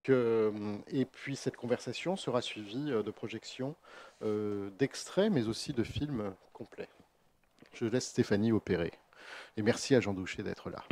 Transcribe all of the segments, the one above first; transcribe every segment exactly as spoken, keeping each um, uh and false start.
euh, et puis cette conversation sera suivie euh, de projections euh, d'extraits, mais aussi de films complets. Je laisse Stéphanie opérer. Et merci à Jean Douché d'être là.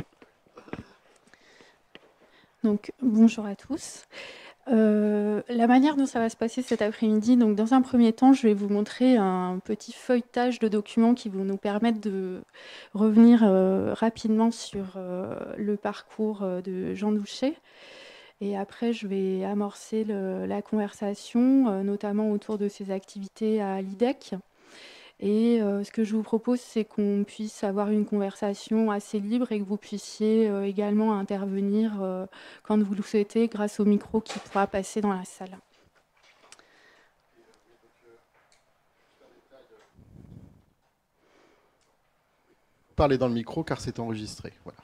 Donc, bonjour à tous. Euh, la manière dont ça va se passer cet après-midi, donc dans un premier temps, je vais vous montrer un petit feuilletage de documents qui vont nous permettre de revenir euh, rapidement sur euh, le parcours euh, de Jean Douché. Et après, je vais amorcer le, la conversation, euh, notamment autour de ses activités à l'I D E C. Et euh, ce que je vous propose, c'est qu'on puisse avoir une conversation assez libre et que vous puissiez euh, également intervenir euh, quand vous le souhaitez grâce au micro qui pourra passer dans la salle. Parlez dans le micro car c'est enregistré. Voilà.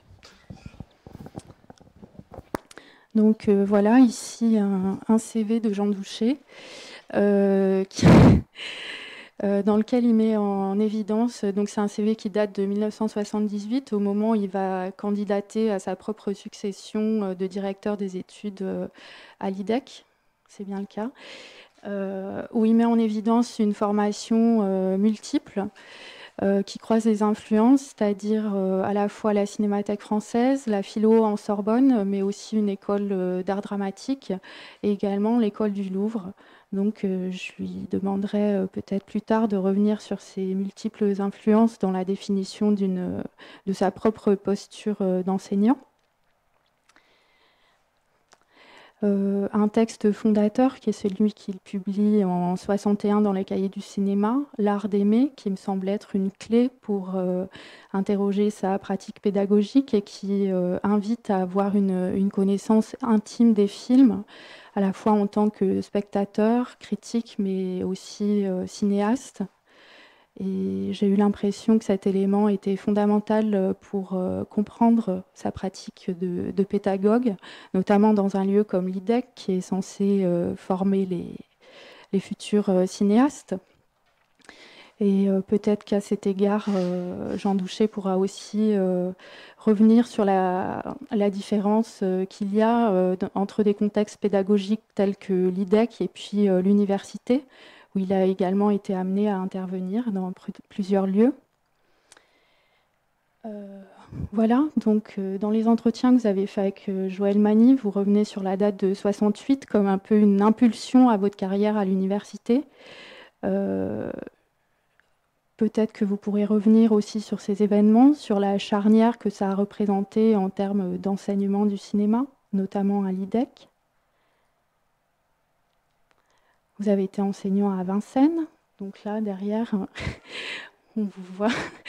Donc euh, voilà, ici un, un C V de Jean Douché euh, qui... Euh, dans lequel il met en évidence, donc c'est un C V qui date de mille neuf cent soixante-dix-huit, au moment où il va candidater à sa propre succession de directeur des études euh, à l'I D E C, c'est bien le cas, euh, où il met en évidence une formation euh, multiple euh, qui croise les influences, c'est-à-dire euh, à la fois la Cinémathèque française, la philo en Sorbonne, mais aussi une école euh, d'art dramatique et également l'école du Louvre. Donc euh, je lui demanderai euh, peut-être plus tard de revenir sur ces multiples influences dans la définition d'une, de sa propre posture euh, d'enseignant. Euh, un texte fondateur qui est celui qu'il publie en soixante et un dans les Cahiers du cinéma, L'art d'aimer, qui me semble être une clé pour euh, interroger sa pratique pédagogique et qui euh, invite à avoir une, une connaissance intime des films, à la fois en tant que spectateur, critique, mais aussi euh, cinéaste. Et j'ai eu l'impression que cet élément était fondamental pour euh, comprendre sa pratique de, de pédagogue, notamment dans un lieu comme l'I D E C, qui est censé euh, former les, les futurs euh, cinéastes. Et euh, peut-être qu'à cet égard, euh, Jean Douché pourra aussi euh, revenir sur la, la différence euh, qu'il y a euh, entre des contextes pédagogiques tels que l'I D E C et puis euh, l'université, où il a également été amené à intervenir dans plusieurs lieux. Euh, voilà, donc euh, dans les entretiens que vous avez fait avec euh, Joël Magny, vous revenez sur la date de soixante-huit comme un peu une impulsion à votre carrière à l'université. Euh, Peut-être que vous pourrez revenir aussi sur ces événements, sur la charnière que ça a représenté en termes d'enseignement du cinéma, notamment à l'I D E C. Vous avez été enseignant à Vincennes, donc là, derrière, on vous voit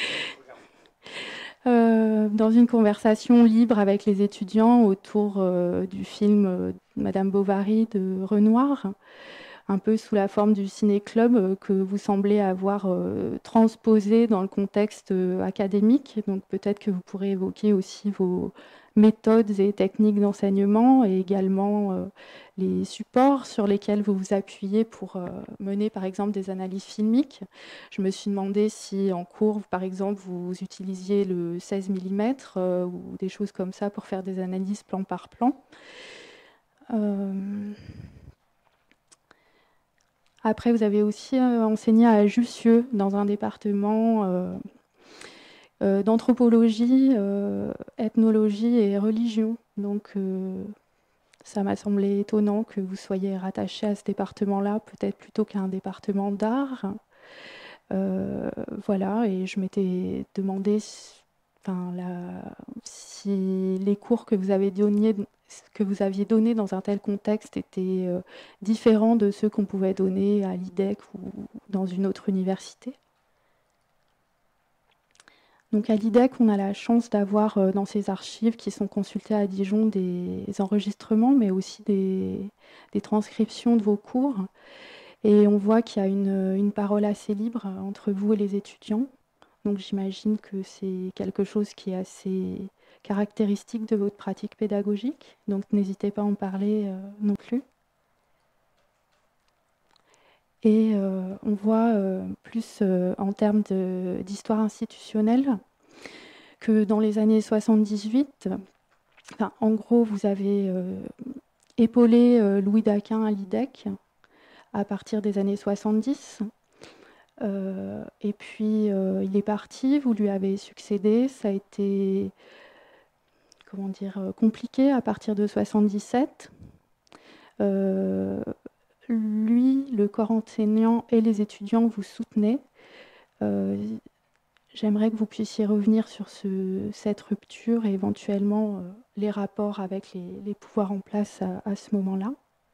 euh, dans une conversation libre avec les étudiants autour euh, du film euh, Madame Bovary de Renoir, un peu sous la forme du ciné-club euh, que vous semblez avoir euh, transposé dans le contexte euh, académique. Donc peut-être que vous pourrez évoquer aussi vos méthodes et techniques d'enseignement et également euh, les supports sur lesquels vous vous appuyez pour euh, mener par exemple des analyses filmiques. Je me suis demandé si en cours, par exemple, vous utilisiez le seize millimètres euh, ou des choses comme ça pour faire des analyses plan par plan. Euh... Après, vous avez aussi euh, enseigné à Jussieu, dans un département euh, euh, d'anthropologie, euh, ethnologie et religion. Donc, euh, ça m'a semblé étonnant que vous soyez rattaché à ce département-là, peut-être plutôt qu'à un département d'art. Euh, voilà, et je m'étais demandé si, enfin, la, si les cours que vous avez donnés que vous aviez donné dans un tel contexte était euh, différent de ceux qu'on pouvait donner à l'I D E C ou dans une autre université. Donc à l'I D E C, on a la chance d'avoir euh, dans ces archives qui sont consultées à Dijon des enregistrements, mais aussi des, des transcriptions de vos cours. Et on voit qu'il y a une, une parole assez libre entre vous et les étudiants. Donc j'imagine que c'est quelque chose qui est assez caractéristique de votre pratique pédagogique. Donc n'hésitez pas à en parler euh, non plus. Et euh, on voit euh, plus euh, en termes d'histoire institutionnelle que dans les années soixante-dix-huit, enfin, en gros, vous avez euh, épaulé euh, Louis Daquin à l'I D E C à partir des années soixante-dix. Euh, et puis, euh, il est parti, vous lui avez succédé. Ça a été, comment dire, euh, compliqué à partir de soixante-dix-sept. Euh, lui, le corps enseignant et les étudiants vous soutenaient. Euh, J'aimerais que vous puissiez revenir sur ce, cette rupture et éventuellement euh, les rapports avec les, les pouvoirs en place à, à ce moment-là.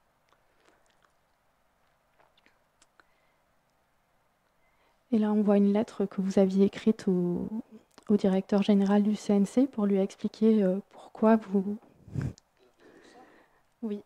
Et là, on voit une lettre que vous aviez écrite au, au directeur général du C N C pour lui expliquer euh, pourquoi vous... Oui.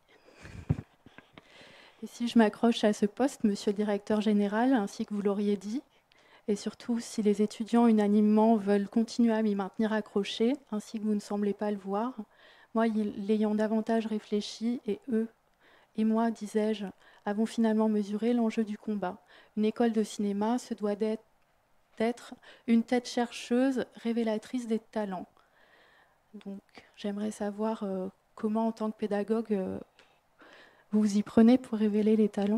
Et si je m'accroche à ce poste, monsieur le directeur général, ainsi que vous l'auriez dit, et surtout si les étudiants unanimement veulent continuer à m'y maintenir accroché, ainsi que vous ne semblez pas le voir, moi, l'ayant davantage réfléchi, et eux, et moi, disais-je, avons finalement mesuré l'enjeu du combat. Une école de cinéma se doit d'être d'être une tête chercheuse, révélatrice des talents. Donc, j'aimerais savoir euh, comment, en tant que pédagogue, euh, vous vous y prenez pour révéler les talents.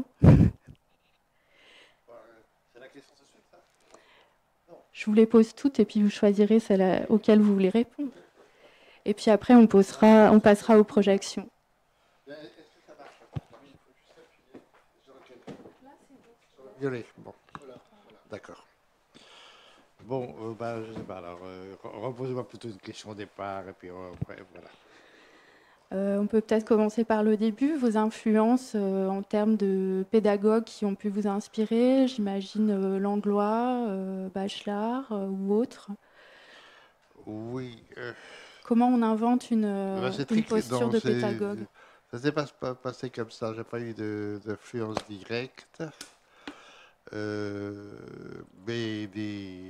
C'est la question de suite, ça? Je vous les pose toutes et puis vous choisirez celle à, auquel vous voulez répondre. Et puis après, on, posera, on passera aux projections. Est-ce que ça marche? Il faut juste appuyer sur lequel? Là, c'est bon. Violet, bon. Voilà. D'accord. Bon, euh, bah, je sais pas, alors, euh, reposez-moi plutôt une question au départ, et puis euh, après, voilà. Euh, on peut peut-être commencer par le début, vos influences euh, en termes de pédagogues qui ont pu vous inspirer, j'imagine euh, Langlois, euh, Bachelard euh, ou autres. Oui. Euh, Comment on invente une, bah, euh, c'est une très, posture non, de c'est, pédagogue? ça s'est pas, pas passé comme ça, j'ai pas eu de- d'influence directe, euh, mais des,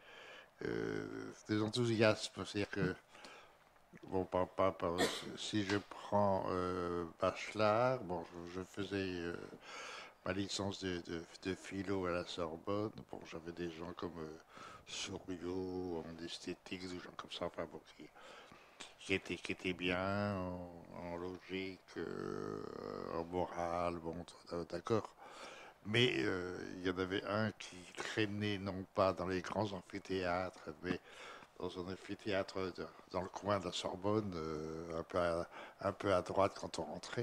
euh, des enthousiasmes, c'est-à-dire que bon, pas, pas, pas- si je prends euh, Bachelard, bon, je, je faisais euh, ma licence de, de- de philo à la Sorbonne. Bon, j'avais des gens comme euh, Souriau en esthétique, des gens comme ça, enfin bon, qui, qui étaient, qui étaient bien en, en logique, euh, en morale, bon, d'accord. Mais euh, il y en avait un qui traînait non pas dans les grands amphithéâtres, mais dans un amphithéâtre de- dans le coin de la Sorbonne, euh, un peu à, un peu à droite quand on rentrait,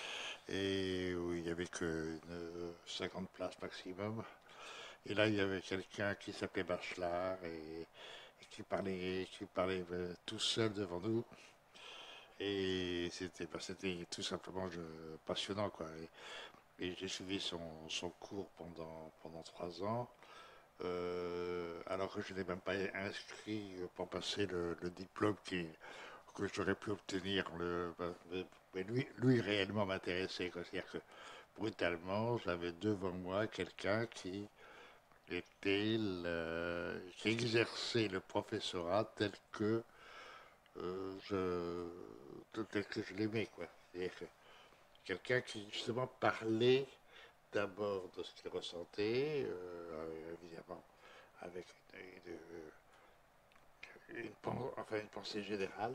et où il n'y avait que une cinquante places maximum. Et là, il y avait quelqu'un qui s'appelait Bachelard et, et qui parlait, qui parlait euh, tout seul devant nous. Et c'était bah, c'était tout simplement je- passionnant, quoi. Et, et j'ai suivi son, son cours pendant, pendant trois ans. Euh, alors que je n'ai même pas inscrit pour passer le, le diplôme qui, que j'aurais pu obtenir. Le, mais mais lui, lui réellement m'intéressait, quoi. C'est-à-dire que brutalement, j'avais devant moi quelqu'un qui était le- qui exerçait le professorat tel que euh, je tel que je l'aimais, quoi. C'est-à-dire que quelqu'un qui justement parlait d'abord de ce qu'il ressentait, euh, évidemment avec une, une, une, enfin, une pensée générale,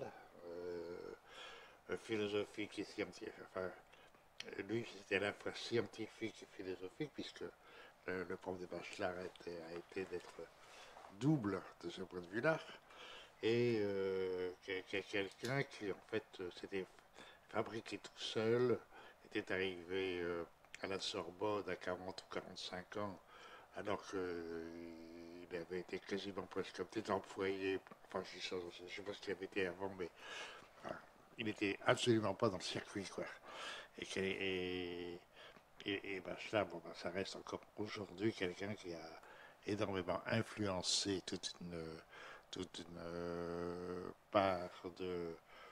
euh, philosophique et scientifique. Enfin, lui, c'était à la fois scientifique et philosophique, puisque le, le prof de Bachelard a été, a été d'être double de ce point de vue-là. Et euh, quelqu'un qui, en fait, s'était fabriqué tout seul, était arrivé euh, à la Sorbonne à quarante ou quarante-cinq ans, alors qu'il avait été quasiment presque peut-être employé, enfin je ne sais pas ce qu'il avait été avant, mais enfin, il n'était absolument pas dans le circuit, quoi. Et, et, et, et Bachelard, bon, ben, ça reste encore aujourd'hui quelqu'un qui a énormément influencé toute une, toute une euh, part de,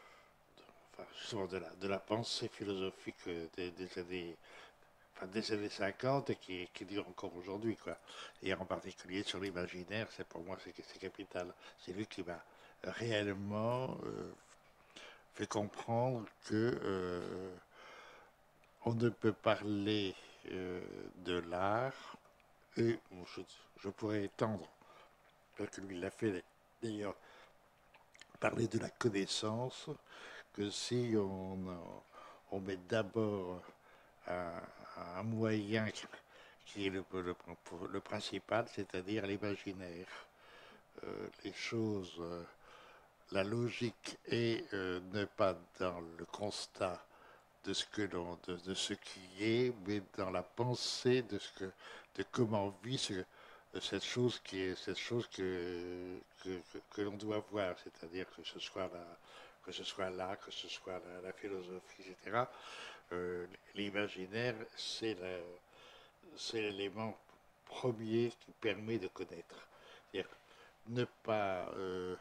enfin, de, la, de la pensée philosophique des, des années enfin, des années cinquante et qui, qui dure encore aujourd'hui, quoi. Et en particulier sur l'imaginaire, c'est pour moi c'est capital. C'est lui qui m'a réellement euh, fait comprendre que euh, on ne peut parler euh, de l'art et je, je pourrais étendre, parce que lui l'a fait d'ailleurs, parler de la connaissance que si on, on met d'abord un, un moyen qui est le, le, le principal, c'est-à-dire l'imaginaire. Euh, les choses, euh, la logique est euh, ne pas dans le constat de ce que l'on, de, de ce qui est, mais dans la pensée de ce que, de comment vit ce, cette chose qui est cette chose que que, que, que l'on doit voir, c'est-à-dire que ce soit la, que ce soit là, que ce soit la, la philosophie, et cetera. Euh, l'imaginaire, c'est la, c'est l'élément premier qui permet de connaître. C'est-à-dire ne pas, euh,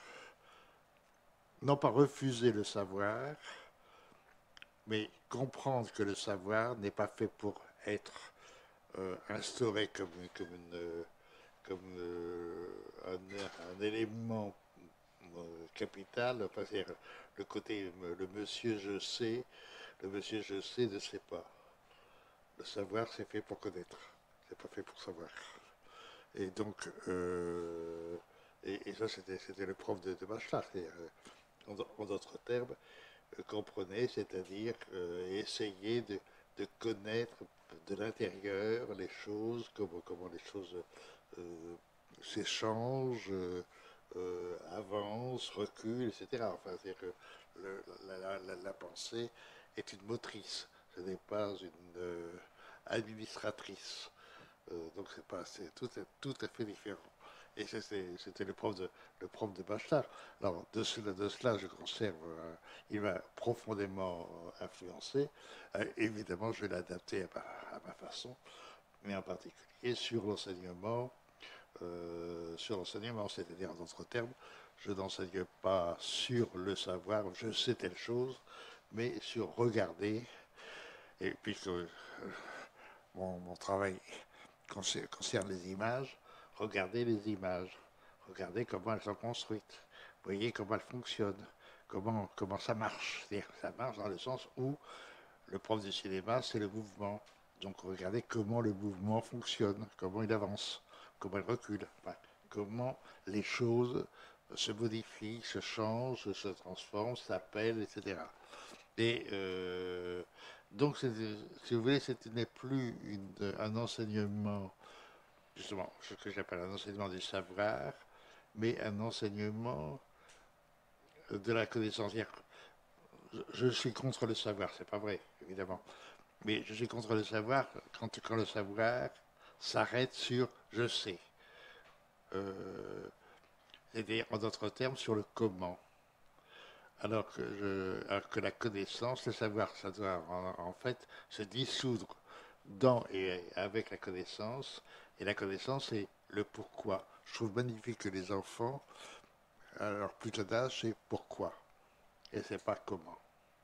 non pas refuser le savoir, mais comprendre que le savoir n'est pas fait pour être euh, instauré comme, comme, une, comme euh, un, un, élément euh, capital, c'est-à-dire le côté, le monsieur je sais, le monsieur je sais ne sait pas. Le savoir, c'est fait pour connaître, c'est pas fait pour savoir. Et donc, euh, et, et ça, c'était, c'était le prof de, de Bachelard. En, en d'autres termes, euh, comprenez, c'est-à-dire euh, essayer de, de connaître de l'intérieur les choses, comment, comment les choses euh, s'échangent, euh, euh, avancent, reculent, et cetera. Enfin, c'est-à-dire que le, la, la, la, la pensée est une motrice, ce n'est pas une euh, administratrice. Euh, donc c'est pas, c'est tout, tout à fait différent. Et c'était, c'était le prof de, le prof de Bachelard. Alors de cela, de cela je conserve, euh, il m'a profondément influencé. Euh, évidemment, je vais l'adapter à ma, à ma façon, mais en particulier sur l'enseignement, euh, sur l'enseignement, c'est-à-dire en d'autres termes, je n'enseigne pas sur le savoir, je sais telle chose, mais sur regarder. Et puisque euh, mon, mon travail concerne les images, regardez les images, regardez comment elles sont construites, voyez comment elles fonctionnent, comment, comment ça marche. C'est-à-dire que ça marche dans le sens où le prof de cinéma, c'est le mouvement. Donc regardez comment le mouvement fonctionne, comment il avance, comment il recule, enfin, comment les choses se modifient, se changent, se transforment, s'appellent, et cetera. Et euh, donc, si vous voulez, ce n'est plus une, un enseignement, justement, ce que j'appelle un enseignement du savoir, mais un enseignement de la connaissance. Je suis contre le savoir, c'est pas vrai, évidemment. Mais je suis contre le savoir quand, quand le savoir s'arrête sur je sais. Euh, C'est-à-dire, en d'autres termes, sur le comment. Alors que, je, alors que la connaissance, le savoir, ça doit en, en fait se dissoudre dans et avec la connaissance. Et la connaissance, c'est le pourquoi. Je trouve magnifique que les enfants, à leur plus jeune âge, c'est pourquoi. Et c'est pas comment.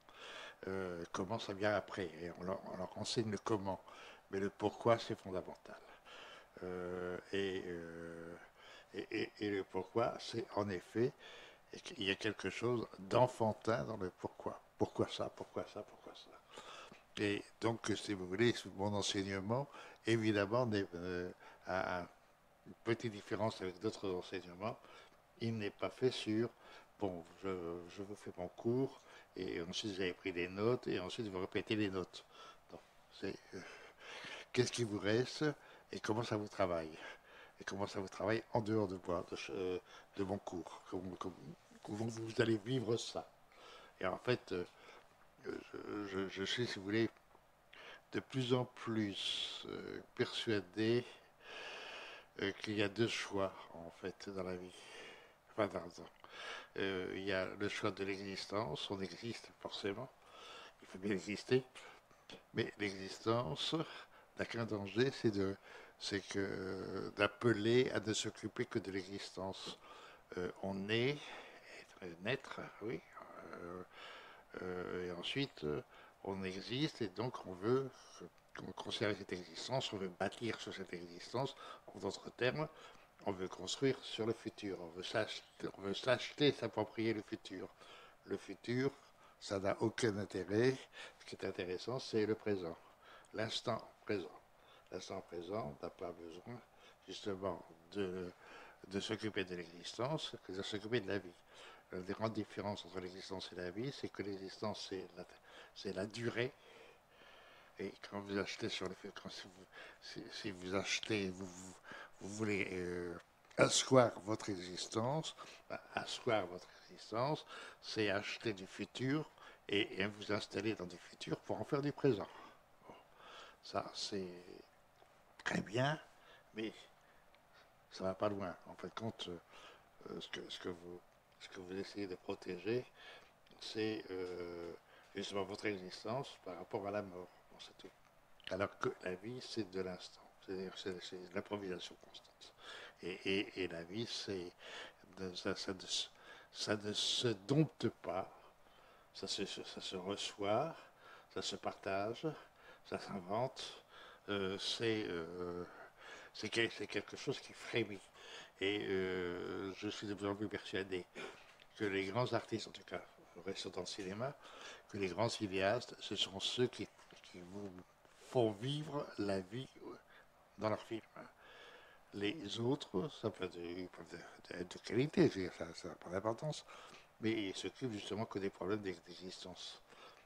Euh, comment, ça vient après. Et on leur, on leur enseigne le comment. Mais le pourquoi, c'est fondamental. Euh, et, euh, et, et, et le pourquoi, c'est en effet, il y a quelque chose d'enfantin dans le pourquoi. Pourquoi ça, pourquoi ça, pourquoi ça. Et donc, si vous voulez, mon enseignement, évidemment, euh, a une petite différence avec d'autres enseignements. Il n'est pas fait sur, bon, je, je vous fais mon cours, et ensuite vous avez pris des notes, et ensuite vous répétez les notes. Donc, c'est euh, qu'est-ce qui vous reste, et comment ça vous travaille. Et comment ça vous travaille en dehors de moi, de, euh, de mon cours. Comment, comment, comment vous allez vivre ça. Et en fait, euh, je, je, je suis, si vous voulez, de plus en plus euh, persuadé euh, qu'il y a deux choix, en fait, dans la vie. Enfin, dans, dans, euh, il y a le choix de l'existence, on existe forcément, il faut bien exister, mais l'existence n'a qu'un danger, c'est de, c'est que euh, d'appeler à ne s'occuper que de l'existence. Euh, on est, être, naître, oui, euh, euh, et ensuite euh, on existe et donc on veut conserver cette existence, on veut bâtir sur cette existence, en d'autres termes, on veut construire sur le futur, on veut s'acheter, on veut s'acheter, s'approprier le futur. Le futur, ça n'a aucun intérêt. Ce qui est intéressant, c'est le présent, l'instant présent. L'instant présent n'a pas besoin, justement, de, de s'occuper de l'existence que de s'occuper de la vie. La grande différence entre l'existence et la vie, c'est que l'existence, c'est la, c'est la durée. Et quand vous achetez sur le fait, quand si vous, si, si vous achetez, vous, vous, vous voulez euh, asseoir votre existence, bah, asseoir votre existence, c'est acheter du futur et, et vous installer dans du futur pour en faire du présent. Bon, ça, c'est très bien, mais ça va pas loin. En fait, quand euh, ce, que, ce, que vous, ce que vous essayez de protéger, c'est euh, justement votre existence par rapport à la mort. Bon, c'est tout. Alors que la vie, c'est de l'instant. C'est-à-dire c'est, c'est l'improvisation constante. Et, et, et la vie, c'est de, ça, ça, de, ça ne se dompte pas, ça se, ça se reçoit, ça se partage, ça s'invente. Euh, c'est, euh, c'est, c'est quelque chose qui frémit. Et euh, je suis de plus en plus persuadé que les grands artistes, en tout cas, restent dans le cinéma, que les grands cinéastes, ce sont ceux qui, qui vous font vivre la vie dans leurs films. Les autres, ça peut être de, de, de qualité, ça n'a pas d'importance, mais ils s'occupent justement que des problèmes d'existence.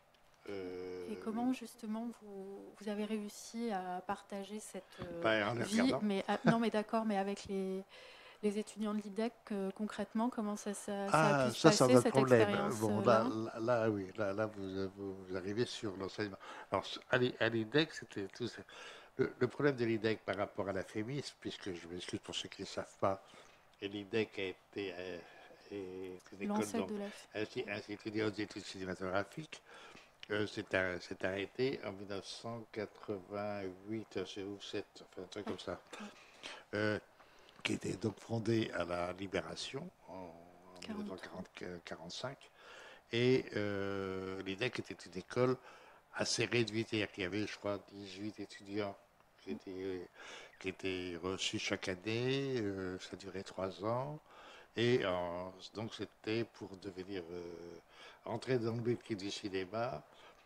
Euh... Et comment justement vous, vous avez réussi à partager cette euh, ben, vie, mais à, non mais d'accord, mais avec les, les étudiants de l'I D E C, euh, concrètement, comment ça, ça, ah, ça a pu ça, se passer, ça cette problème. expérience Bon, là, là, là, oui, là, là vous, vous arrivez sur l'enseignement. Alors, à l'I D E C, c'était tout ça. Le, le problème de l'I D E C par rapport à la féminisme, puisque je m'excuse pour ceux qui ne savent pas, et l'I D E C a été euh, est une école donc, institut des hautes études cinématographiques. Euh, c'est arrêté en mille neuf cent quatre-vingt-huit, ou sept, enfin un truc comme ça, euh, qui était donc fondé à la Libération en, en mille neuf cent quarante-cinq. Et euh, l'I D E C était une école assez réduite, il y avait, je crois, dix-huit étudiants qui étaient, qui étaient reçus chaque année, euh, ça durait trois ans. Et en, donc c'était pour devenir euh, entrer dans le métier du cinéma,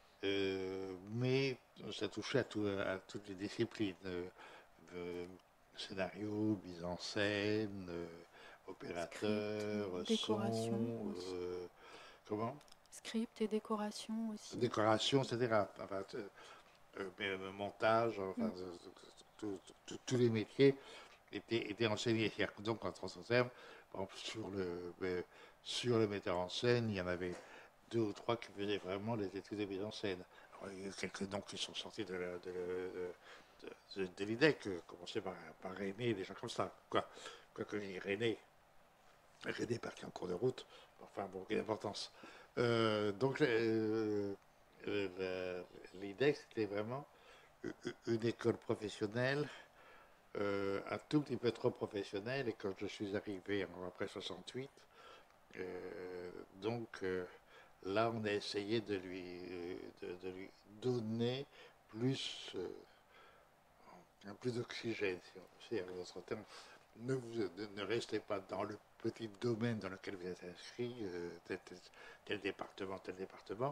euh, mais ça touchait à, tout, à toutes les disciplines, euh, euh, scénario, mise en scène, euh, opérateur, script, décoration, son, euh, comment script et décoration aussi. Décoration, et cetera. Enfin, euh, montage, enfin, mm. tous les métiers étaient, étaient enseignés. Donc, en trois termes, par exemple, sur le, euh, sur le metteur en scène, il y en avait deux ou trois qui faisaient vraiment les études de mise en scène. Alors, il y a quelques noms qui sont sortis de, de, de, de, de l'I D E C, commencé par, par René, des gens comme ça. Quoi, quoi que je dis, René, René est parti en cours de route, enfin bon, quelle importance. Euh, donc, euh, euh, l'I D E C, c'était vraiment une école professionnelle, euh, un tout petit peu trop professionnelle, et quand je suis arrivé en, après soixante-huit, euh, donc euh, là, on a essayé de lui, de, de lui donner plus, euh, plus d'oxygène, si on veut, en d'autres termes. Ne, vous, ne, ne restez pas dans le petit domaine dans lequel vous êtes inscrit, euh, tel, tel, tel département, tel département.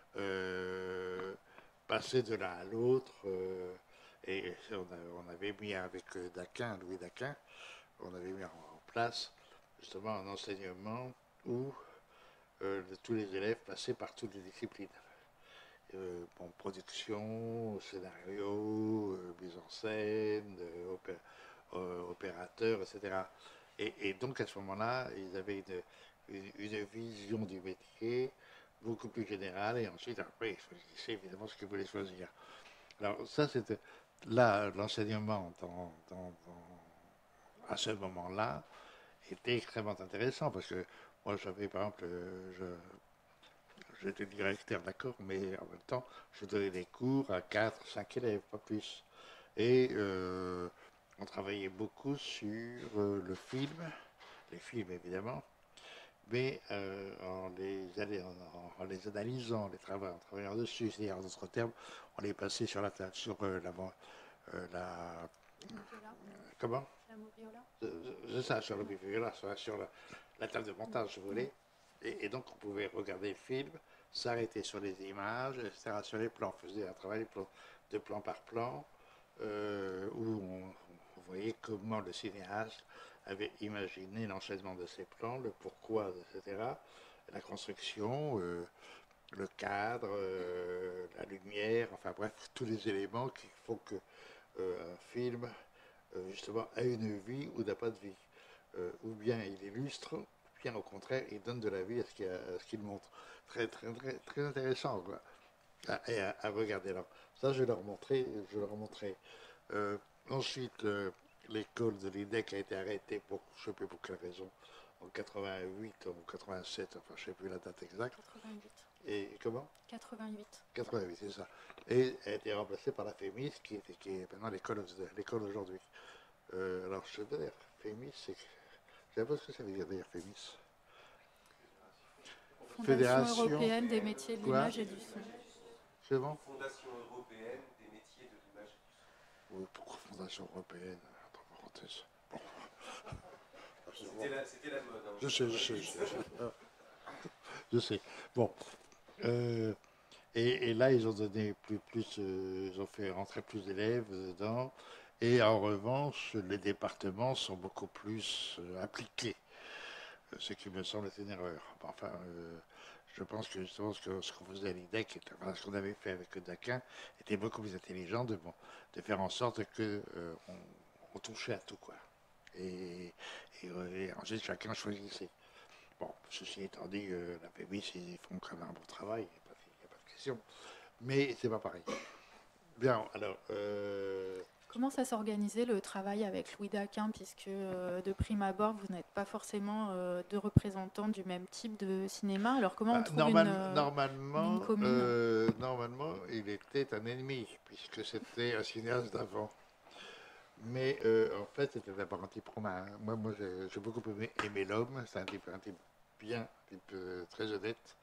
Euh, passer de l'un à l'autre. Euh, et on, a, on avait mis avec Daquin, Louis Daquin, on avait mis en, en place justement un enseignement où euh, tous les élèves passaient par toutes les disciplines. Euh, bon, production, scénario, euh, mise en scène, euh, opé euh, opérateur, et cetera. Et, et donc à ce moment-là, ils avaient une, une, une vision du métier beaucoup plus générale, et ensuite, après, ils choisissaient évidemment ce qu'ils voulaient choisir. Alors ça, c'était là, l'enseignement dans, dans, dans, à ce moment-là était extrêmement intéressant, parce que moi, j'avais, par exemple, je, j'étais directeur, d'accord, mais en même temps, je donnais des cours à quatre, cinq élèves, pas plus. Et euh, on travaillait beaucoup sur euh, le film, les films évidemment, mais euh, en, les, en, en les analysant, les travaux, en travaillant dessus, c'est-à-dire en d'autres termes, on est passé sur la table, sur euh, la, euh, la comment la moviola. C'est ça, sur le moviola, sur, sur la, la table de montage, vous voulez. Et, et donc on pouvait regarder le film, s'arrêter sur les images, et cetera, sur les plans. On faisait un travail de plan par plan, euh, où on, on voyait comment le cinéaste avait imaginé l'enchaînement de ces plans, le pourquoi, et cetera, la construction, euh, le cadre, euh, la lumière, enfin bref, tous les éléments qui font que euh, un film, euh, justement, a une vie ou n'a pas de vie. Euh, ou bien il illustre, ou bien au contraire, il donne de la vie à ce qu'il, à ce qu'il montre. Très, très, très, très intéressant, quoi. À, et à, à regarder. Alors, ça, je vais leur montrer. Je leur montrer. Euh, ensuite, euh, l'école de l'I D E C a été arrêtée pour, je ne sais plus pour quelle raison, en quatre-vingt-huit ou quatre-vingt-sept, enfin, je ne sais plus la date exacte. quatre-vingt-huit. Et comment quatre-vingt-huit. quatre-vingt-huit, c'est ça. Et a été remplacée par la FEMIS, qui est, qui est maintenant l'école, l'école aujourd'hui. Euh, alors, je veux dire, FEMIS, c'est. Je ne sais pas ce que ça veut dire, d'ailleurs, FEMIS. Fondation Fédération européenne des métiers de Quoi l'image et du son. C'est bon Fondation européenne des métiers de l'image et du son. Oui, pourquoi Fondation européenne entre parenthèses. Bon. C'était la, c'était la mode. Hein. Je sais, je sais, je sais. Je sais. Bon. Euh, et, et là, ils ont donné plus, plus euh, ils ont fait rentrer plus d'élèves dedans. Et en revanche, les départements sont beaucoup plus euh, impliqués. Ce qui me semble être une erreur. Enfin, euh, je pense que justement ce, que, ce qu'on faisait à l'I D E C, enfin, ce qu'on avait fait avec le Daquin, était beaucoup plus intelligent de, bon, de faire en sorte que euh, on, on touchait à tout, quoi. Et, et, et ensuite, chacun choisissait. Bon, ceci étant dit, euh, la P B I, ils font quand même un bon travail, il n'y a, a pas de question. Mais c'est pas pareil. Bien, alors. Euh, Comment ça s'organisait le travail avec Louis Daquin, puisque euh, de prime abord, vous n'êtes pas forcément euh, deux représentants du même type de cinéma. Alors comment on bah, trouve normal, une, euh, normalement, une ligne commune euh, normalement, il était un ennemi, puisque c'était un cinéaste d'avant. Mais euh, en fait, c'était d'abord un type romain. Hein. Moi, moi j'ai, j'ai beaucoup aimé, aimé l'homme. C'est un type, un type bien, un type euh, très honnête.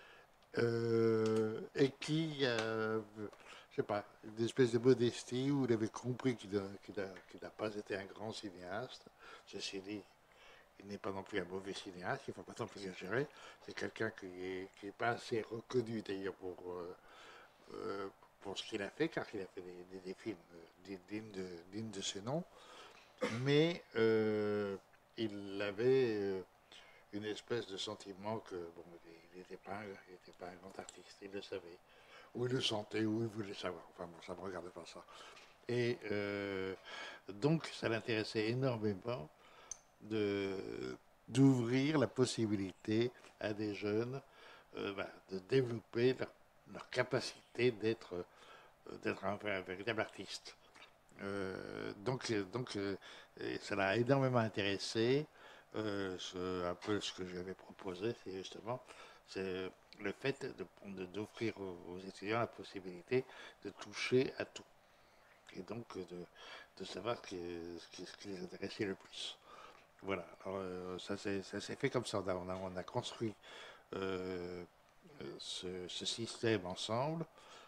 Euh, et qui, euh, je sais pas, une espèce de modestie où il avait compris qu'il n'a qu'il a, qu'il a pas été un grand cinéaste. Ceci dit, il n'est pas non plus un mauvais cinéaste, il ne faut pas non plus exagérer. C'est quelqu'un qui n'est qui est pas assez reconnu d'ailleurs pour, euh, euh, pour ce qu'il a fait, car il a fait des, des, des films euh, dignes de, dignes de ce nom. Mais euh, il avait euh, une espèce de sentiment que, bon, il n'était pas, pas un grand artiste, il le savait. Ou il le sentait, ou il voulait savoir. Enfin bon, ça ne me regarde pas ça. Et euh, donc, ça l'intéressait énormément de, d'ouvrir la possibilité à des jeunes euh, bah, de développer leur, leur capacité d'être, euh, d'être un, un véritable artiste. Euh, donc, donc euh, ça l'a énormément intéressé. Euh, ce, un peu ce que je lui avais proposé, c'est justement c'est le fait de, de, d'offrir aux, aux étudiants la possibilité de toucher à tout. Et donc de, de savoir ce qui, ce, qui, ce qui les intéressait le plus. Voilà, alors, euh, ça, s'est, ça s'est fait comme ça. On a, on a, on a construit euh, ce, ce système ensemble.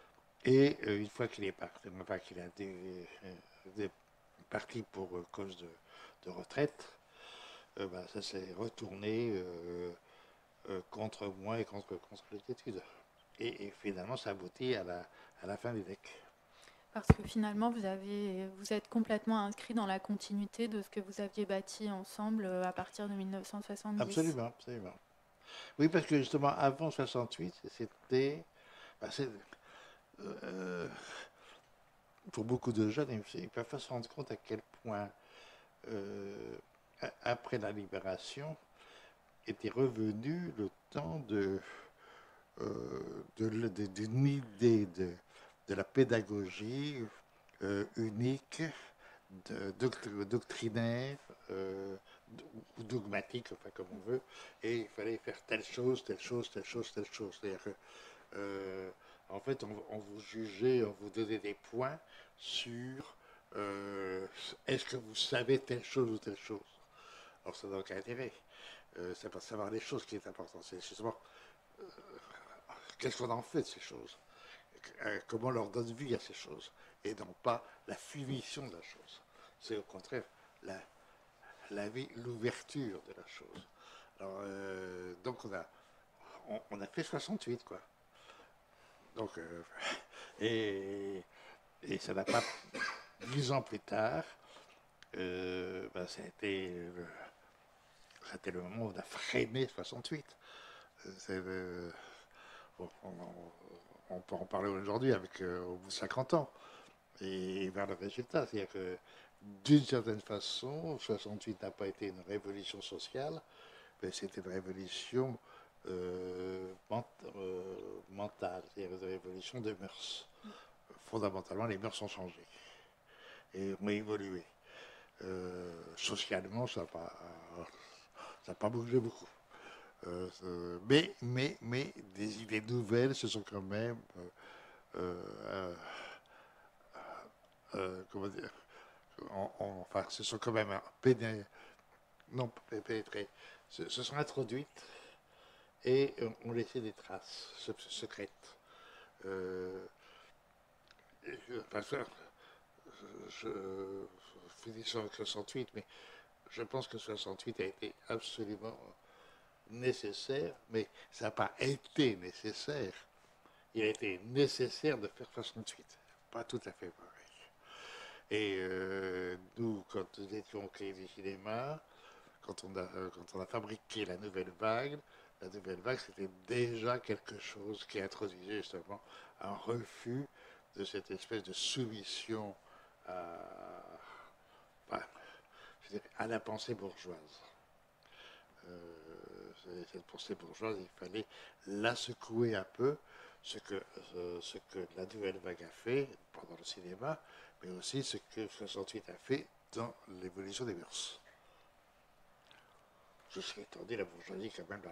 Et euh, une fois qu'il est parti, enfin qu'il a dé, dé, parti pour euh, cause de, de retraite, euh, bah, ça s'est retourné euh, euh, contre moi et contre, contre les études. Et, et finalement, ça aboutit à la, à la fin des D E C. Parce que finalement, vous, avez, vous êtes complètement inscrit dans la continuité de ce que vous aviez bâti ensemble à partir de mille neuf cent soixante-dix. Absolument, absolument. Oui, parce que justement, avant soixante-huit, c'était... Bah, c'est, euh, pour beaucoup de jeunes, ils ne peuvent pas se rendre compte à quel point, euh, après la libération, était revenu le temps de, euh, de, de, d'une idée de, de la pédagogie euh, unique, de, doctr- doctrinaire, euh, ou dogmatique, enfin comme on veut, et il fallait faire telle chose, telle chose, telle chose, telle chose. C'est-à-dire que, euh, en fait, on, on vous jugeait, on vous donnait des points sur euh, est-ce que vous savez telle chose ou telle chose. Alors ça n'a aucun intérêt. Euh, c'est pas savoir les choses qui est important, c'est justement euh, qu'est-ce qu'on en fait de ces choses, euh, comment on leur donne vie à ces choses, et non pas la finition de la chose. C'est au contraire la, la vie, l'ouverture de la chose. Alors, euh, donc on a, on, on a fait soixante-huit, quoi. Donc, euh, et, et ça n'a pas, dix ans plus tard, euh, ben, ça a été le, c'était le moment où on a freiné soixante-huit. C'est le- bon, on, on- on peut en parler aujourd'hui avec euh, au bout de cinquante ans et vers le résultat. C'est-à-dire que d'une certaine façon, soixante-huit n'a pas été une révolution sociale, mais c'était une révolution euh, ment- euh, mentale, c'est-à-dire une révolution des mœurs. Fondamentalement, les mœurs ont changé et ont évolué. Euh, socialement, ça n'a pas, ça n'a pas bougé beaucoup. Euh, euh, mais, mais, mais des idées nouvelles se sont quand même, euh, euh, euh, comment dire, en- en- enfin, se sont quand même péné- non, pas pénétrées, se, se sont introduites et euh, ont laissé des traces se- secrètes. Euh, et je- enfin, ça, je, je finis sur soixante-huit, mais je pense que soixante-huit a été absolument nécessaire, mais ça n'a pas été nécessaire. Il a été nécessaire de faire soixante-huit. Pas tout à fait pareil. Et euh, nous, quand nous étions au Crédit du cinéma, quand on, a, euh, quand on a fabriqué la nouvelle vague, la nouvelle vague, c'était déjà quelque chose qui introduisait justement un refus de cette espèce de soumission à, enfin, je dirais, à la pensée bourgeoise. Euh, cette pensée bourgeoise, il fallait la secouer un peu, ce que, euh, ce que la nouvelle vague a fait pendant le cinéma, mais aussi ce que soixante-huit a fait dans l'évolution des mœurs. Je serais étonné, la bourgeoisie, quand même, là.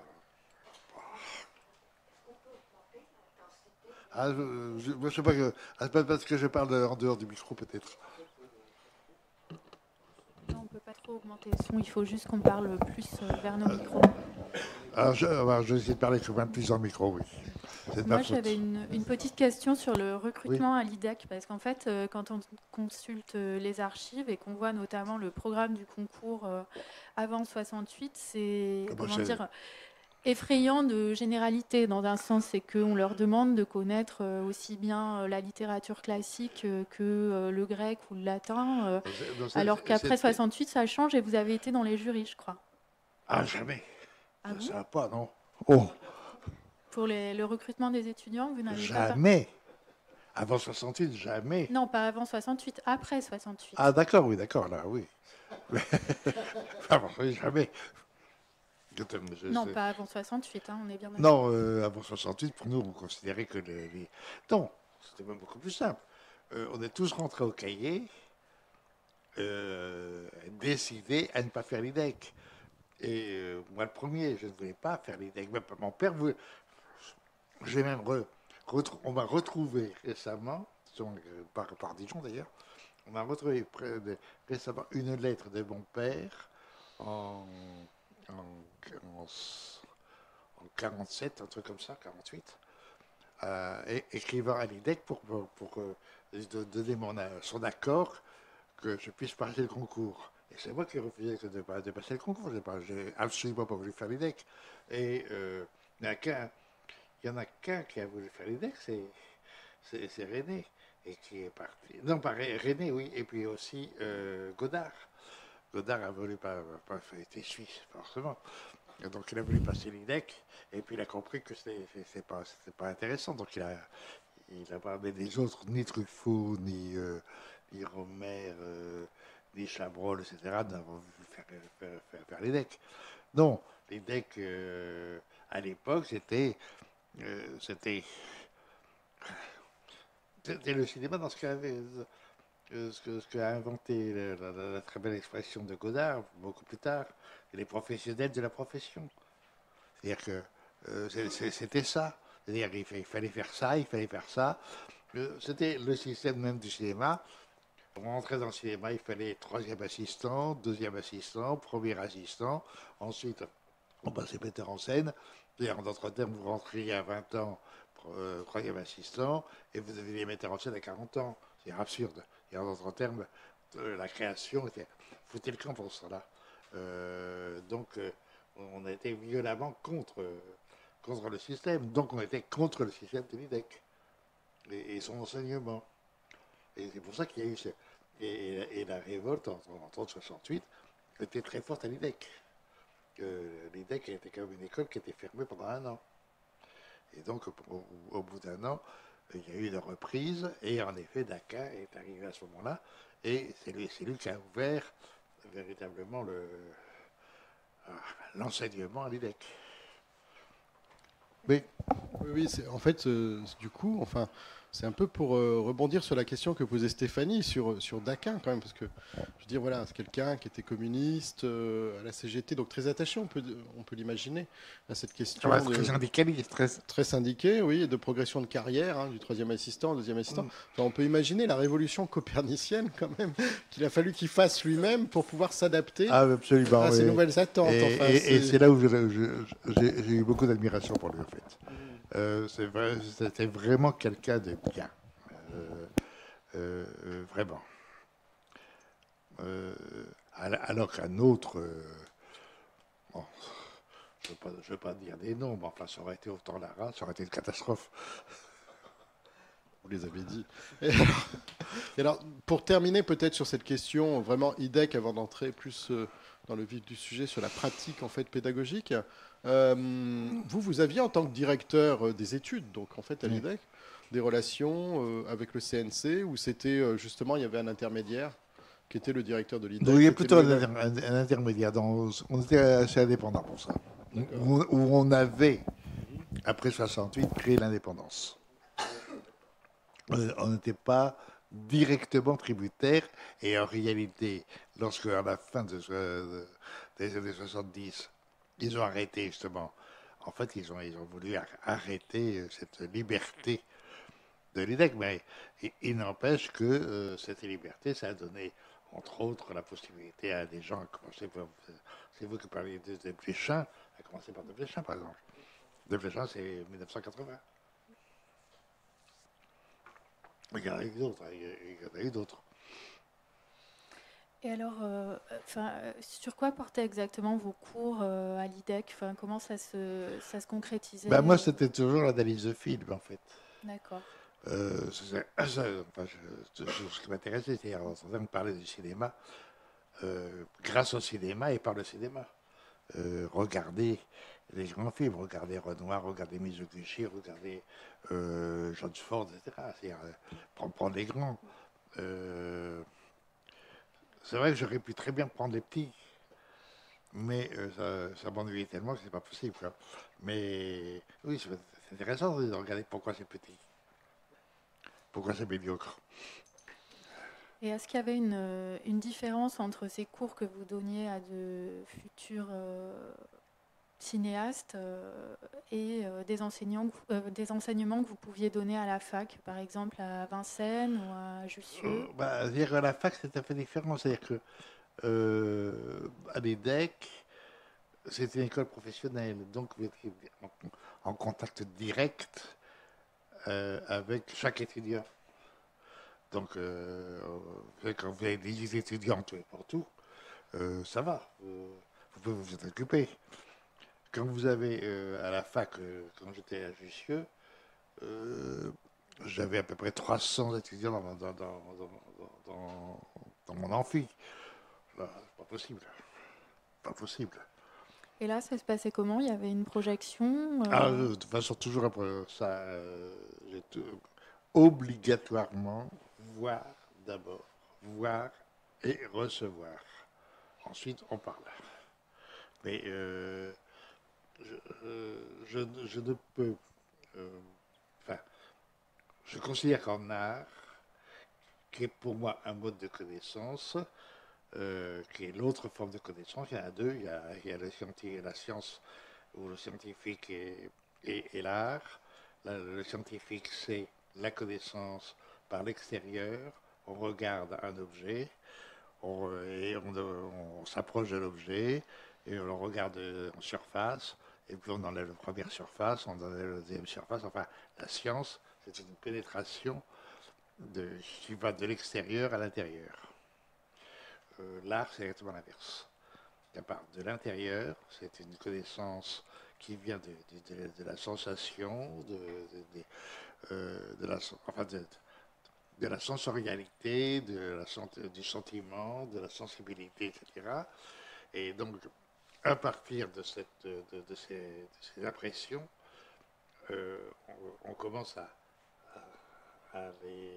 Ah, je, je, moi, je sais pas que. Ah, c'est pas parce que je parle de- en dehors du micro, peut-être. Non, on ne peut pas trop augmenter le son, il faut juste qu'on parle plus euh, vers nos micros. Alors, je, alors, je vais essayer de parler quand même plus dans le micro, oui. C'est de ma Moi, faute. j'avais une, une petite question sur le Oui. recrutement à l'I D E C, parce qu'en fait, euh, quand on consulte euh, les archives et qu'on voit notamment le programme du concours euh, avant soixante-huit, c'est, Ah, bon, comment c'est- dire, effrayant de généralité, dans un sens, c'est qu'on leur demande de connaître euh, aussi bien euh, la littérature classique euh, que euh, le grec ou le latin, euh, c'est- non, c'est- alors qu'après c'était- soixante-huit, ça change et vous avez été dans les jurys, je crois. Ah, jamais. Ah Ça, bon ça va pas, non? Oh, Pour les- le recrutement des étudiants, vous n'avez pas participé? jamais. Avant soixante-huit, jamais. Non, pas avant soixante-huit, après soixante-huit. Ah, d'accord, oui, d'accord, là, oui. Avant, oui, jamais. Je- je- Non, je- pas avant soixante-huit, hein, on est bien d'accord. Non, euh, avant soixante-huit, pour nous, on considérait que les. les- Non, c'était même beaucoup plus simple. Euh, on est tous rentrés au cahier, euh, décidés à ne pas faire l'I D E C. Et euh, moi, le premier, je ne voulais pas faire l'I D E C. Même mon père voulait. J'ai même re- retrou- on m'a retrouvé récemment, sur- euh, par, par Dijon d'ailleurs, on m'a retrouvé près de- récemment une lettre de mon père en, en, en, en quarante-sept, un truc comme ça, quarante-huit, euh, et, écrivant à l'I D E C pour, pour, pour, euh, de- donner mon, euh, son accord que je puisse passer le concours. Et c'est moi qui ai refusé de, de, de passer le concours. J'ai pas- j'ai absolument pas voulu faire l'I D E C. Et euh, il n'y en a qu'un il y en a qu'un qui a voulu faire l'I D E C, c'est, c'est, c'est René, et qui est parti. Non, pas Ré- René, oui, et puis aussi euh, Godard. Godard a voulu pas, pas il était suisse, forcément. Et donc il a voulu passer l'I D E C, et puis il a compris que c'était, c'est, c'est pas, c'était pas intéressant. Donc il a, il a pas amené des autres, ni Truffaut, ni, euh, ni Romer, euh, ni Chabrol, et cetera, n'avons voulu faire, faire, faire, faire l'I D E C. Non, l'I D E C, euh, à l'époque, c'était. Euh, c'était, c'était le cinéma dans ce qu'a, euh, ce que, ce qu'a inventé la, la- la- la très belle expression de Godard, beaucoup plus tard, les professionnels de la profession. C'est-à-dire que euh, c'est- c'est- c'était ça. C'est-à-dire qu'il fa- il fallait faire ça, il fallait faire ça. Euh, C'était le système même du cinéma. Pour rentrer dans le cinéma, il fallait troisième assistant, deuxième assistant, premier assistant. Ensuite, on passait metteur en scène. C'est-à-dire, en d'autres termes, vous rentriez à vingt ans, euh, troisième assistant, et vous deveniez metteur en scène à quarante ans. C'est absurde. Et en d'autres termes, euh, la création était. Foutez le camp pour cela. Euh, donc, euh, on a été violemment contre, euh, contre le système. Donc, on était contre le système de l'I D E C et, et son enseignement. Et c'est pour ça qu'il y a eu ce- Et, et la révolte en, en soixante-huit était très forte à l'I D E C. Euh, L'I D E C était quand même une école qui était fermée pendant un an. Et donc, au, au bout d'un an, il y a eu une reprise, et en effet, Daquin est arrivé à ce moment-là, et c'est lui, c'est lui qui a ouvert véritablement le, l'enseignement à l'I D E C. Oui, oui, oui, c'est, en fait, euh, du coup, enfin, c'est un peu pour euh, rebondir sur la question que posait Stéphanie sur, sur Daquin, quand même, parce que, je veux dire, voilà, c'est quelqu'un qui était communiste, euh, à la C G T, donc très attaché, on peut, on peut l'imaginer, à cette question Ah, de, très syndicaliste, très... très syndiqué, oui, et de progression de carrière, hein, du troisième assistant au deuxième assistant. Enfin, on peut imaginer la révolution copernicienne, quand même, qu'il a fallu qu'il fasse lui-même pour pouvoir s'adapter Ah, absolument, à ces oui. nouvelles attentes. Et, Enfin, et- et c'est- c'est là où je- je- j'ai j'ai eu beaucoup d'admiration pour lui, en fait. Euh, c'est vrai, c'était vraiment quelqu'un de bien. Euh, euh, euh, vraiment. Euh, alors qu'un autre, euh, bon, je ne veux, veux pas dire des noms, mais enfin, ça aurait été autant la race, ça aurait été une catastrophe. Vous les avez dit. Et alors, et alors, pour terminer peut-être sur cette question vraiment I D E C, avant d'entrer plus euh, dans le vif du sujet sur la pratique en fait pédagogique, euh, vous, vous aviez en tant que directeur euh, des études, donc en fait à Oui. l'I D E C, des relations euh, avec le C N C, où c'était euh, justement, il y avait un intermédiaire qui était le directeur de l'I D E C. Donc il y a qui était plutôt un, le- inter- un- un intermédiaire. Dans, on était assez indépendant pour ça. D'accord. Où, où on avait, après soixante-huit, créé l'indépendance. Euh, On n'était pas directement tributaire. Et en réalité, lorsque à la fin de, ce- de- des années soixante-dix, ils ont arrêté justement. En fait, ils ont, ils ont voulu ar- arrêter euh, cette liberté de l'I D E C. Mais il, il n'empêche que euh, cette liberté, ça a donné, entre autres, la possibilité à des gens, à commencer par, c'est vous qui parliez de, de Pléchin, à commencer par de Pléchin, par exemple. De Pléchin, c'est mille neuf cent quatre-vingts. Il y en a eu d'autres, il y a- il y en a eu d'autres. Et alors, euh, enfin, euh, sur quoi portaient exactement vos cours euh, à l'I D E C? Enfin, comment ça se, ça se concrétisait? Ben, moi, euh, c'était toujours l'analyse de film, en fait. D'accord. Euh, c'est- ça, enfin, je- je- ce qui m'intéressait, c'est d'entendre parler du cinéma euh, grâce au cinéma et par le cinéma. Euh, regarder les grands films, regarder Renoir, regarder Mizoguchi, regarder euh, John Ford, et cetera. C'est-à-dire euh, prendre, prendre les grands. Euh, c'est vrai que j'aurais pu très bien prendre les petits, mais euh, ça, ça m'ennuyait tellement que c'est pas possible, quoi. Mais oui, c'est c'est intéressant de regarder pourquoi c'est petit, pourquoi c'est médiocre. Et est-ce qu'il y avait une, euh, une différence entre ces cours que vous donniez à de futurs euh, cinéastes euh, et euh, des, enseignants, que vous- euh, des enseignements que vous pouviez donner à la fac, par exemple à Vincennes ou à Jussieu? Euh, bah, dire à la fac, c'est tout à fait différent. C'est-à-dire que euh, à l'E D E C, c'est une école professionnelle, donc vous êtes en, en contact direct euh, avec chaque étudiant. Donc, euh, quand vous avez dix étudiants tout et pour tout, euh, ça va, euh, vous pouvez vous en occuper. Quand vous avez euh, à la fac, euh, quand j'étais à Jussieu, euh, j'avais à peu près trois cents étudiants dans, mon- dans, dans, dans, dans- dans mon amphi. Là, c'est pas possible. Pas possible. Et là, ça se passait comment? Il y avait une projection Ah, euh, euh, de toute façon, toujours après ça, euh, j'ai tout- obligatoirement voir d'abord, voir et recevoir. Ensuite, on parle. Mais euh, je, euh, je- je ne peux. euh, Enfin, je considère qu'en art, qui est pour moi un mode de connaissance, euh, qui est l'autre forme de connaissance, il y en a deux. Il y a, il y a le scienti- la science ou le scientifique et, et- et l'art. La- Le scientifique, c'est la connaissance par l'extérieur. On regarde un objet on, et on, on s'approche de l'objet et on le regarde en surface. Et puis on enlève la première surface, on enlève la deuxième surface. Enfin, la science, c'est une pénétration de, qui va de l'extérieur à l'intérieur. Euh, L'art, c'est exactement l'inverse. À part de l'intérieur, c'est une connaissance qui vient de, de- de- de la sensation, de, de- de- euh, de la, enfin de, de la sensorialité, de la sent- du sentiment, de la sensibilité, et cetera. Et donc, à partir de, cette, de, de ces, de ces impressions, euh, on, on commence à, à, à les,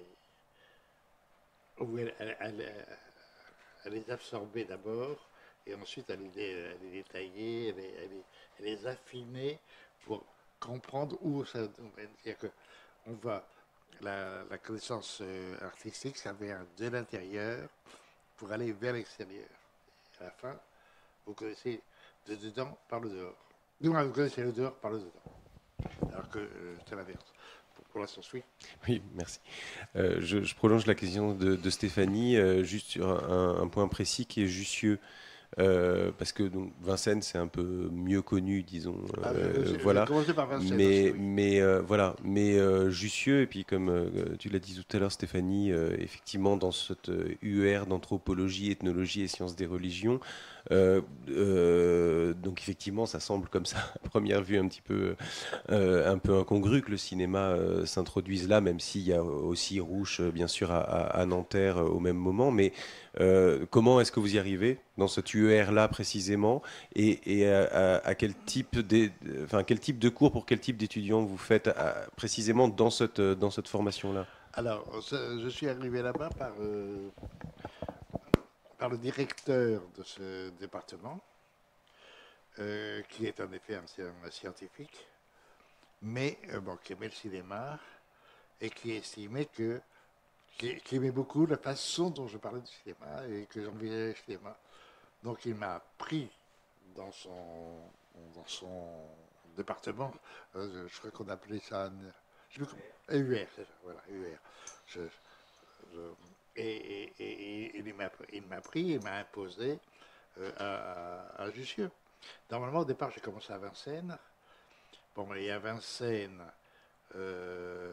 à, à, à les absorber d'abord, et ensuite à les, à les détailler, à les, à les, à les affiner pour comprendre où ça mène. C'est-à-dire qu'on va, la, la connaissance euh, artistique, ça vient de l'intérieur pour aller vers l'extérieur. À la fin, vous connaissez de dedans par le dehors. Nous, vous connaissez le dehors par le dedans. Alors que euh, c'est l'inverse. Pour, pour l'instant, oui. Oui, merci. Euh, je, je prolonge la question de, de Stéphanie, euh, juste sur un, un point précis qui est Jussieu. Euh, parce que donc, Vincennes, c'est un peu mieux connu, disons. Ah, euh, j'ai- j'ai voilà. commencé par Vincennes Mais, aussi, oui. mais euh, voilà. Mais euh, Jussieu, et puis comme euh, tu l'as dit tout à l'heure, Stéphanie, euh, effectivement, dans cette euh, U E R d'anthropologie, ethnologie et sciences des religions, euh, euh, donc effectivement, ça semble comme ça, à première vue, un petit peu, euh, un peu incongru que le cinéma euh, s'introduise là, même s'il y a aussi Rouche, euh, bien sûr, à, à- à Nanterre euh, au même moment. Mais euh, comment est-ce que vous y arrivez dans cette U E R-là précisément, et, et à, à- à quel type des, enfin, quel type de cours pour quel type d'étudiants vous faites à- précisément dans cette, dans cette formation-là? Alors, ça- je suis arrivé là-bas par, euh, par le directeur de ce département, euh, qui est en effet un, un scientifique, mais euh, bon, qui aimait le cinéma et qui estimait que, qui, qui aimait beaucoup la façon dont je parlais du cinéma et que j'envisageais le cinéma. Donc il m'a pris dans son, dans son département. Euh, je crois qu'on appelait ça un, je sais plus comment- U R, c'est ça, voilà, U R. Je, je, et, et, et, et il m'a il m'a pris, il m'a imposé euh, à, à, à Jussieu. Normalement, au départ, j'ai commencé à Vincennes. Bon, mais à Vincennes, euh,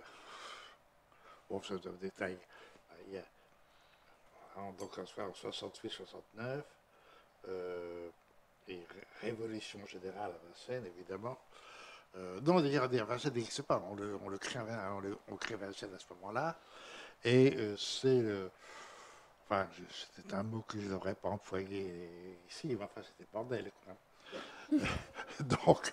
bon, c'est un détail. Il y a, en, donc en soixante-huit soixante-neuf, euh, et révolution générale à Vincennes, évidemment. Euh, non, d'ailleurs, Vincennes n'existe pas. On le, on le crée, on, le, on crée Vincennes à ce moment-là. Et euh, c'est le. Enfin, c'est un mot que je ne devrais pas employer ici, mais enfin, c'était bordel, quoi. Donc,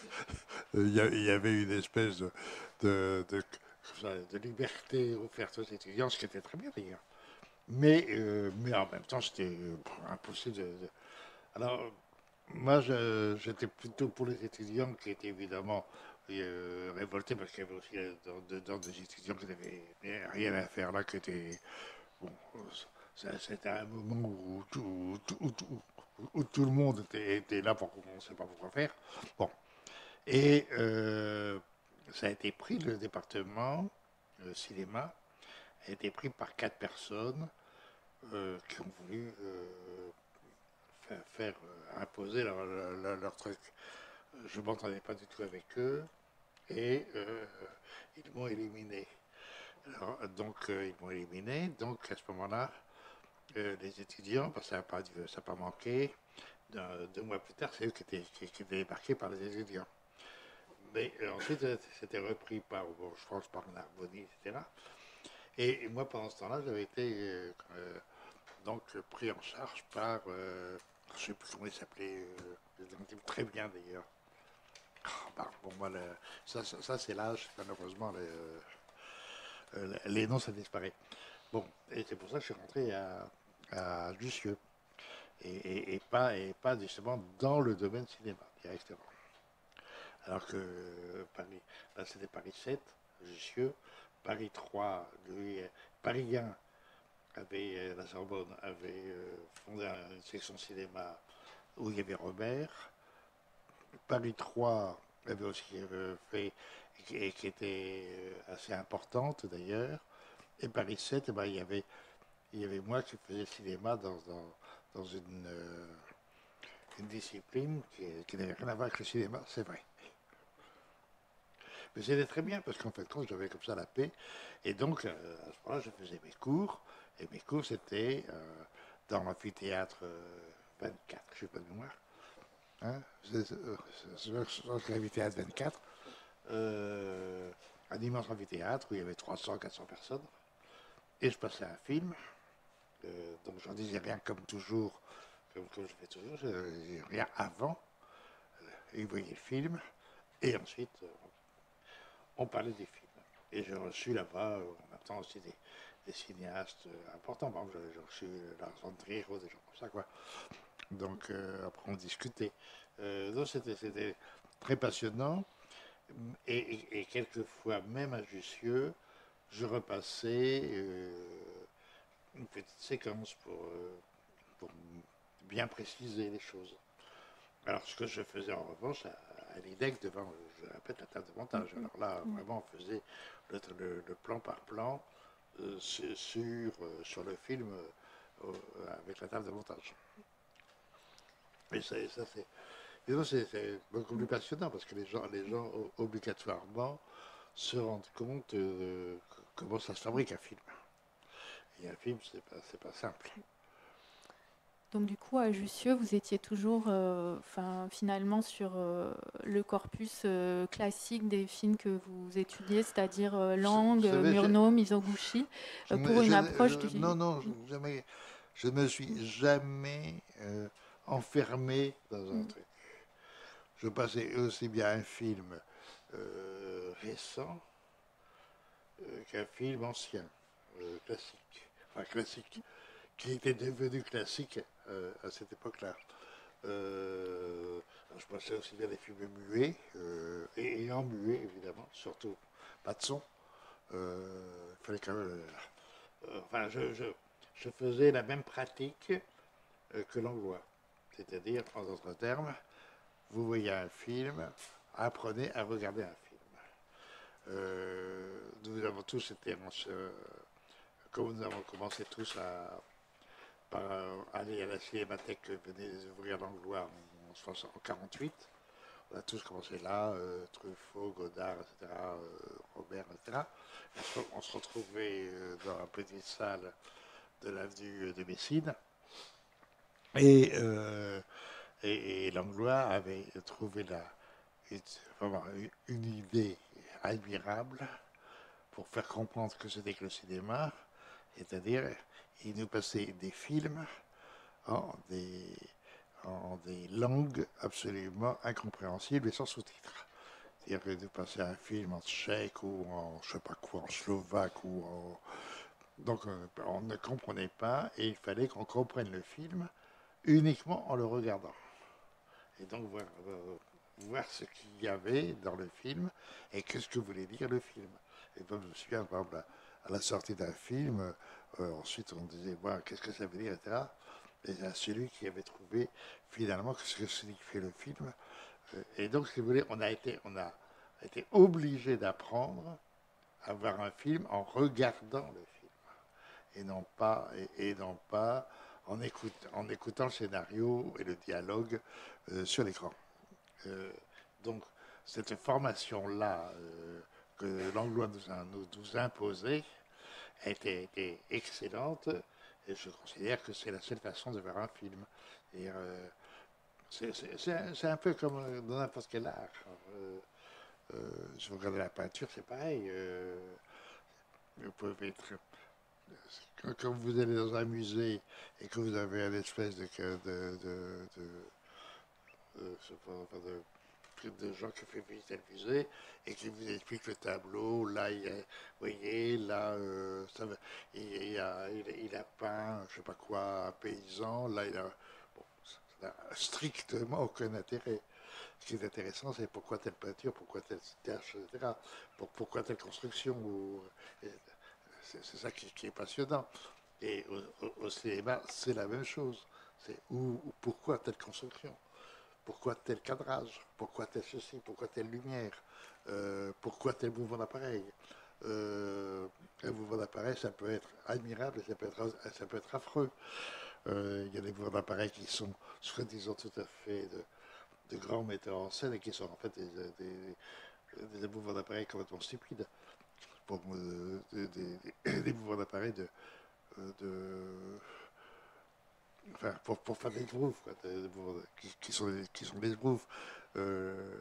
il y, y avait une espèce de, de, de, de liberté offerte aux étudiants, ce qui était très bien d'ailleurs. Mais, euh, mais en même temps, c'était impossible de, de... Alors, moi, je, j'étais plutôt pour les étudiants qui étaient évidemment euh, révoltés, parce qu'il y avait aussi euh, dedans des étudiants qui n'avaient rien à faire là, qui étaient... Bon, c'était un moment où tout, où, tout, où tout le monde était, était là pour qu'on ne sait pas pourquoi faire. Bon. Et euh, ça a été pris, le département, le cinéma, a été pris par quatre personnes euh, qui ont voulu euh, faire, faire euh, imposer leur, leur, leur truc. Je ne m'entendais pas du tout avec eux et euh, ils m'ont éliminé. Alors, donc, euh, ils m'ont éliminé. Donc, à ce moment-là, euh, les étudiants, parce que ça n'a pas, pas manqué, deux, deux mois plus tard, c'est eux qui étaient, qui, qui étaient débarqués par les étudiants. Mais euh, ensuite, c'était repris par, bon, je pense, par Narboni, et cetera. Et, et moi, pendant ce temps-là, j'avais été euh, euh, donc pris en charge par, euh, je ne sais plus comment il s'appelait, euh, je très bien d'ailleurs. Oh, bah, bon, moi, le, ça, ça, ça c'est l'âge, malheureusement, les, euh, les noms, ça disparaît. Bon, et c'est pour ça que je suis rentré à, à Jussieu, et, et, et, pas, et pas justement dans le domaine cinéma, directement. Alors que euh, Paris, là c'était Paris sept, Jussieu, Paris trois, lui, Paris un avait, euh, la Sorbonne avait euh, fondé une section cinéma où il y avait Robert. Paris trois avait aussi euh, fait, et qui était euh, assez importante d'ailleurs. Et Paris sept, eh ben, il, y avait, il y avait moi qui faisais le cinéma dans, dans, dans une, euh, une discipline qui, qui n'avait rien à voir avec le cinéma, c'est vrai. Mais c'était très bien parce qu'en fait, quand j'avais comme ça la paix, et donc euh, à ce moment-là, je faisais mes cours, et mes cours c'était euh, dans l'amphithéâtre euh, vingt-quatre, je ne sais pas de mémoire, hein, c'est euh, l'amphithéâtre vingt-quatre, euh, un immense amphithéâtre où il y avait trois cents, quatre cents personnes, et je passais un film. Euh, donc j'en disais rien comme toujours, comme, comme je fais toujours, je disais rien avant. Euh, ils voyaient le film, et ensuite euh, on parlait des films. Et j'ai reçu là-bas, euh, en même temps aussi des, des cinéastes euh, importants. Par exemple, j'ai reçu Lars von Trier, des gens comme ça, quoi. Donc euh, après on discutait. Euh, donc c'était, c'était très passionnant. Et, et, et quelquefois, même à Jussieu, je repassais euh, une petite séquence pour, euh, pour bien préciser les choses. Alors, ce que je faisais en revanche à, à l'I D E C devant, je répète, la table de montage. Alors là, vraiment, on faisait le, le, le plan par plan euh, sur, sur, euh, sur le film euh, avec la table de montage. Et ça, ça c'est. C'est, c'est beaucoup plus passionnant parce que les gens, les gens obligatoirement se rendent compte de comment ça se fabrique un film. Et un film, c'est pas, c'est pas simple. Donc du coup, à Jussieu, vous étiez toujours, euh, enfin, finalement, sur euh, le corpus euh, classique des films que vous étudiez, c'est-à-dire euh, Lang, savez, Murnau, Mizoguchi, euh, pour une je, approche je, du... Non, non, jamais, je ne me suis jamais euh, enfermé dans un mm. truc. Je passais aussi bien un film euh, récent euh, qu'un film ancien, euh, classique. Enfin, classique, qui était devenu classique euh, à cette époque-là. Euh, je passais aussi bien des films muets, euh, et, et en muet, évidemment, surtout pas de son. Euh, il fallait quand même... Euh, enfin, je, je, je faisais la même pratique euh, que Langlois. C'est-à-dire, en d'autres termes, vous voyez un film, apprenez à regarder un film. Euh, nous avons tous été, euh, comme nous avons commencé tous à, par, euh, aller à la cinémathèque que venait d'ouvrir Langlois en, en, en mille neuf cent quarante-huit, on a tous commencé là, euh, Truffaut, Godard, et cetera, euh, Robert, et cetera. On se retrouvait euh, dans la petite salle de l'avenue de Messine. Et, euh, et, et Langlois avait trouvé la, une, vraiment, une idée admirable pour faire comprendre que c'était que le cinéma, c'est-à-dire il nous passait des films en des, en des langues absolument incompréhensibles et sans sous-titres. C'est-à-dire que nous passait un film en tchèque ou en je sais pas quoi, en slovaque ou en... Donc on ne comprenait pas et il fallait qu'on comprenne le film uniquement en le regardant. Et donc voir, euh, voir ce qu'il y avait dans le film et qu'est-ce que voulait dire le film. Et donc je me souviens, par exemple, à la sortie d'un film, euh, ensuite on disait, voilà, qu'est-ce que ça veut dire, et cetera. Et c'est celui qui avait trouvé finalement ce que signifie le film. Et donc, si vous voulez, on a été, on a été obligé d'apprendre à voir un film en regardant le film et non pas, et, et non pas en, écoute, en écoutant le scénario et le dialogue euh, sur l'écran. Euh, donc, cette formation-là euh, que Langlois nous a nous, nous imposée a été, été excellente et je considère que c'est la seule façon de voir un film. Et, euh, c'est, c'est, c'est, un, c'est un peu comme dans n'importe quel art. Euh, euh, si vous regardez la peinture, c'est pareil. Euh, vous pouvez être... Quand, quand vous allez dans un musée et que vous avez une espèce de... de, de, de, de, je sais pas, de, de gens qui font visiter le musée et qui vous expliquent le tableau, là, il a, vous voyez, là, euh, ça, il, il, a, il, il a peint, je sais pas quoi, un paysan, là, il a... Bon, ça n'a strictement aucun intérêt. Ce qui est intéressant, c'est pourquoi telle peinture, pourquoi telle tâche, et cetera. Pour, pourquoi telle construction. Ou, c'est, c'est ça qui, qui est passionnant. Et au, au, au cinéma, c'est la même chose. C'est où, où, pourquoi telle construction, pourquoi tel cadrage, pourquoi tel ceci, pourquoi telle lumière, euh, pourquoi tel mouvement d'appareil. Euh, un mouvement d'appareil, ça peut être admirable et ça peut être, ça peut être affreux. Euh, il y a des mouvements d'appareil qui sont soi-disant tout à fait de, de grands metteurs en scène et qui sont en fait des, des, des mouvements d'appareil complètement stupides. Pour, euh, des, des, des mouvements d'appareil de, de enfin, pour, pour faire des grooves, quoi, des, des qui, qui, sont des, qui sont des grooves. Euh,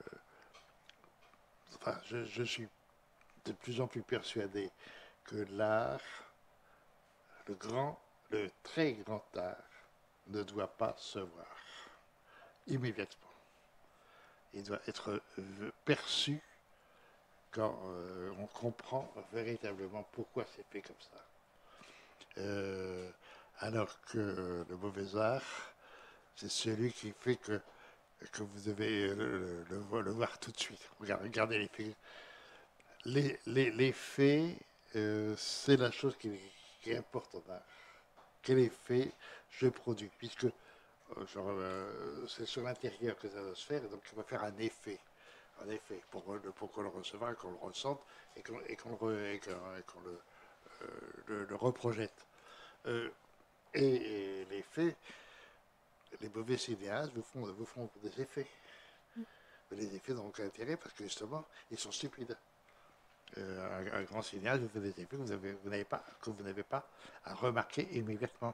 enfin, je, je suis de plus en plus persuadé que l'art le grand, le très grand art ne doit pas se voir immédiatement. Il doit être perçu quand euh, on comprend véritablement pourquoi c'est fait comme ça. Euh, alors que euh, le mauvais art, c'est celui qui fait que, que vous devez le, le, le voir tout de suite. Regardez, regardez les faits. Les, les, les faits, euh, c'est la chose qui, qui importe en art. Quel effet je produis, puisque euh, genre, euh, c'est sur l'intérieur que ça doit se faire, et donc il va faire un effet. Un effet pour, pour qu'on le reçoive, qu'on le ressente et qu'on, et qu'on, le, et qu'on, et qu'on le, euh, le, le reprojette. Euh, et, et les faits, les mauvais cinéastes vous font, vous font des effets. Mais les effets n'ont aucun intérêt parce que justement, ils sont stupides. Euh, un, un grand cinéaste vous fait des effets que vous, avez, vous n'avez pas, que vous n'avez pas à remarquer immédiatement.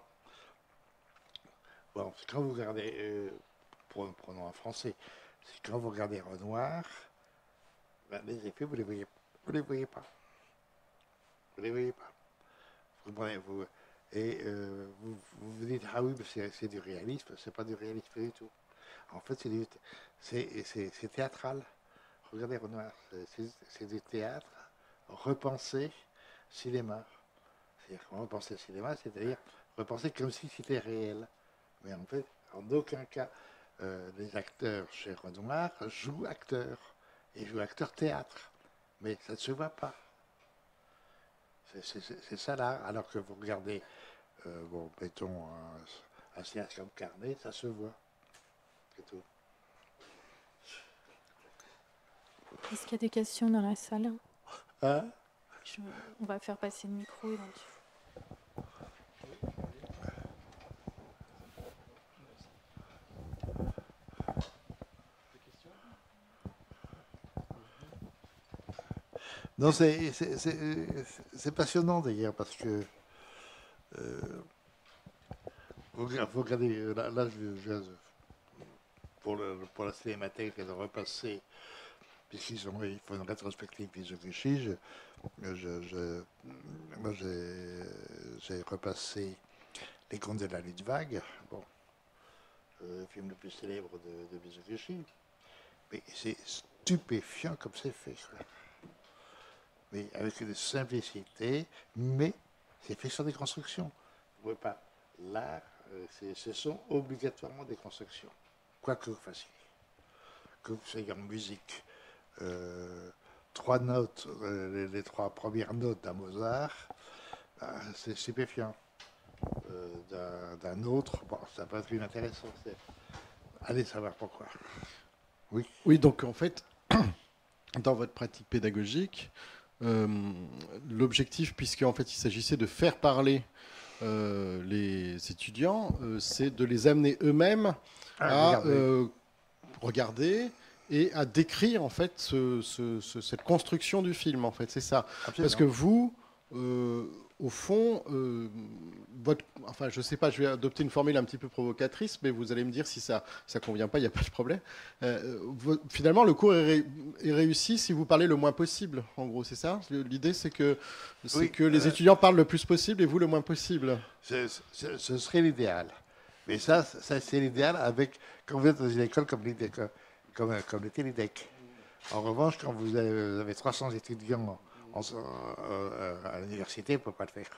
Bon, quand vous regardez, euh, prenons un français, c'est quand vous regardez Renoir, ben, les effets, vous ne les voyez, vous les voyez pas. Vous ne les voyez pas. Vous comprenez, vous, et euh, vous, vous vous dites, ah oui, mais c'est, c'est du réalisme, c'est pas du réalisme du tout. En fait, c'est, du, c'est, c'est, c'est théâtral. Regardez Renoir, c'est, c'est, c'est du théâtre repensé cinéma. C'est-à-dire repenser cinéma, c'est-à-dire repenser comme si c'était réel. Mais en fait, en aucun cas, euh, les acteurs chez Renoir jouent acteurs. Ils jouent acteurs théâtre. Mais ça ne se voit pas. C'est, c'est, c'est ça là. Alors que vous regardez, euh, bon, mettons, un, un cinéaste comme Carnet, ça se voit. C'est tout. Est-ce qu'il y a des questions dans la salle? Hein? Je, on va faire passer le micro éventuellement. Non, c'est, c'est, c'est, c'est passionnant d'ailleurs parce que euh, vous, vous regardez, là, là je, je, pour, le, pour la cinémathèque de repasser, puisqu'ils ont, il faut une rétrospective Mizoguchi, je, je, je, moi j'ai, j'ai repassé Les Contes de la Lutte Vague, bon, le film le plus célèbre de, de Mizoguchi, mais c'est stupéfiant comme c'est fait, quoi. Mais avec une simplicité, mais c'est fait sur des constructions. Vous ne pouvez pas. L'art, c'est, ce sont obligatoirement des constructions, quoi que vous fassiez. Que vous soyez en musique, euh, trois notes, euh, les, les trois premières notes d'un Mozart, ben, c'est stupéfiant. Euh, d'un, d'un autre, bon, ça peut être inintéressant. C'est... Allez savoir pourquoi. Oui. Oui, donc en fait, dans votre pratique pédagogique, Euh, l'objectif, puisqu'en fait il s'agissait de faire parler euh, les étudiants, euh, c'est de les amener eux-mêmes Ah, à regardez. euh, regarder et à décrire en fait ce, ce, ce, cette construction du film. En fait, c'est ça. Absolument. Parce que vous, euh, au fond, euh, votre, enfin, je sais pas, je vais adopter une formule un petit peu provocatrice, mais vous allez me dire si ça ça convient pas, il n'y a pas de problème. Euh, vous, finalement, le cours est, ré, est réussi si vous parlez le moins possible. En gros, c'est ça. L'idée, c'est que c'est Oui, que les euh, étudiants parlent le plus possible et vous le moins possible. Ce, ce, ce serait l'idéal. Mais ça, ça c'est l'idéal avec, quand vous êtes dans une école comme, comme, comme, comme l'était l'I D E C. En revanche, quand vous avez, vous avez trois cents étudiants en, en, euh, à l'université, on ne peut pas le faire.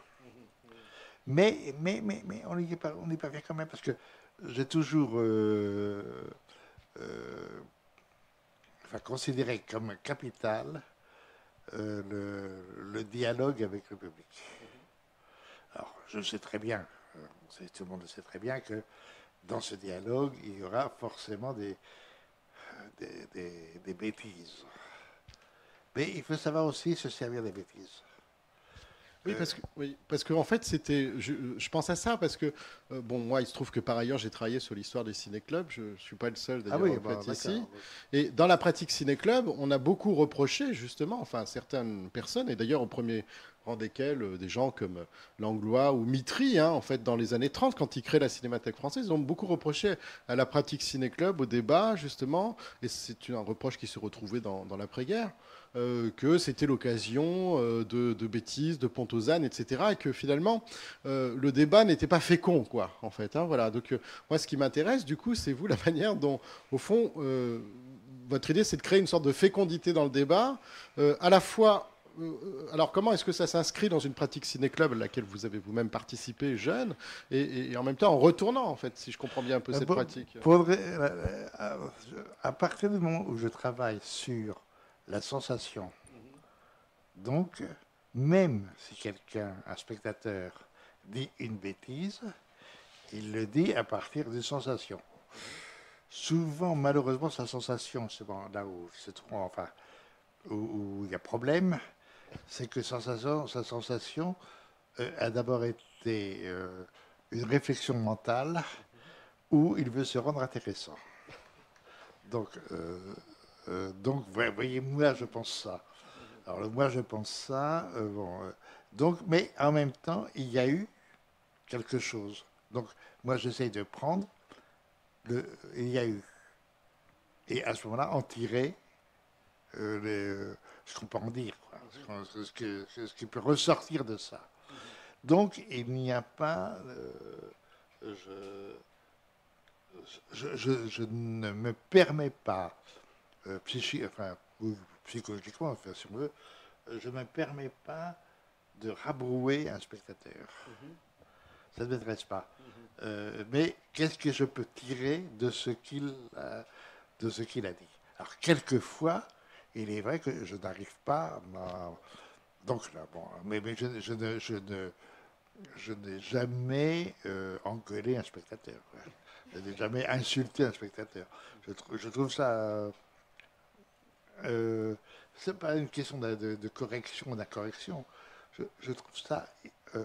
Mais, mais, mais, mais on n'y est pas, on n'est pas fait quand même, parce que j'ai toujours euh, euh, enfin, considéré comme capital euh, le, le dialogue avec le public. Alors, je sais très bien, tout le monde le sait très bien, que dans ce dialogue, il y aura forcément des, des, des, des bêtises. Mais il faut savoir aussi se servir des bêtises. Oui, parce que, oui, parce que en fait, c'était, je, je pense à ça parce que, euh, bon, moi, il se trouve que par ailleurs, j'ai travaillé sur l'histoire des ciné-clubs. Je ne suis pas le seul d'ailleurs Ah oui, en bah, fait, ici. oui. Et dans la pratique ciné-club, on a beaucoup reproché, justement, enfin, certaines personnes, et d'ailleurs, au premier rang desquels euh, des gens comme Langlois ou Mitry, hein, en fait, dans les années trente, quand ils créent la Cinémathèque française, ils ont beaucoup reproché à la pratique ciné-club, au débat, justement, et c'est un reproche qui se retrouvait dans, dans l'après-guerre, euh, que c'était l'occasion euh, de, de bêtises, de Pontozane, et cetera, et que finalement, euh, le débat n'était pas fécond, quoi, en fait. Hein, voilà. Donc, euh, moi, ce qui m'intéresse, du coup, c'est vous, la manière dont, au fond, euh, votre idée, c'est de créer une sorte de fécondité dans le débat, euh, à la fois. Euh, alors, comment est-ce que ça s'inscrit dans une pratique ciné-club à laquelle vous avez vous-même participé jeune, et, et, et en même temps en retournant, en fait, si je comprends bien un peu Euh, cette pour- pratique. faudrait, euh, euh, à partir du moment où je travaille sur la sensation, donc, même si quelqu'un, un spectateur, dit une bêtise, il le dit à partir des sensations. Souvent, malheureusement, sa sensation, c'est bon, là où se trouve, enfin, où, où il y a problème, c'est que sensation, sa sensation euh, a d'abord été euh, une réflexion mentale où il veut se rendre intéressant. Donc, euh, euh, donc vous voyez, moi, je pense ça. Alors, le moi, je pense ça. euh, bon, euh, donc, mais en même temps, il y a eu quelque chose. Donc, moi, j'essaye de prendre le. Il y a eu. Et à ce moment-là, en tirer euh, les, euh, ce qu'on peut en dire, quoi, ce, qu'on- ce que- ce qui peut ressortir de ça. Donc, il n'y a pas. euh, je, je, je- je ne me permets pas, euh, psychi- enfin, ou psychologiquement, enfin, si on veut, euh, je ne me permets pas de rabrouer un spectateur. Ça ne m'intéresse pas. Euh, mais qu'est-ce que je peux tirer de ce qu'il a, de ce qu'il a dit? Alors, quelquefois, il est vrai que je n'arrive pas à. Donc là, bon, mais, mais je, je ne, je ne, je n'ai jamais euh, engueulé un spectateur. quoi. Je n'ai jamais insulté un spectateur. Je, trou- je trouve ça. Euh, euh, c'est pas une question de, de- de correction ou d'incorrection. Je, je trouve ça euh,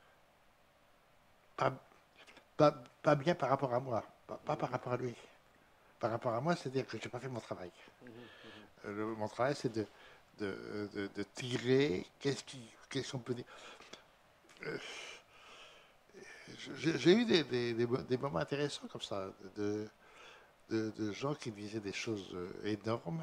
pas, pas, pas bien par rapport à moi, pas, pas par rapport à lui. Par rapport à moi, c'est-à-dire que je n'ai pas fait mon travail. Euh, le- mon travail, c'est de, de, de- de tirer. Qu'est-ce qui, qu'est-ce qu'on peut dire? Euh, J'ai j'ai eu des, des- des mo- des moments intéressants comme ça, de, de- de gens qui disaient des choses euh, énormes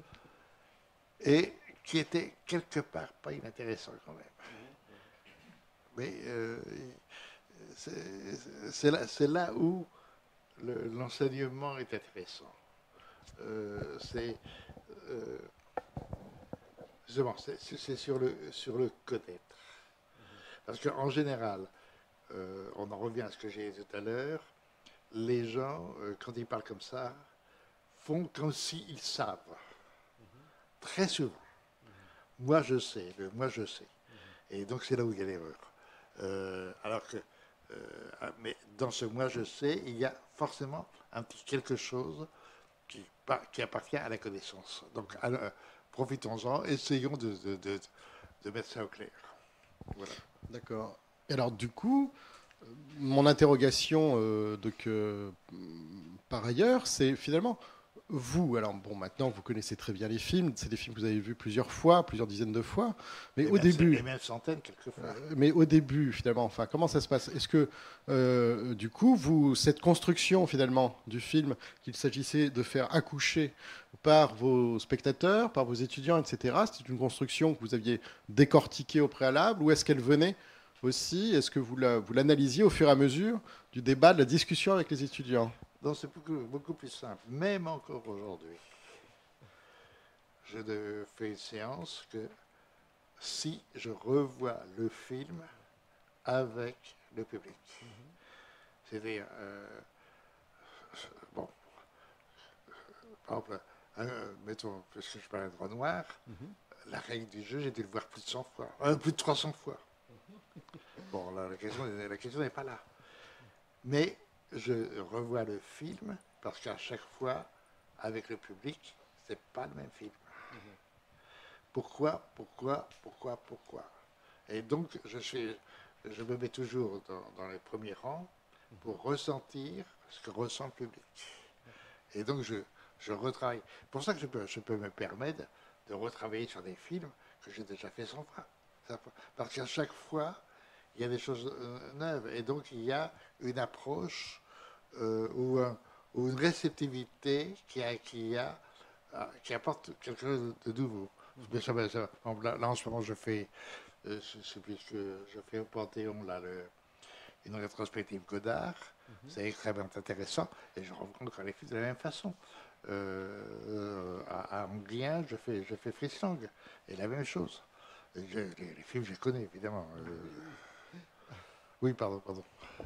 et qui étaient quelque part pas inintéressants quand même. Mais euh, c'est c'est là, c'est là où le- l'enseignement est intéressant. Euh, c'est euh, justement, c'est c'est sur le, sur le connaître. Parce qu'en général, euh, on en revient à ce que j'ai dit tout à l'heure, les gens, euh, quand ils parlent comme ça, font comme s'ils savent. Très souvent. Moi, je sais. Le moi, je sais. Et donc, c'est là où il y a l'erreur. Euh, alors que, euh, mais dans ce moi, je sais, il y a forcément un petit quelque chose qui, par- qui appartient à la connaissance. Donc, alors, euh, profitons-en, essayons de, de, de, de mettre ça au clair. Voilà. D'accord. Et alors, du coup, euh, mon interrogation, euh, donc, euh, par ailleurs, c'est finalement, vous, alors bon, maintenant, vous connaissez très bien les films, c'est des films que vous avez vus plusieurs fois, plusieurs dizaines de fois, mais Et au même, début, et même centaines, quelquefois. euh, mais au début, finalement, enfin, comment ça se passe? Est-ce que, euh, du coup, vous, cette construction, finalement, du film, qu'il s'agissait de faire accoucher par vos spectateurs, par vos étudiants, et cetera, c'est une construction que vous aviez décortiquée au préalable, ou est-ce qu'elle venait aussi, est-ce que vous la- vous l'analysiez au fur et à mesure du débat, de la discussion avec les étudiants? Donc, c'est beaucoup, beaucoup plus simple. Même encore aujourd'hui, je ne fais une séance que si je revois le film avec le public. C'est-à-dire, euh, bon, par exemple, euh, mettons, puisque je parle de droit noir, la règle du jeu, j'ai dû le voir plus de cent fois, euh, plus de trois cents fois. Bon, là, la question, la question n'est pas là. Mais je revois le film parce qu'à chaque fois, avec le public, c'est pas le même film. Pourquoi, pourquoi, pourquoi, pourquoi? Et donc, je, suis, je me mets toujours dans, dans les premiers rangs pour ressentir ce que ressent le public. Et donc, je, je retravaille. C'est pour ça que je peux, je peux me permettre de retravailler sur des films que j'ai déjà fait cent fois. Ça- Parce qu'à chaque fois, il y a des choses euh, neuves. Et donc, il y a une approche euh, ou, un- ou une réceptivité qui, a, qui, a, euh, qui apporte quelque chose de nouveau. Mais ça, va- ça va. Par exemple, là, là, en ce moment, je fais, euh, je, sais plus ce que je fais au Panthéon, là, le, une rétrospective Godard. C'est extrêmement intéressant. Et je rencontre encore les films de la même façon. Euh, euh, à, à Anguien, je fais, je fais Fritz Lang. Et la même chose. Et je- les, les films, je les connais, évidemment. Euh, oui, pardon, pardon.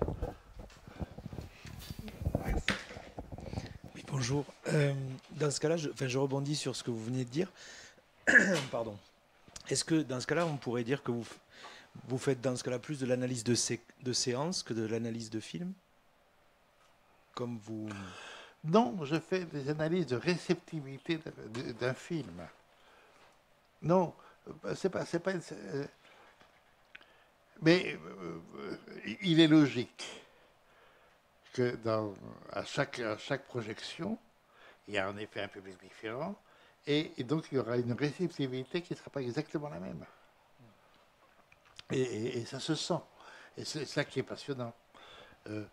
Oui, bonjour. Euh, dans ce cas-là, je, enfin, je rebondis sur ce que vous venez de dire. Pardon. Est-ce que dans ce cas-là, on pourrait dire que vous, f- vous faites dans ce cas-là plus de l'analyse de, sé- de séance que de l'analyse de film? Comme vous... Non, je fais des analyses de réceptivité d'un d'un film. Non, euh, c'est pas, c'est pas. une- euh, Mais euh, euh, il est logique que dans, à, chaque, à chaque projection, il y a en effet un public différent, et, et donc il y aura une réceptivité qui ne sera pas exactement la même. Et, et- et ça se sent. Et c'est ça qui est passionnant. Euh,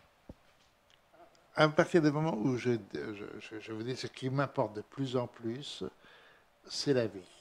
à partir du moment où je, je, je- je vous dis ce qui m'importe de plus en plus, c'est la vie.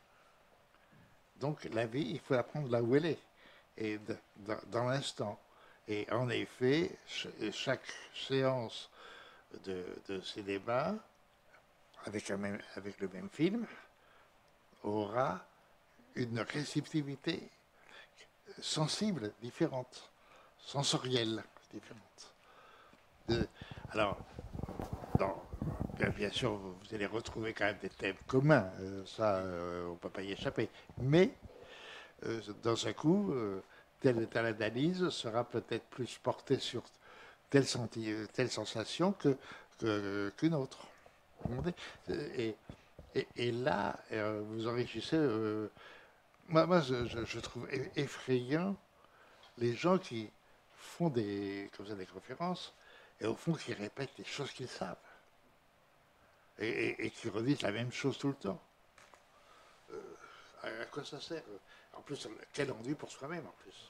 Donc la vie, il faut la prendre là où elle est, et de- dans, dans l'instant. Et en effet, ch- chaque séance de, de cinéma, avec, un même- avec le même film, aura une réceptivité sensible différente, sensorielle différente. De- alors, dans- bien, bien sûr, vous, vous allez retrouver quand même des thèmes communs, euh, ça, euh, on ne peut pas y échapper. Mais, euh, dans un coup, euh, telle et telle analyse sera peut-être plus portée sur telle, senti- telle sensation que, que- qu'une autre. Vous comprenez. Et, et- et là, euh, vous enrichissez. euh, moi, moi, je, je- je trouve eff- effrayant les gens qui font des, comme ça, des conférences et au fond qui répètent des choses qu'ils savent et, et- et qui redisent la même chose tout le temps. Euh, à, à quoi ça sert? En plus, quel ennui pour soi-même en plus.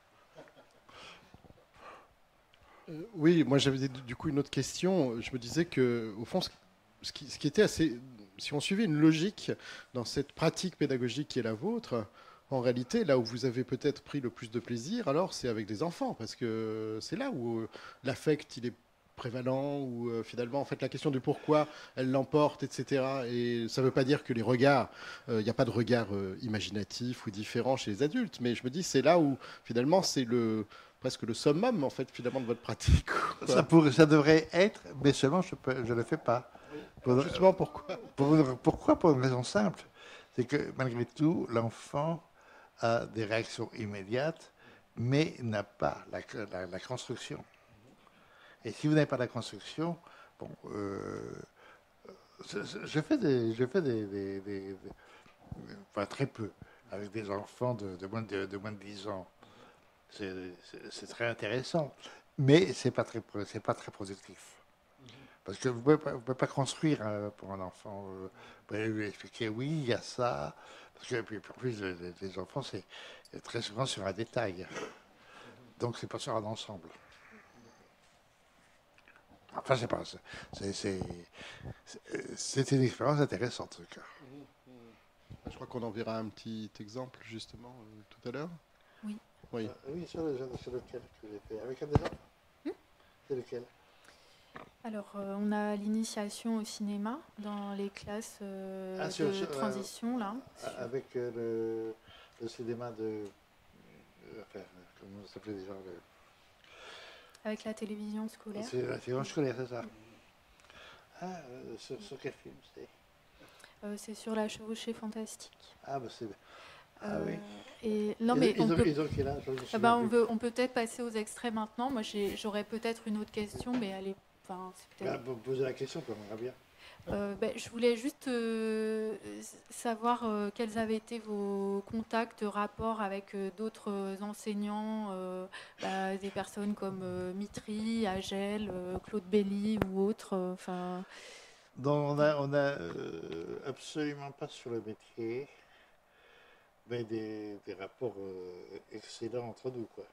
Euh, oui, moi j'avais du du coup une autre question. Je me disais que, au fond, ce ce qui, ce qui était assez. Si on suivait une logique dans cette pratique pédagogique qui est la vôtre, en réalité, là où vous avez peut-être pris le plus de plaisir, alors c'est avec des enfants, parce que c'est là où euh, l'affect il est prévalent, où euh, finalement, en fait, la question du pourquoi elle l'emporte, et cetera. Et ça ne veut pas dire que les regards, euh, il n'y a pas de regard euh, imaginatif ou différent chez les adultes, mais je me dis c'est là où finalement c'est le presque le summum en fait finalement de votre pratique. quoi. Ça, pourrait- ça devrait être, mais seulement je ne le fais pas. Pour- Justement pourquoi pour une- pourquoi? Pour une raison simple. C'est que malgré tout, l'enfant a des réactions immédiates, mais n'a pas la, la- la construction. Et si vous n'avez pas la construction, bon, euh, je, je- je fais des, je fais des, des- des- des- enfin très peu, avec des enfants de, de moins de, de moins de dix ans. C'est c'est- c'est très intéressant, mais c'est pas très, pro- c'est pas très productif. Parce que vous ne pouvez, pas vous pouvez pas construire euh, pour un enfant. euh, Vous pouvez lui expliquer, oui, il y a ça. Parce que, puis, en plus, les, les enfants, c'est très souvent sur un détail. Donc, c'est pas sur un ensemble. Enfin, c'est pas. C'est c'est- c'est- c'est une expérience intéressante, en tout cas. Je crois qu'on en verra un petit exemple justement euh, tout à l'heure. Oui. Oui. Ah, oui, sur, le, sur lequel que j'ai fait. Avec un des autres Hmm C'est lequel? Alors, euh, on a l'initiation au cinéma dans les classes euh, Ah, sur- de sur, euh, transition, là. Avec euh, le, le cinéma de. euh, Enfin, comment ça s'appelait déjà le, Avec la télévision scolaire. C'est la séance scolaire, c'est ça. Ah, euh, sur, sur quel film c'est? Euh, c'est sur la chevauchée fantastique. Ah, bah c'est. Ah Euh, oui. Et non, Ils- mais ils, on ont, peut. ils ont quel âge? Je me Ah souviens ben, on, plus. veut, on peut peut-être passer aux extraits maintenant. Moi, j'ai- j'aurais peut-être une autre question, mais elle est. Enfin, c'est Bah, peut-être. pour poser la question, on verra bien. Euh, ben, je voulais juste euh, s- savoir euh, quels avaient été vos contacts, rapports avec euh, d'autres enseignants, euh, bah, des personnes comme euh, Mitry, Agel, euh, Claude Belly ou autres. euh, Enfin, Donc, on a, on a euh, absolument pas sur le métier. mais des, des rapports euh, excellents entre nous, quoi.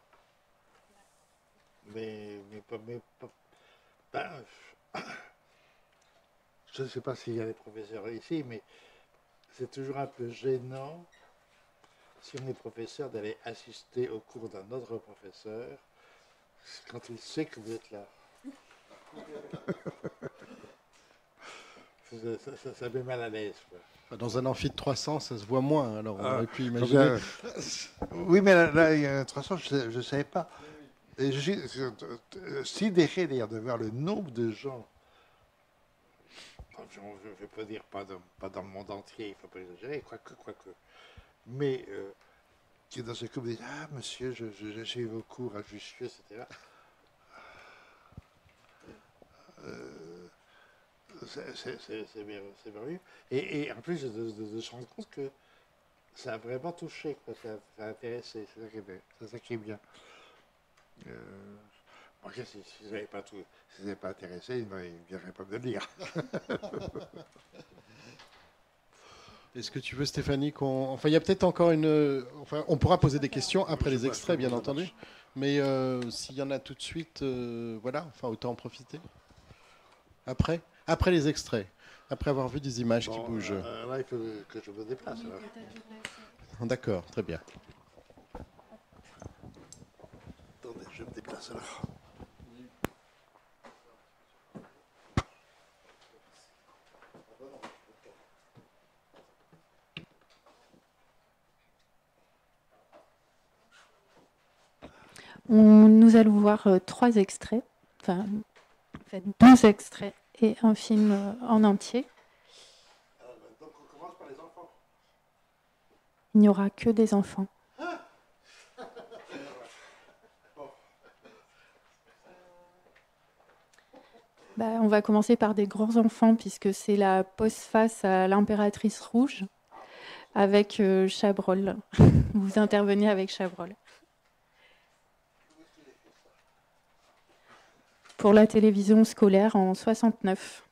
Mais, mais pas... Mais pas ben, je ne sais pas s'il y a des professeurs ici, mais c'est toujours un peu gênant, si on est professeur, d'aller assister au cours d'un autre professeur quand il sait que vous êtes là. ça, ça, ça, ça met mal à l'aise, quoi. Dans un amphi de trois cents, ça se voit moins, alors on ah, aurait pu imaginer. Oui, mais là, là il y a trois cents, je ne savais pas. Et je suis sidéré d'ailleurs de voir le nombre de gens, je ne vais pas dire pas dans, pas dans le monde entier, il ne faut pas exagérer, quoique, quoique, mais euh, qui dans ce coup me disent, ah monsieur, je, je, j'ai eu vos cours à Jussieu, et cetera. Euh, c'est merveilleux. Et, et en plus de, de, de se rendre compte que ça a vraiment touché, quoi, ça, ça a intéressé, c'est ça qui est bien. C'est ça qui est bien. Euh, bon, si, si vous n'avez pas, si pas intéressé, il ne viendrait pas me le dire. Est-ce que tu veux, Stéphanie, qu'on... Enfin, il y a peut-être encore une... Enfin, on pourra poser des questions après les extraits, bien entendu. Mais euh, s'il y en a tout de suite, euh, voilà, enfin, autant en profiter. Après Après les extraits. Après avoir vu des images bon, qui bougent. Euh, là, il faut que je me déplace. D'accord, très bien. Attendez, je me déplace alors. On, nous allons voir euh, trois extraits, enfin, en fait, deux extraits et un film euh, en entier. Alors, donc on commence par les enfants. Il n'y aura que des enfants. Ah bon. Bah, on va commencer par des grands enfants puisque c'est la postface à l'impératrice rouge avec euh, Chabrol. Vous intervenez avec Chabrol. Pour la télévision scolaire en soixante-neuf.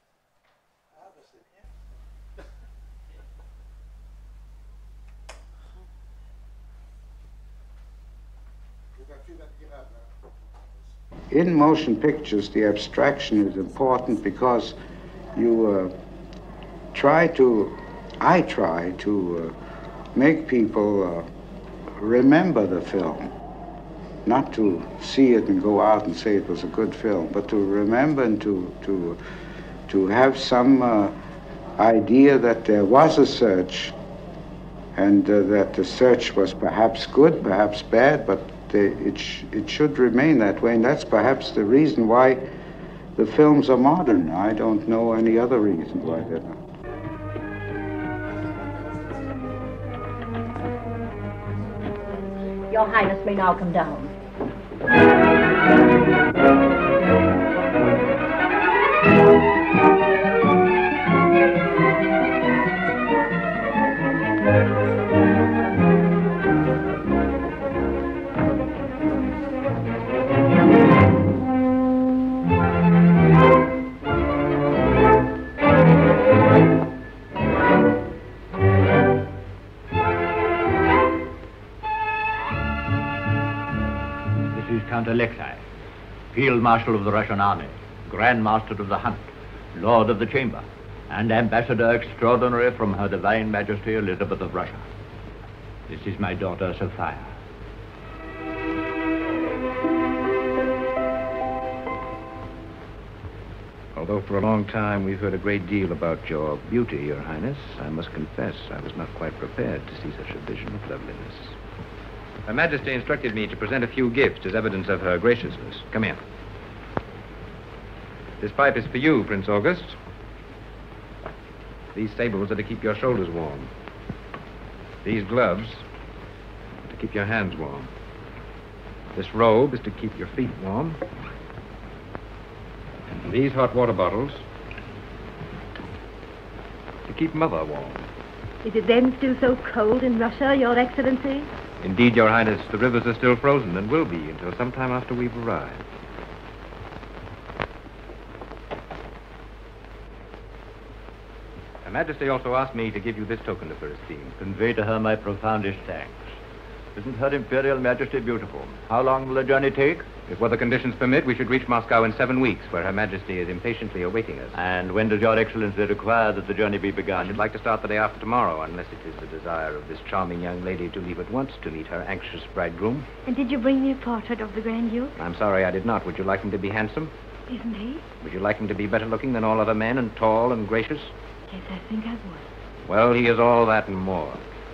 In motion pictures, the abstraction is important because you uh, try to, I try to uh, make people uh, remember the film. Not to see it and go out and say it was a good film, but to remember and to to to have some uh, idea that there was a search, and uh, that the search was perhaps good, perhaps bad, but they, it sh it should remain that way, and that's perhaps the reason why the films are modern. I don't know any other reason why they're not. Your Highness may now come down. Count Alexei, Field Marshal of the Russian Army, Grand Master of the Hunt, Lord of the Chamber, and Ambassador Extraordinary from Her Divine Majesty Elizabeth of Russia. This is my daughter, Sophia. Although for a long time we've heard a great deal about your beauty, Your Highness, I must confess I was not quite prepared to see such a vision of loveliness. Her Majesty instructed me to present a few gifts as evidence of her graciousness. Come here. This pipe is for you, Prince August. These sables are to keep your shoulders warm. These gloves are to keep your hands warm. This robe is to keep your feet warm. And these hot water bottles to keep Mother warm. Is it then still so cold in Russia, Your Excellency? Indeed, Your Highness, the rivers are still frozen and will be until sometime after we've arrived. Her Majesty also asked me to give you this token of her esteem. Convey to her my profoundest thanks. Isn't Her Imperial Majesty beautiful? How long will the journey take? If weather conditions permit, we should reach Moscow in seven weeks, where Her Majesty is impatiently awaiting us. And when does Your Excellency require that the journey be begun? I should like to start the day after tomorrow, unless it is the desire of this charming young lady to leave at once to meet her anxious bridegroom. And did you bring me a portrait of the Grand Duke? I'm sorry I did not. Would you like him to be handsome? Isn't he? Would you like him to be better looking than all other men and tall and gracious? Yes, I think I would. Well, he is all that and more.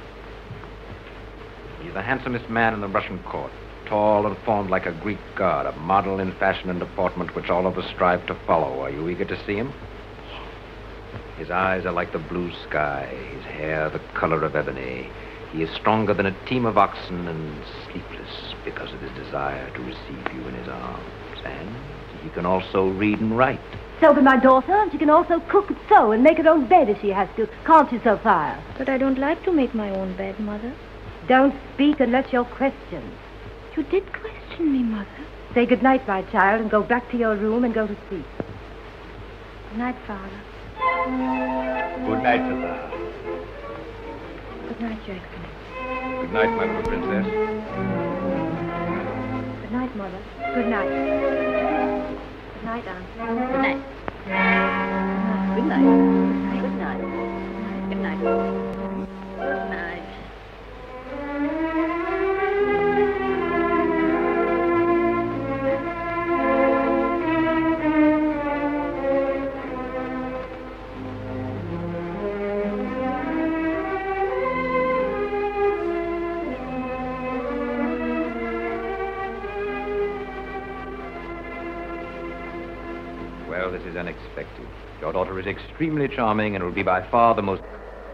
He's the handsomest man in the Russian court. Tall and formed like a Greek god, a model in fashion and deportment which all of us strive to follow. Are you eager to see him? His eyes are like the blue sky, his hair the color of ebony. He is stronger than a team of oxen and sleepless because of his desire to receive you in his arms. And he can also read and write. So can my daughter, and she can also cook and sew and make her own bed if she has to. Can't she, Sophia? But I don't like to make my own bed, Mother. Don't speak unless you're questioned. You did question me, Mother. Say good night, my child, and go back to your room and go to sleep. Good night, Father. Good night, Sophia. Good night, Your Excellency. Good night, my little princess. Good night, Mother. Good night. Good night, Aunt. Good night. Good night. Good night. Good night. Good night. Well, this is unexpected. Your daughter is extremely charming and will be by far the most...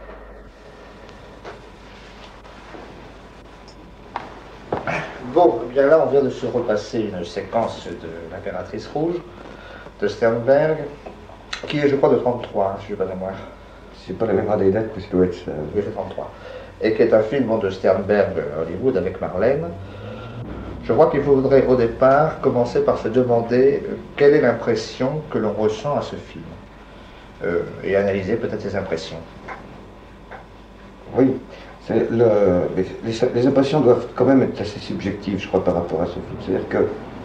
Bon, bien là, on vient de se repasser une séquence de l'Impératrice Rouge, de Sternberg, qui est, je crois, de trente-trois, si je n'ai pas de mémoire. C'est pas la mémoire des dates, mais ça doit être ça. Oui, c'est trente-trois. Et qui est un film bon, de Sternberg, Hollywood, avec Marlène. Je crois qu'il faudrait, au départ, commencer par se demander euh, quelle est l'impression que l'on ressent à ce film, euh, et analyser peut-être ses impressions. Oui. Le, les, les impressions doivent quand même être assez subjectives, je crois, par rapport à ce film. C'est-à-dire que,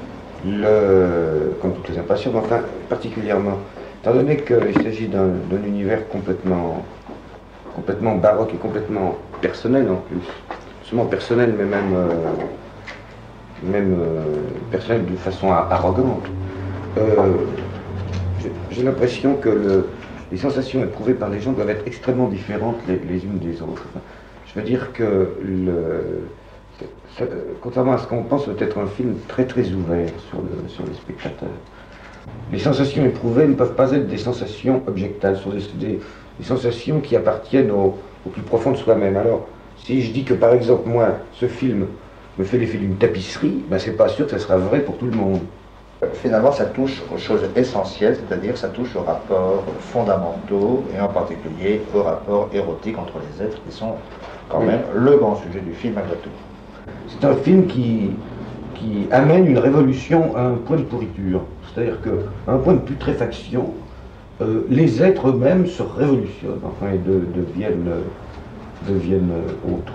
le, comme toutes les impressions, mais enfin, particulièrement, étant donné qu'il s'agit d'un univers complètement, complètement baroque et complètement personnel en plus, non seulement personnel, mais même, euh, même euh, personnel de façon arrogante, euh, j'ai l'impression que le, les sensations éprouvées par les gens doivent être extrêmement différentes les, les unes des autres. Enfin, je veux dire que, le, ça, contrairement à ce qu'on pense, ça doit être un film très très ouvert sur, le, sur les spectateurs. Les sensations éprouvées ne peuvent pas être des sensations objectives, ce sont des, des, des sensations qui appartiennent au, au plus profond de soi-même. Alors, si je dis que par exemple, moi, ce film me fait l'effet d'une tapisserie, ben c'est pas sûr que ça sera vrai pour tout le monde. Finalement, ça touche aux choses essentielles, c'est-à-dire ça touche aux rapports fondamentaux, et en particulier aux rapports érotiques entre les êtres, qui sont quand oui. même le grand sujet du film malgré tout. C'est un film qui, qui amène une révolution à un point de pourriture, c'est-à-dire qu'à un point de putréfaction, euh, les êtres eux-mêmes se révolutionnent, enfin, et de, deviennent, deviennent autres.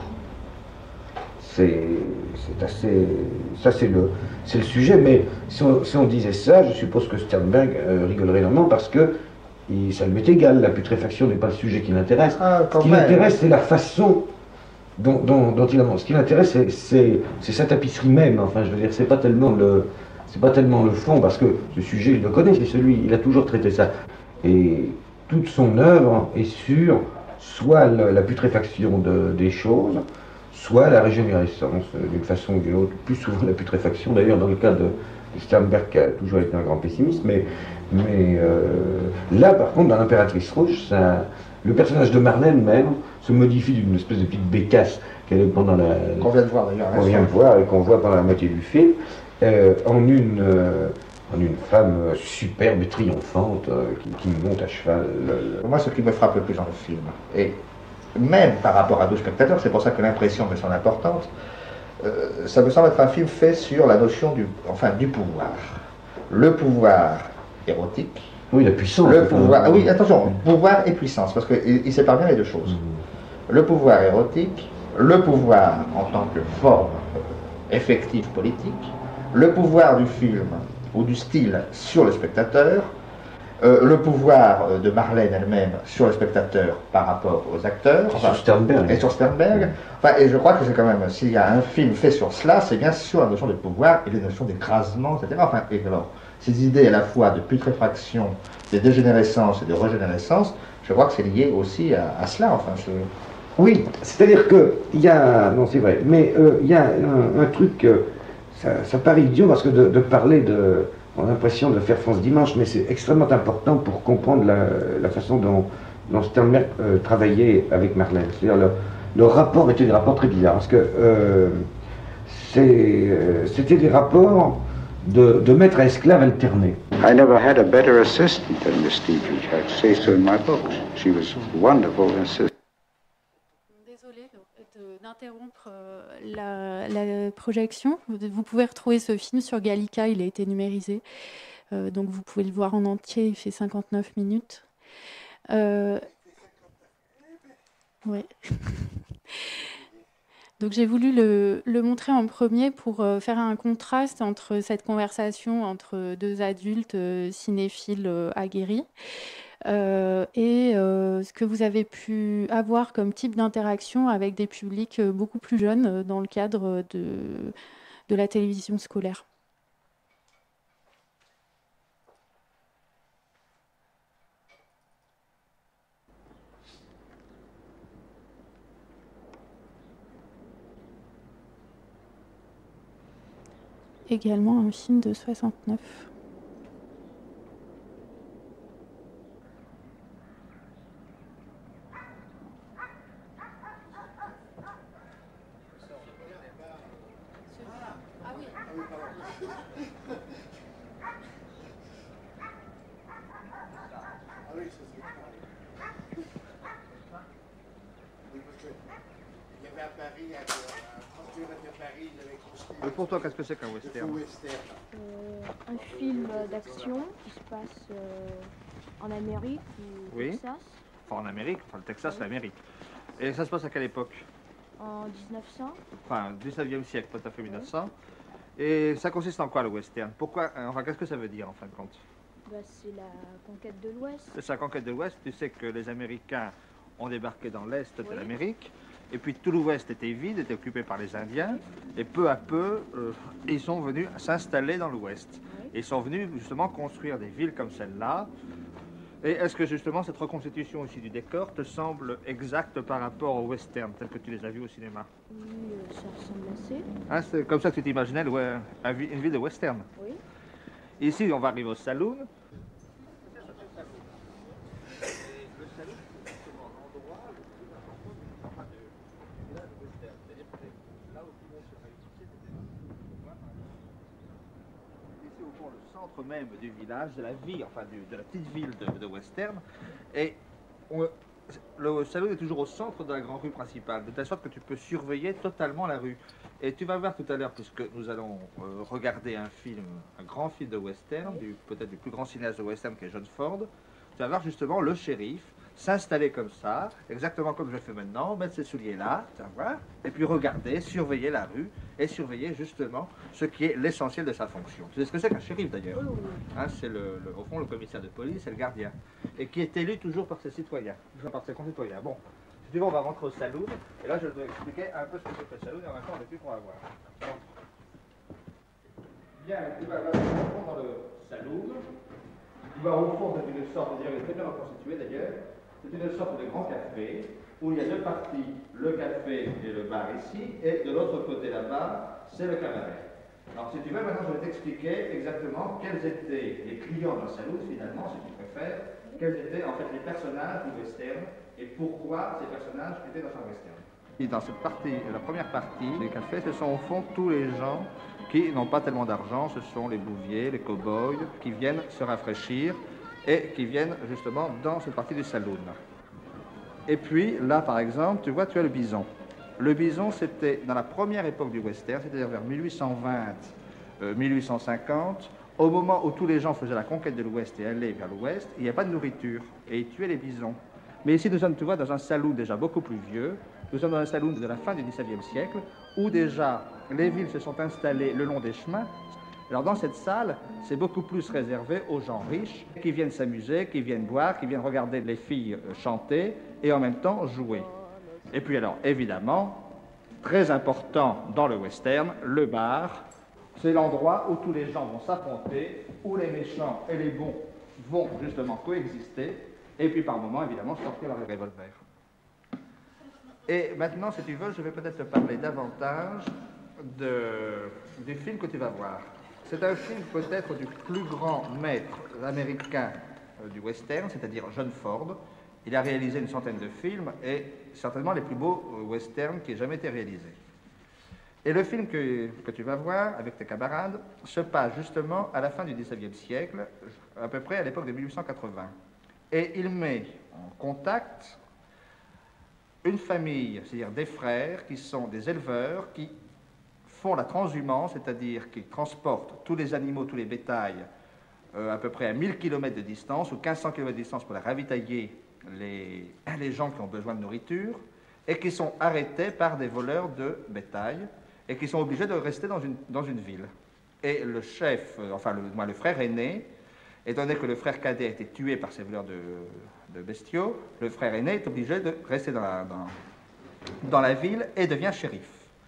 C'est assez... Ça, c'est le, le sujet, mais si on, si on disait ça, je suppose que Sternberg euh, rigolerait énormément parce que il, ça lui est égal, la putréfaction n'est pas le sujet qui l'intéresse. Ah, ce qui l'intéresse, c'est la façon dont, dont, dont il avance. Ce qui l'intéresse, c'est sa tapisserie même. Enfin, je veux dire, c'est pas tellement le... c'est pas tellement le fond, parce que ce sujet, il le connaît, c'est celui, il a toujours traité ça. Et toute son œuvre est sur soit le, la putréfaction de, des choses, soit la régénérescence, d'une façon ou d'une autre, plus souvent la putréfaction, d'ailleurs dans le cas de, de Sternberg, qui a toujours été un grand pessimiste, mais, mais euh, là, par contre, dans l'Impératrice Rouge, ça, le personnage de Marlène même se modifie d'une espèce de petite bécasse qu'elle est pendant la... Qu'on vient de voir d'ailleurs. Qu'on vient de voir et qu'on voit pendant la moitié du film, euh, en une... Euh, en une femme superbe et triomphante euh, qui, qui monte à cheval. Le... Moi, ce qui me frappe le plus dans le film, et même par rapport à d'autres spectateurs, c'est pour ça que l'impression me semble importante, euh, ça me semble être un film fait sur la notion du, enfin, du pouvoir. Le pouvoir érotique, Oui, la puissance. Le pouvoir, ah oui, attention, pouvoir et puissance, parce qu'il il sépare bien les deux choses. Mmh. Le pouvoir érotique, le pouvoir en tant que forme effective politique, le pouvoir du film ou du style sur le spectateur, euh, le pouvoir de Marlène elle-même sur le spectateur par rapport aux acteurs, et enfin, sur Sternberg. Et sur Sternberg. Enfin, et je crois que c'est quand même, s'il y a un film fait sur cela, c'est bien sur la notion de pouvoir et les notions d'écrasement, et cetera. Enfin, et alors, ces idées à la fois de putréfaction, de dégénérescence et de régénérescence, je crois que c'est lié aussi à, à cela. Enfin, je... Oui, c'est-à-dire qu'il y a, non c'est vrai, mais il euh, y a un, un truc, euh, ça, ça paraît idiot parce que de, de parler de, on a l'impression de faire France Dimanche, mais c'est extrêmement important pour comprendre la, la façon dont, dont Sternberg euh, travaillait avec Marlène. C'est-à-dire le, le rapport était des rapports très bizarres, parce que euh, c'était des rapports de, de maître à esclave alterné. I never had a better assistant than Miss Stevens. I say so in my books. She was wonderful assistant. Désolée d'interrompre la, la projection. Vous pouvez retrouver ce film sur Gallica, il a été numérisé. Euh, donc vous pouvez le voir en entier, il fait cinquante-neuf minutes. Euh... Ouais. Donc j'ai voulu le, le montrer en premier pour euh, faire un contraste entre cette conversation entre deux adultes euh, cinéphiles euh, aguerris euh, et euh, ce que vous avez pu avoir comme type d'interaction avec des publics euh, beaucoup plus jeunes euh, dans le cadre de, de la télévision scolaire. Également un film de soixante-neuf. Ah oui. Il y avait à Paris, à trente-deux de Paris, mais pour toi, qu'est-ce que c'est qu'un western? euh, Un film d'action qui se passe euh, en Amérique ou au oui. Texas. Enfin, en Amérique, enfin le Texas, c'est l'Amérique. Et ça se passe à quelle époque? En dix-neuf cents. Enfin, dix-neuvième siècle, pas tout à fait mille neuf cents. Oui. Et ça consiste en quoi le western? Pourquoi? Enfin, qu'est-ce que ça veut dire en fin de compte? Bah, c'est la conquête de l'Ouest. C'est la conquête de l'Ouest. Tu sais que les Américains ont débarqué dans l'Est oui. de l'Amérique. Et puis tout l'Ouest était vide, était occupé par les Indiens. Et peu à peu, euh, ils sont venus s'installer dans l'Ouest. Oui. Ils sont venus justement construire des villes comme celle-là. Et est-ce que justement cette reconstitution aussi du décor te semble exacte par rapport aux westerns, tels que tu les as vus au cinéma? Oui, euh, ça ressemble assez. Hein, c'est comme ça que tu t'imaginais une ville de western? Oui. Ici, on va arriver au saloon. Même du village, de la vie, enfin du, de la petite ville de, de Western. Et on, le salon est toujours au centre de la grande rue principale, de telle sorte que tu peux surveiller totalement la rue. Et tu vas voir tout à l'heure, puisque nous allons euh, regarder un film, un grand film de Western, du, peut-être du plus grand cinéaste de Western qui est John Ford, tu vas voir justement le shérif s'installer comme ça, exactement comme je fais maintenant, mettre ses souliers là, tu vas voir, et puis regarder, surveiller la rue, et surveiller justement ce qui est l'essentiel de sa fonction. Tu sais ce que c'est qu'un shérif d'ailleurs? Hein, c'est le, le, au fond le commissaire de police, c'est le gardien, et qui est élu toujours par ses citoyens, par ses concitoyens. Bon, si tu veux, on va rentrer au saloon, et là je vais expliquer un peu ce que c'est que le saloon, et en même temps on est plus pour avoir. Bon. Bien, tu vas là, dans le saloon, tu vas au fond, c'est une sorte, d'ailleurs, il est très bien reconstitué d'ailleurs. C'est une sorte de grand café où il y a deux parties, le café et le bar ici, et de l'autre côté là-bas, c'est le cabaret. Alors si tu veux, maintenant je vais t'expliquer exactement quels étaient les clients d'un saloon finalement, si tu préfères, quels étaient en fait les personnages du western et pourquoi ces personnages étaient dans un western. Et dans cette partie, la première partie du café, ce sont au fond tous les gens qui n'ont pas tellement d'argent, ce sont les bouviers, les cow-boys, qui viennent se rafraîchir et qui viennent justement dans cette partie du saloon. Et puis là, par exemple, tu vois, tu as le bison. Le bison, c'était dans la première époque du western, c'est-à-dire vers mille huit cent vingt, euh, mille huit cent cinquante, au moment où tous les gens faisaient la conquête de l'Ouest et allaient vers l'Ouest, il n'y avait pas de nourriture et ils tuaient les bisons. Mais ici, nous sommes, tu vois, dans un saloon déjà beaucoup plus vieux. Nous sommes dans un saloon de la fin du dix-neuvième siècle où déjà les villes se sont installées le long des chemins. Alors dans cette salle, c'est beaucoup plus réservé aux gens riches qui viennent s'amuser, qui viennent boire, qui viennent regarder les filles chanter et en même temps jouer. Et puis alors, évidemment, très important dans le western, le bar. C'est l'endroit où tous les gens vont s'affronter, où les méchants et les bons vont justement coexister, et puis par moments, évidemment, sortir leur revolver. Et maintenant, si tu veux, je vais peut-être te parler davantage de, du film que tu vas voir. C'est un film peut-être du plus grand maître américain euh, du western, c'est-à-dire John Ford. Il a réalisé une centaine de films et certainement les plus beaux euh, westerns qui aient jamais été réalisés. Et le film que, que tu vas voir avec tes camarades se passe justement à la fin du dix-neuvième siècle, à peu près à l'époque de mille huit cent quatre-vingts. Et il met en contact une famille, c'est-à-dire des frères qui sont des éleveurs, qui font la transhumance, c'est-à-dire qui transportent tous les animaux, tous les bétails, euh, à peu près à mille kilomètres de distance, ou quinze cents kilomètres de distance pour les ravitailler les, les gens qui ont besoin de nourriture, et qui sont arrêtés par des voleurs de bétail, et qui sont obligés de rester dans une, dans une ville. Et le chef, euh, enfin le, moi, le frère aîné, étant donné que le frère cadet a été tué par ces voleurs de, de bestiaux, le frère aîné est obligé de rester dans la, dans, dans la ville et devient shérif.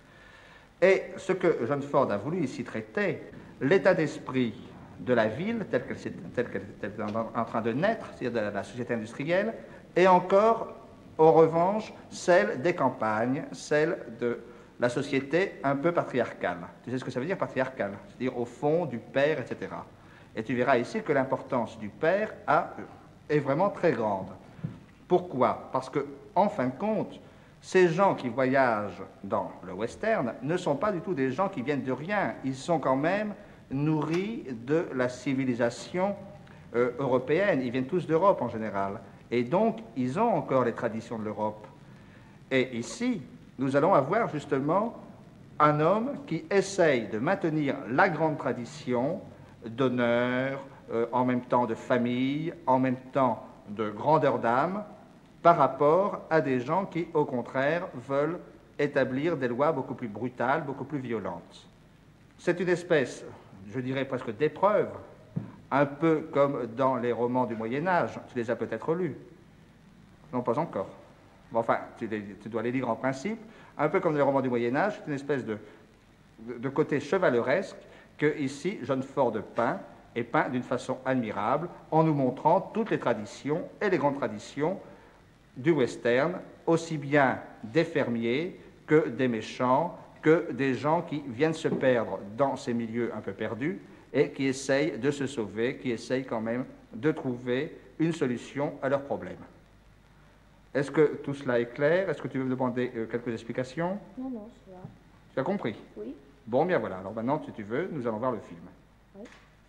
Et ce que John Ford a voulu ici traiter, l'état d'esprit de la ville, tel qu'elle tel qu'elle est en train de naître, c'est-à-dire de la, la société industrielle, et encore, en revanche, celle des campagnes, celle de la société un peu patriarcale. Tu sais ce que ça veut dire, patriarcale? C'est-à-dire au fond du père, et cetera. Et tu verras ici que l'importance du père a, est vraiment très grande. Pourquoi? Parce que, en fin de compte, ces gens qui voyagent dans le western ne sont pas du tout des gens qui viennent de rien. Ils sont quand même nourris de la civilisation euh, européenne. Ils viennent tous d'Europe en général. Et donc, ils ont encore les traditions de l'Europe. Et ici, nous allons avoir justement un homme qui essaye de maintenir la grande tradition d'honneur, euh, en même temps de famille, en même temps de grandeur d'âme, par rapport à des gens qui, au contraire, veulent établir des lois beaucoup plus brutales, beaucoup plus violentes. C'est une espèce, je dirais presque d'épreuve, un peu comme dans les romans du Moyen-Âge. Tu les as peut-être lus. Non, pas encore. Bon, enfin, tu, les, tu dois les lire en principe. Un peu comme les romans du Moyen-Âge, c'est une espèce de, de, de côté chevaleresque que, ici, John Ford peint, et peint d'une façon admirable, en nous montrant toutes les traditions et les grandes traditions du western, aussi bien des fermiers que des méchants, que des gens qui viennent se perdre dans ces milieux un peu perdus et qui essayent de se sauver, qui essayent quand même de trouver une solution à leurs problèmes. Est-ce que tout cela est clair? Est-ce que tu veux me demander euh, quelques explications? Non, non, c'est là. Tu as compris? Oui. Bon, bien voilà. Alors maintenant, si tu veux, nous allons voir le film. Oui.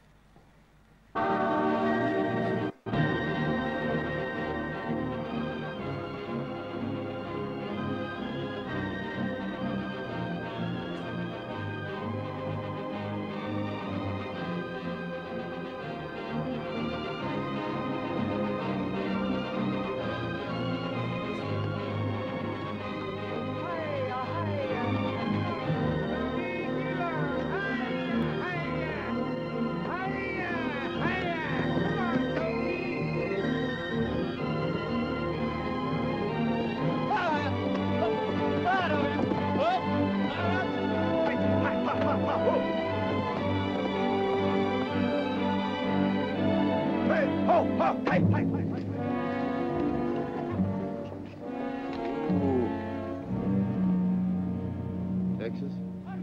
Texas?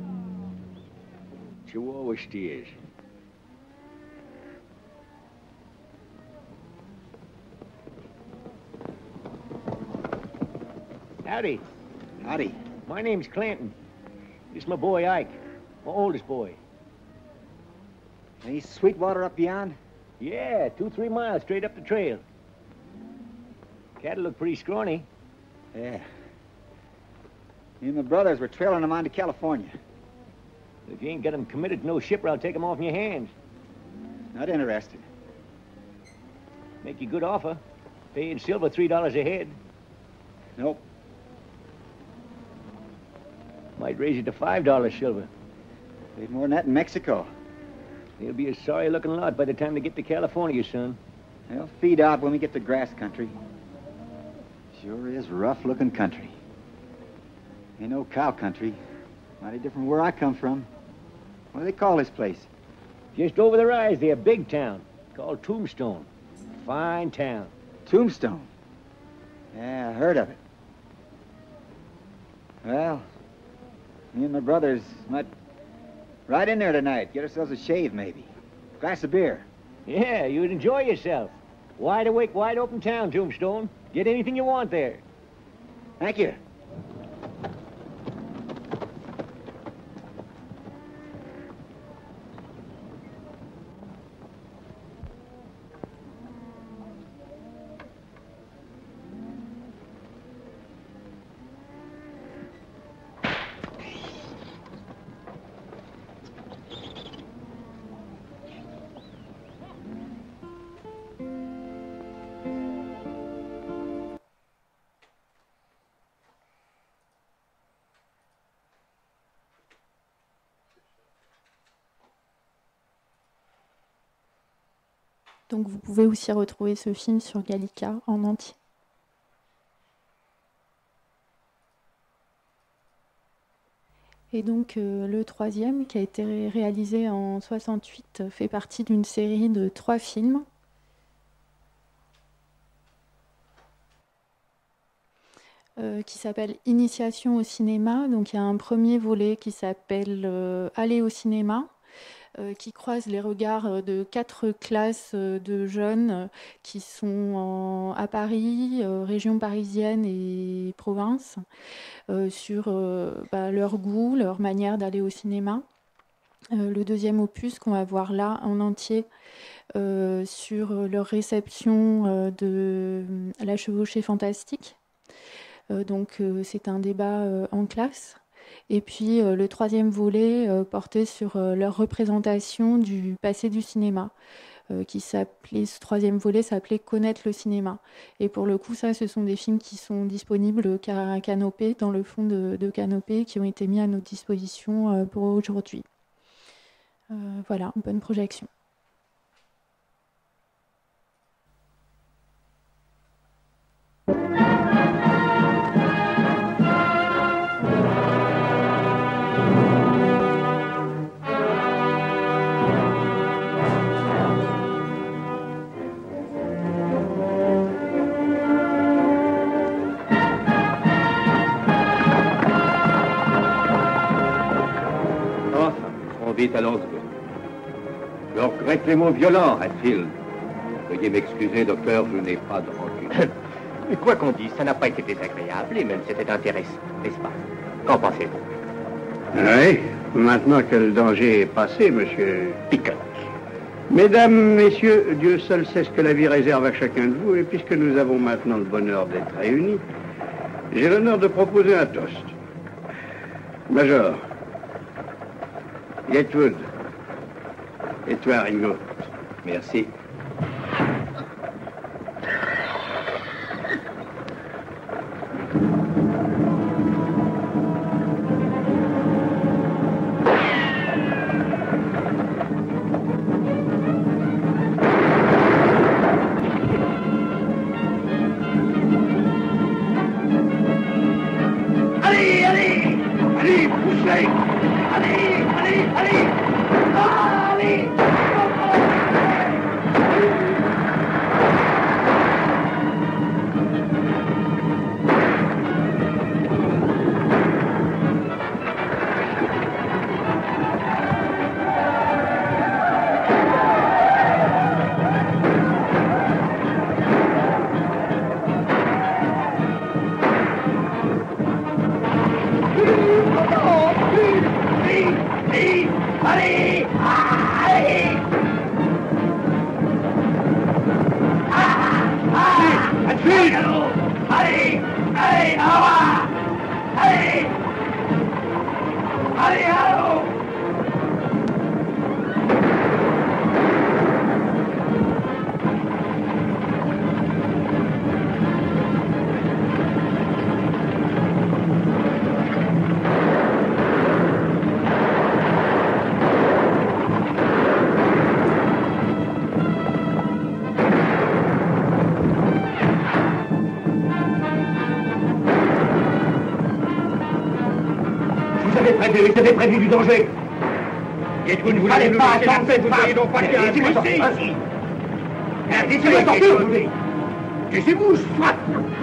Chihuahua steers. Howdy. Howdy. My name's Clanton. This is my boy Ike, my oldest boy. Any Sweetwater up beyond? Yeah, two, three miles straight up the trail. Cattle look pretty scrawny. Yeah. Me and my brothers were trailing them on to California. If you ain't got them committed to no shipper, I'll take them off in your hands. Not interested. Make you a good offer. Pay in silver three dollars a head. Nope. Might raise it to five dollars silver. Paid more than that in Mexico. They'll be a sorry-looking lot by the time they get to California, son. They'll feed out when we get to grass country. Sure is rough-looking country. Ain't no cow country. Mighty different where I come from. What do they call this place? Just over the rise there, big town. Called Tombstone. Fine town. Tombstone? Yeah, I heard of it. Well, me and my brothers might ride in there tonight. Get ourselves a shave, maybe. Glass of beer. Yeah, you'd enjoy yourself. Wide awake, wide open town, Tombstone. Get anything you want there. Thank you. Donc vous pouvez aussi retrouver ce film sur Gallica en entier. Et donc euh, le troisième, qui a été réalisé en soixante-huit, fait partie d'une série de trois films. Euh, qui s'appelle Initiation au cinéma. Donc il y a un premier volet qui s'appelle euh, Aller au cinéma, euh, qui croise les regards de quatre classes de jeunes qui sont en, à Paris, euh, région parisienne et province, euh, sur euh, bah, leur goût, leur manière d'aller au cinéma. Euh, le deuxième opus qu'on va voir là en entier, euh, sur leur réception euh, de La Chevauchée Fantastique. Euh, donc euh, c'est un débat euh, en classe. Et puis euh, le troisième volet euh, portait sur euh, leur représentation du passé du cinéma, euh, qui s'appelait, ce troisième volet s'appelait Connaître le cinéma. Et pour le coup, ça, ce sont des films qui sont disponibles à Canopée, dans le fond de, de Canopée, qui ont été mis à notre disposition euh, pour aujourd'hui. Euh, voilà, bonne projection. Vite, allons-y. Je regrette les mots violents, Hatfield. Veuillez m'excuser, docteur, je n'ai pas de rancune. Mais quoi qu'on dise, ça n'a pas été désagréable et même c'était intéressant, n'est-ce pas? Qu'en pensez-vous? Oui, maintenant que le danger est passé, monsieur Pickett. Mesdames, messieurs, Dieu seul sait ce que la vie réserve à chacun de vous, et puisque nous avons maintenant le bonheur d'être réunis, j'ai l'honneur de proposer un toast. Major, Gatewood. Et toi, Ringo. Merci. Allez, allez, allez, poussez. Allez, allez, allez. Allez. Allez, allez. Allez, allez, allez, allez, allez, allô. J'avais prévu, j'avais prévu du danger. Et vous ne voulez pas attendre cette femme. Donc pas laissez-moi sortir. Laissez-moi sortir. Laissez-moi, soit.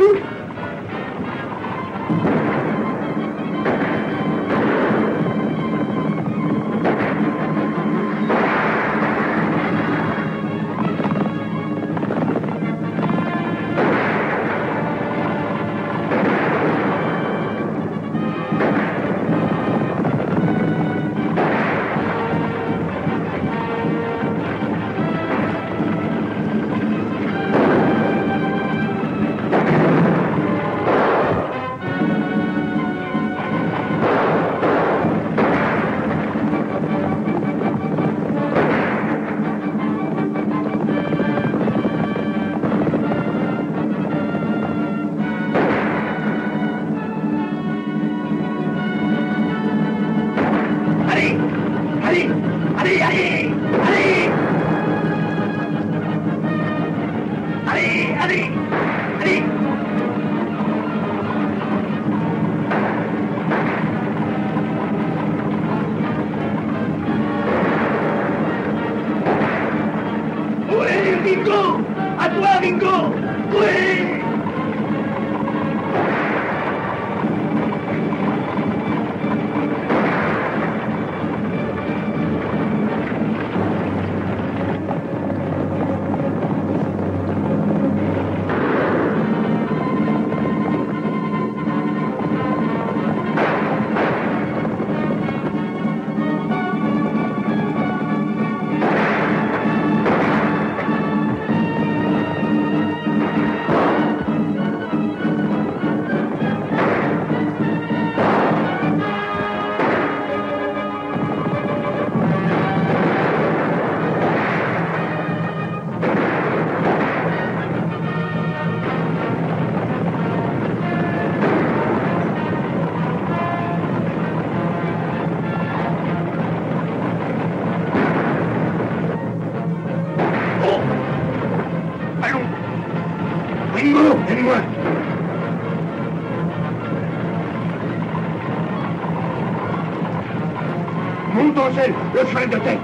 Le cheval de tête.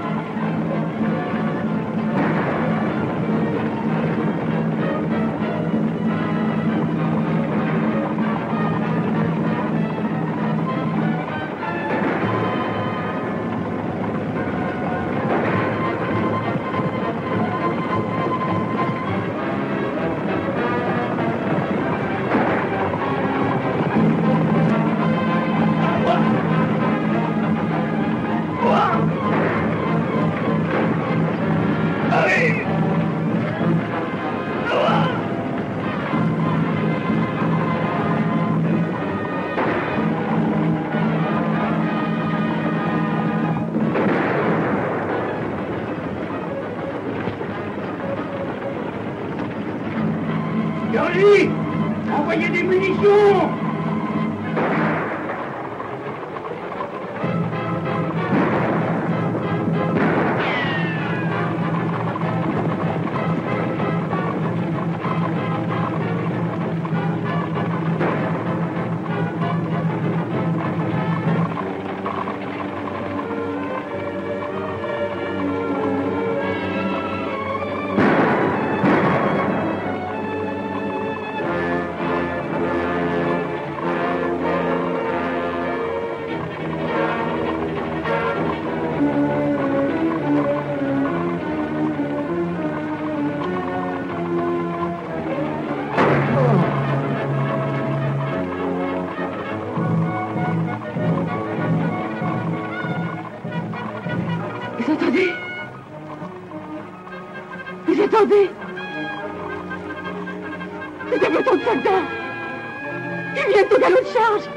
Envoyez des munitions! Attendez! C'est un peloton de soldats! Ils viennent au galop de charge!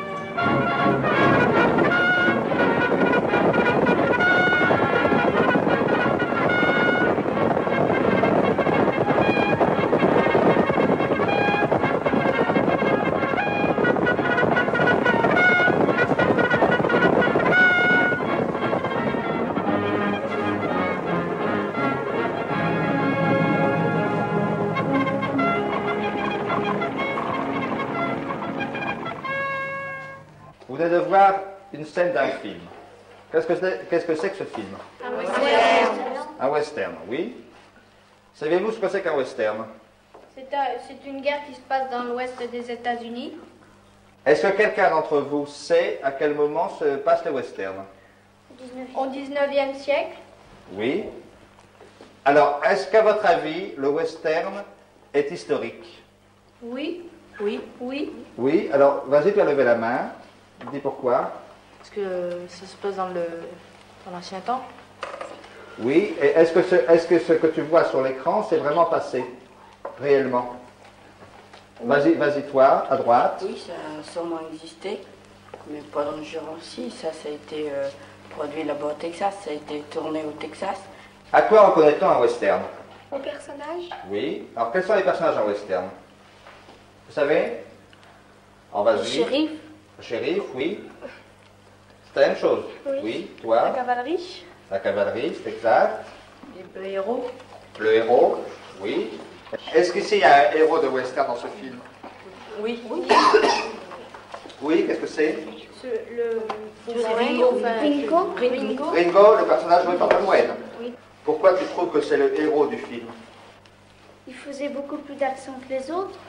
Vous venez de voir une scène d'un film. Qu'est-ce que c'est qu'est-ce que, c'est que ce film? Un western. Un western, oui. Savez-vous ce que c'est qu'un western? C'est un- c'est une guerre qui se passe dans l'ouest des États-Unis. Est-ce que quelqu'un d'entre vous sait à quel moment se passe le western? Au dix-neuvième siècle. Oui. Alors, est-ce qu'à votre avis, le western est historique? Oui. Oui. Oui. Oui. Alors, vas-y, tu as levé la main. Dis pourquoi. Parce que ça se passe dans le dans l'ancien temps. Oui. Et est-ce que, ce, est-ce que ce que tu vois sur l'écran, c'est vraiment passé? Réellement? Vas-y, vas-y, toi, à droite. Oui, ça a sûrement existé, mais pas dans le genre aussi. Ça, ça a été euh, produit là-bas au Texas, ça a été tourné au Texas. À quoi reconnaît-on un western? Au personnage. Oui. Alors, quels sont les personnages en western? Vous savez? Alors, vas-y. Le shérif. Le shérif, oui. C'est la même chose. Oui. Toi? La cavalerie. La cavalerie, c'est exact. Le héros. Le héros, oui. Est-ce qu'ici il y a un héros de western dans ce film? Oui. Oui. Oui, qu'est-ce que c'est? Le, C'est Ringo. Ringo. Ringo. Ringo, le personnage joué par John Wayne. Oui. Pourquoi tu trouves que c'est le héros du film? Il faisait beaucoup plus d'action que les autres.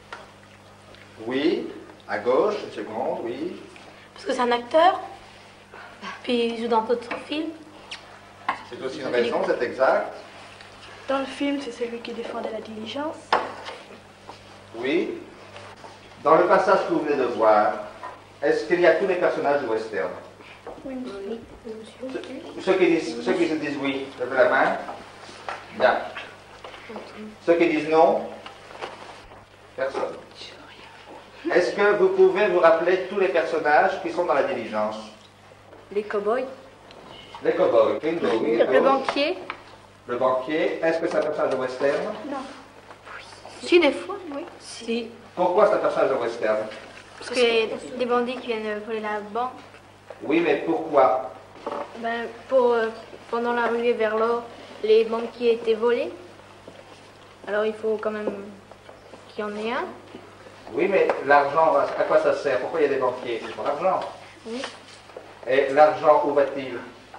Oui. À gauche, une seconde, oui. Parce que c'est un acteur, puis il joue dans d'autres films. C'est aussi une raison, c'est exact. Dans le film, c'est celui qui défendait la diligence. Oui. Dans le passage que vous venez de voir, est-ce qu'il y a tous les personnages du western? Oui, oui. Ceux, ceux qui disent, ceux qui se disent oui, levez la main. Bien. Ceux qui disent non? Personne. Est-ce que vous pouvez vous rappeler tous les personnages qui sont dans la diligence? Les cow-boys. Les cow-boys. Ringo, oui. Le banquier. Le banquier. Est-ce que c'est un personnage de western? Non. Si, des fois, oui. Si. Pourquoi c'est un personnage de western? Parce qu'il y a des bandits qui viennent voler la banque. Oui, mais pourquoi? Ben, pour, euh, pendant la ruée vers l'or, les banquiers étaient volés. Alors il faut quand même qu'il y en ait un. Oui, mais l'argent, à quoi ça sert? Pourquoi il y a des banquiers? C'est pour l'argent. Oui. Et l'argent, où va-t-il?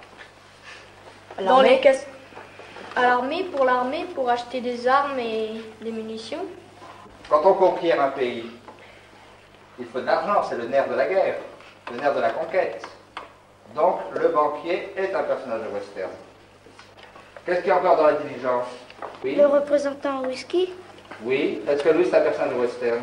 Dans les caisses. À l'armée, pour l'armée, pour acheter des armes et des munitions. Quand on conquiert un pays, il faut de l'argent, c'est le nerf de la guerre, le nerf de la conquête. Donc, le banquier est un personnage de western. Qu'est-ce qu'il y a encore dans la diligence? Oui. Le représentant whisky. Oui. Est-ce que lui, c'est un personnage de western?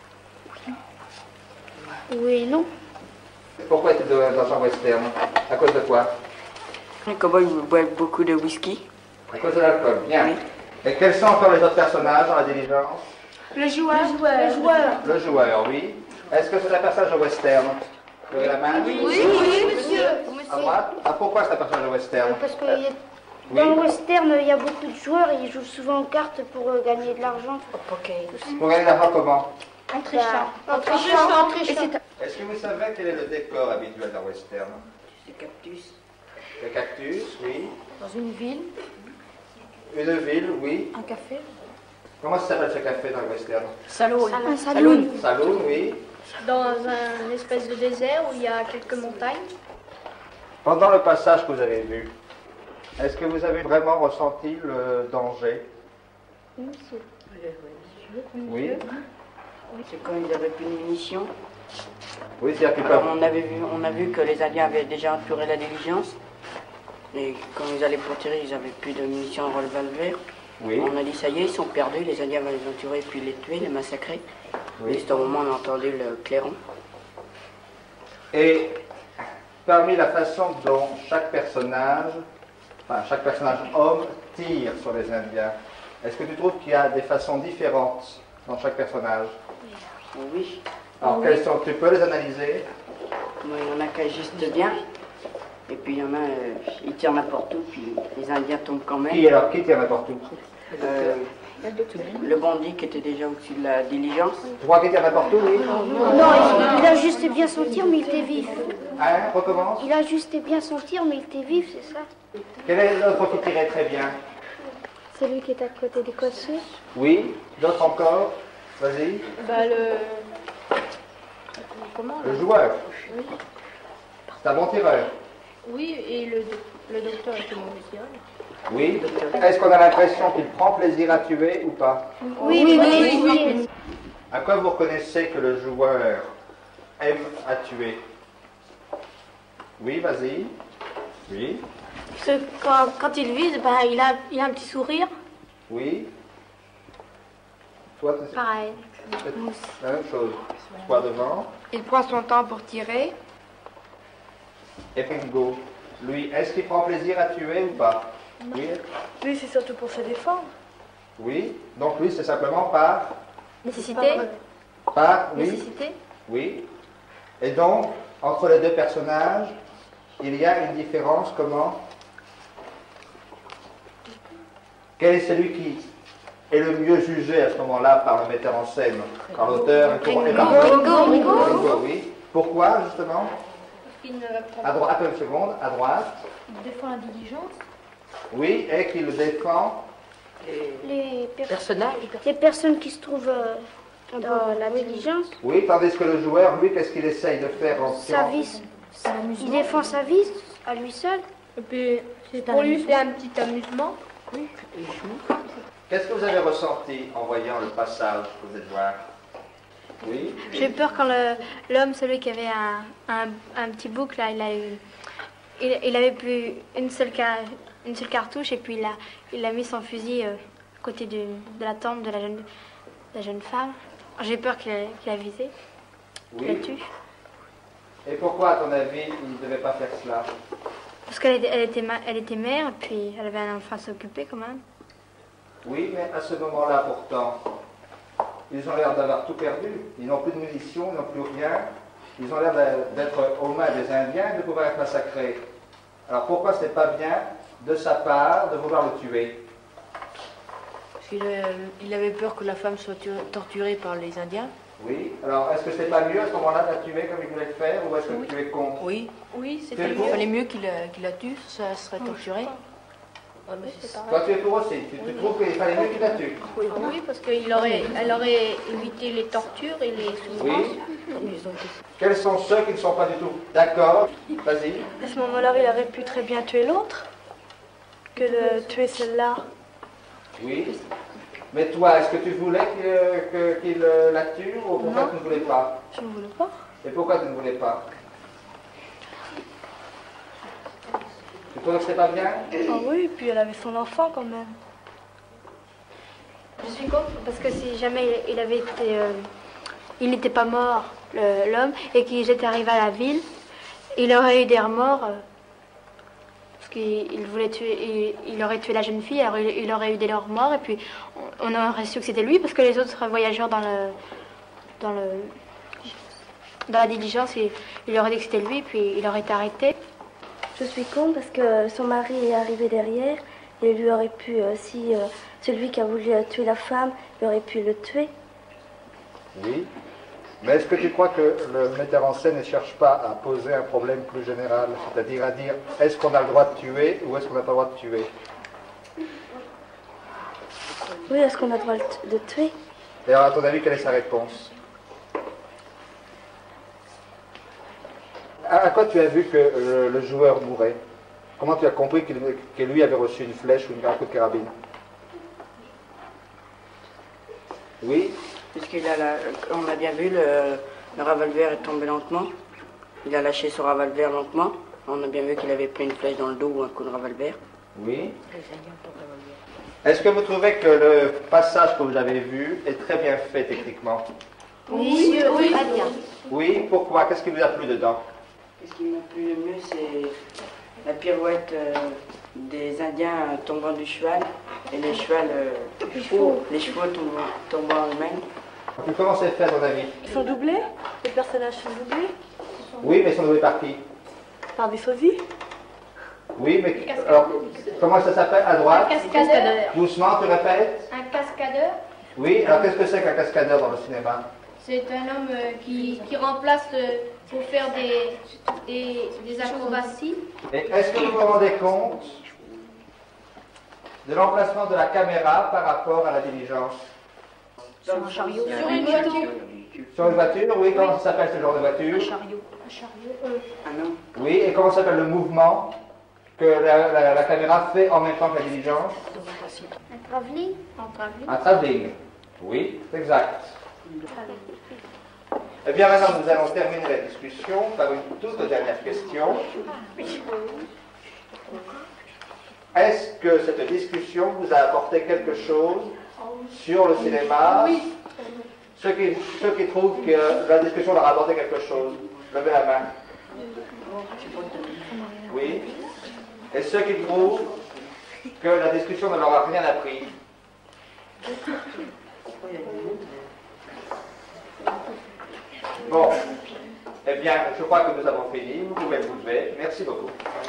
Oui et non. Pourquoi est-il dans un western? À cause de quoi? Les cow-boys boivent beaucoup de whisky. À cause de l'alcool, bien. Et quels sont encore les autres personnages dans la diligence? Le joueur. Le joueur. Le joueur. Le joueur, oui. Est-ce que c'est un personnage de western? Levez la main. Oui, oui, oui, monsieur. À droite. Ah, pourquoi c'est un personnage de western? Parce que y a- dans le western, il y a beaucoup de joueurs et ils jouent souvent aux cartes pour euh, gagner de l'argent. Pour gagner de l'argent comment? En trichant. En trichant. En trichant. Est-ce que vous savez quel est le décor habituel d'un western? Des cactus. Le cactus, oui. Dans une ville, Une ville, oui. un café. Comment ça s'appelle ce café dans le western? Saloon. Un saloon. Saloon, oui. Dans un espèce de désert où il y a quelques montagnes. Pendant le passage que vous avez vu, est-ce que vous avez vraiment ressenti le danger? Oui, monsieur. Oui. C'est quand ils n'avaient plus de munitions. Oui, c'est-à-dire qu'ils Alors peuvent. on, avait vu, on a vu que les Indiens avaient déjà entouré la diligence. Et quand ils allaient pour tirer, ils n'avaient plus de munitions en revolver. Oui. On a dit ça y est, ils sont perdus, les Indiens vont les entourer, puis les tuer, les massacrer. Oui. Et c'est au moment où on a entendu le clairon. Et parmi la façon dont chaque personnage, enfin chaque personnage homme tire sur les Indiens, est-ce que tu trouves qu'il y a des façons différentes dans chaque personnage? Oui. Alors, Oui. quelles sont, tu peux les analyser? Moi, il y en a qui agissent bien. Et puis il y en a, euh, ils tirent n'importe où, puis les Indiens tombent quand même. Qui alors? Qui tire n'importe où? Euh, le bandit qui était déjà au-dessus de la diligence. Tu crois qu'il tire n'importe où, oui? Non, il, il a juste bien son tir, mais il était vif. Hein? Recommence. Il a juste bien son tir, mais il était vif, c'est ça? Quel est l'autre qui tirait très bien? Celui qui est à côté des cosseux. Oui. D'autres encore? Vas-y. Bah, le. Comment Le joueur. Oui. C'est un bon tireur. Oui, et le, le docteur était mon musicien. Oui. Est-ce qu'on a l'impression qu'il prend plaisir à tuer ou pas? Oui, oui, oui. oui, oui. À quoi vous reconnaissez que le joueur aime à tuer? Oui, vas-y. Oui. Parce que quand, quand il vise, ben, il, a, il a un petit sourire. Oui. Toi, tu Pareil. la même chose. Toi devant. Il prend son temps pour tirer. Et Pingo, lui, est-ce qu'il prend plaisir à tuer ou pas? Oui. Lui, c'est surtout pour se défendre. Oui. Donc lui, c'est simplement par... Nécessité. Par, oui. Nécessité. Oui. Et donc, entre les deux personnages, il y a une différence comment? Quel est celui qui est le mieux jugé à ce moment-là par le metteur en scène, par l'auteur et pour et par Ringo, Ringo. Ringo, oui. Pourquoi, justement? Il ne prend À droite, attends une seconde, à droite. Il défend la diligence. Oui, et qu'il défend. Les per- Personnages. Les personnes qui se trouvent euh, dans la diligence. Oui, tandis que le joueur, lui, qu'est-ce qu'il essaye de faire en Sa vie. Il défend sa vie à lui seul. Et puis, pour lui, c'est un petit amusement. Oui. Qu'est-ce que vous avez ressenti en voyant le passage que vous êtes voir? Oui. J'ai peur quand le- l'homme, celui qui avait un, un, un petit bouc, là, il a eu. Il, il avait plus une seule, ca- une seule cartouche et puis il a, il a mis son fusil euh, à côté du- de la tempe de la jeune, de la jeune femme. J'ai peur qu'il a, qu'il a visé, qu'il la Oui. tue. Et pourquoi, à ton avis, il ne devait pas faire cela? Parce qu'elle était, elle était, ma- elle était mère et puis elle avait un enfant à s'occuper quand même. Oui, mais à ce moment-là, pourtant, ils ont l'air d'avoir tout perdu. Ils n'ont plus de munitions, ils n'ont plus rien. Ils ont l'air d'a- d'être aux mains des Indiens et de pouvoir être massacrés. Alors pourquoi ce n'est pas bien de sa part de vouloir le tuer? Parce qu'il euh, il avait peur que la femme soit tu- torturée par les Indiens. Oui. Alors est-ce que c'est pas mieux à ce moment-là de la tuer comme il voulait le faire ou est-ce que Oui. tu es con? Oui. Oui, C'est c'était pour? Il fallait mieux qu'il la, qu'il la tue, ça serait torturé. Ah, mais c'est pareil. Toi tu es pour aussi. Tu, tu trouves qu'il fallait mieux qu'il la tue? Oui, oui, parce qu'elle aurait, elle aurait évité les tortures et les souffrances. Oui. Quels sont ceux qui ne sont pas du tout d'accord? Vas-y. À ce moment-là, il aurait pu très bien tuer l'autre que de tuer celle-là. Oui. Mais toi, est-ce que tu voulais qu'il euh, que- qu'il, euh, la tue ou pourquoi Non. tu ne voulais pas? Je ne voulais pas. Et pourquoi tu ne voulais pas? Tu trouves que c'était pas bien? Ah oui, et puis elle avait son enfant quand même. Je suis contre parce que si jamais il, il avait été, euh, il n'était pas mort, le- l'homme, et qu'il était arrivé à la ville, il aurait eu des remords. euh, parce qu'il il voulait tuer, il, il aurait tué la jeune fille, alors il, il aurait eu des remords, et puis on, on aurait su que c'était lui, parce que les autres voyageurs dans le, dans le, dans la diligence, il, il aurait dit que c'était lui, puis il aurait été arrêté. Je suis con parce que son mari est arrivé derrière et lui aurait pu, euh, si euh, celui qui a voulu euh, tuer la femme, il aurait pu le tuer. Oui. Mais est-ce que tu crois que le metteur en scène ne cherche pas à poser un problème plus général, c'est-à-dire à dire est-ce qu'on a le droit de tuer ou est-ce qu'on n'a pas le droit de tuer? Oui, est-ce qu'on a le droit de de tuer? Et alors, à ton avis, quelle est sa réponse? À à quoi tu as vu que le, le joueur mourait? Comment tu as compris qu'il, que lui avait reçu une flèche ou une- un coup de carabine? Oui. Puisqu'il a la- on a bien vu, le, le revolver est tombé lentement. Il a lâché son revolver lentement. On a bien vu qu'il avait pris une flèche dans le dos ou un coup de revolver. Oui. Est-ce que vous trouvez que le passage que vous avez vu est très bien fait techniquement? Oui, oui. Très bien. Oui, pourquoi? Qu'est-ce qui vous a plu dedans? Ce qui m'a plu le mieux, c'est la pirouette euh, des Indiens tombant du cheval et les chevals, euh, les chevaux, les chevaux tombant, tombant eux-mêmes. Et comment c'est fait, à ton avis? Ils sont doublés? Les personnages sont doublés? Oui, mais ils sont doués par qui? Par des sosies? Oui, mais alors, comment ça s'appelle à droite? Un cascadeur. Doucement, tu répètes? Un cascadeur, Oui, alors qu'est-ce que c'est qu'un cascadeur dans le cinéma? c'est un homme euh, qui, qui remplace euh, pour faire des, des, des acrobaties. Et est-ce que vous vous rendez compte de l'emplacement de la caméra par rapport à la diligence? Sur un chariot. Sur une moto. véhicule. Sur une voiture, oui, comment ça s'appelle ce genre de voiture? Un chariot. Un chariot, euh... Ah non. Oui, et comment s'appelle le mouvement que la, la, la caméra fait en même temps que la diligence? Un travelling. Un travelling. Un travelling. Oui, c'est exact. Eh bien, maintenant, nous allons terminer la discussion par une toute dernière question. Est-ce que cette discussion vous a apporté quelque chose sur le cinéma? Oui. Ceux qui, ceux qui trouvent que la discussion leur a apporté quelque chose, levez la main. Oui. Et ceux qui trouvent que la discussion ne leur a rien appris? Bon. Eh bien, je crois que nous avons fini. Vous pouvez vous lever. Merci beaucoup.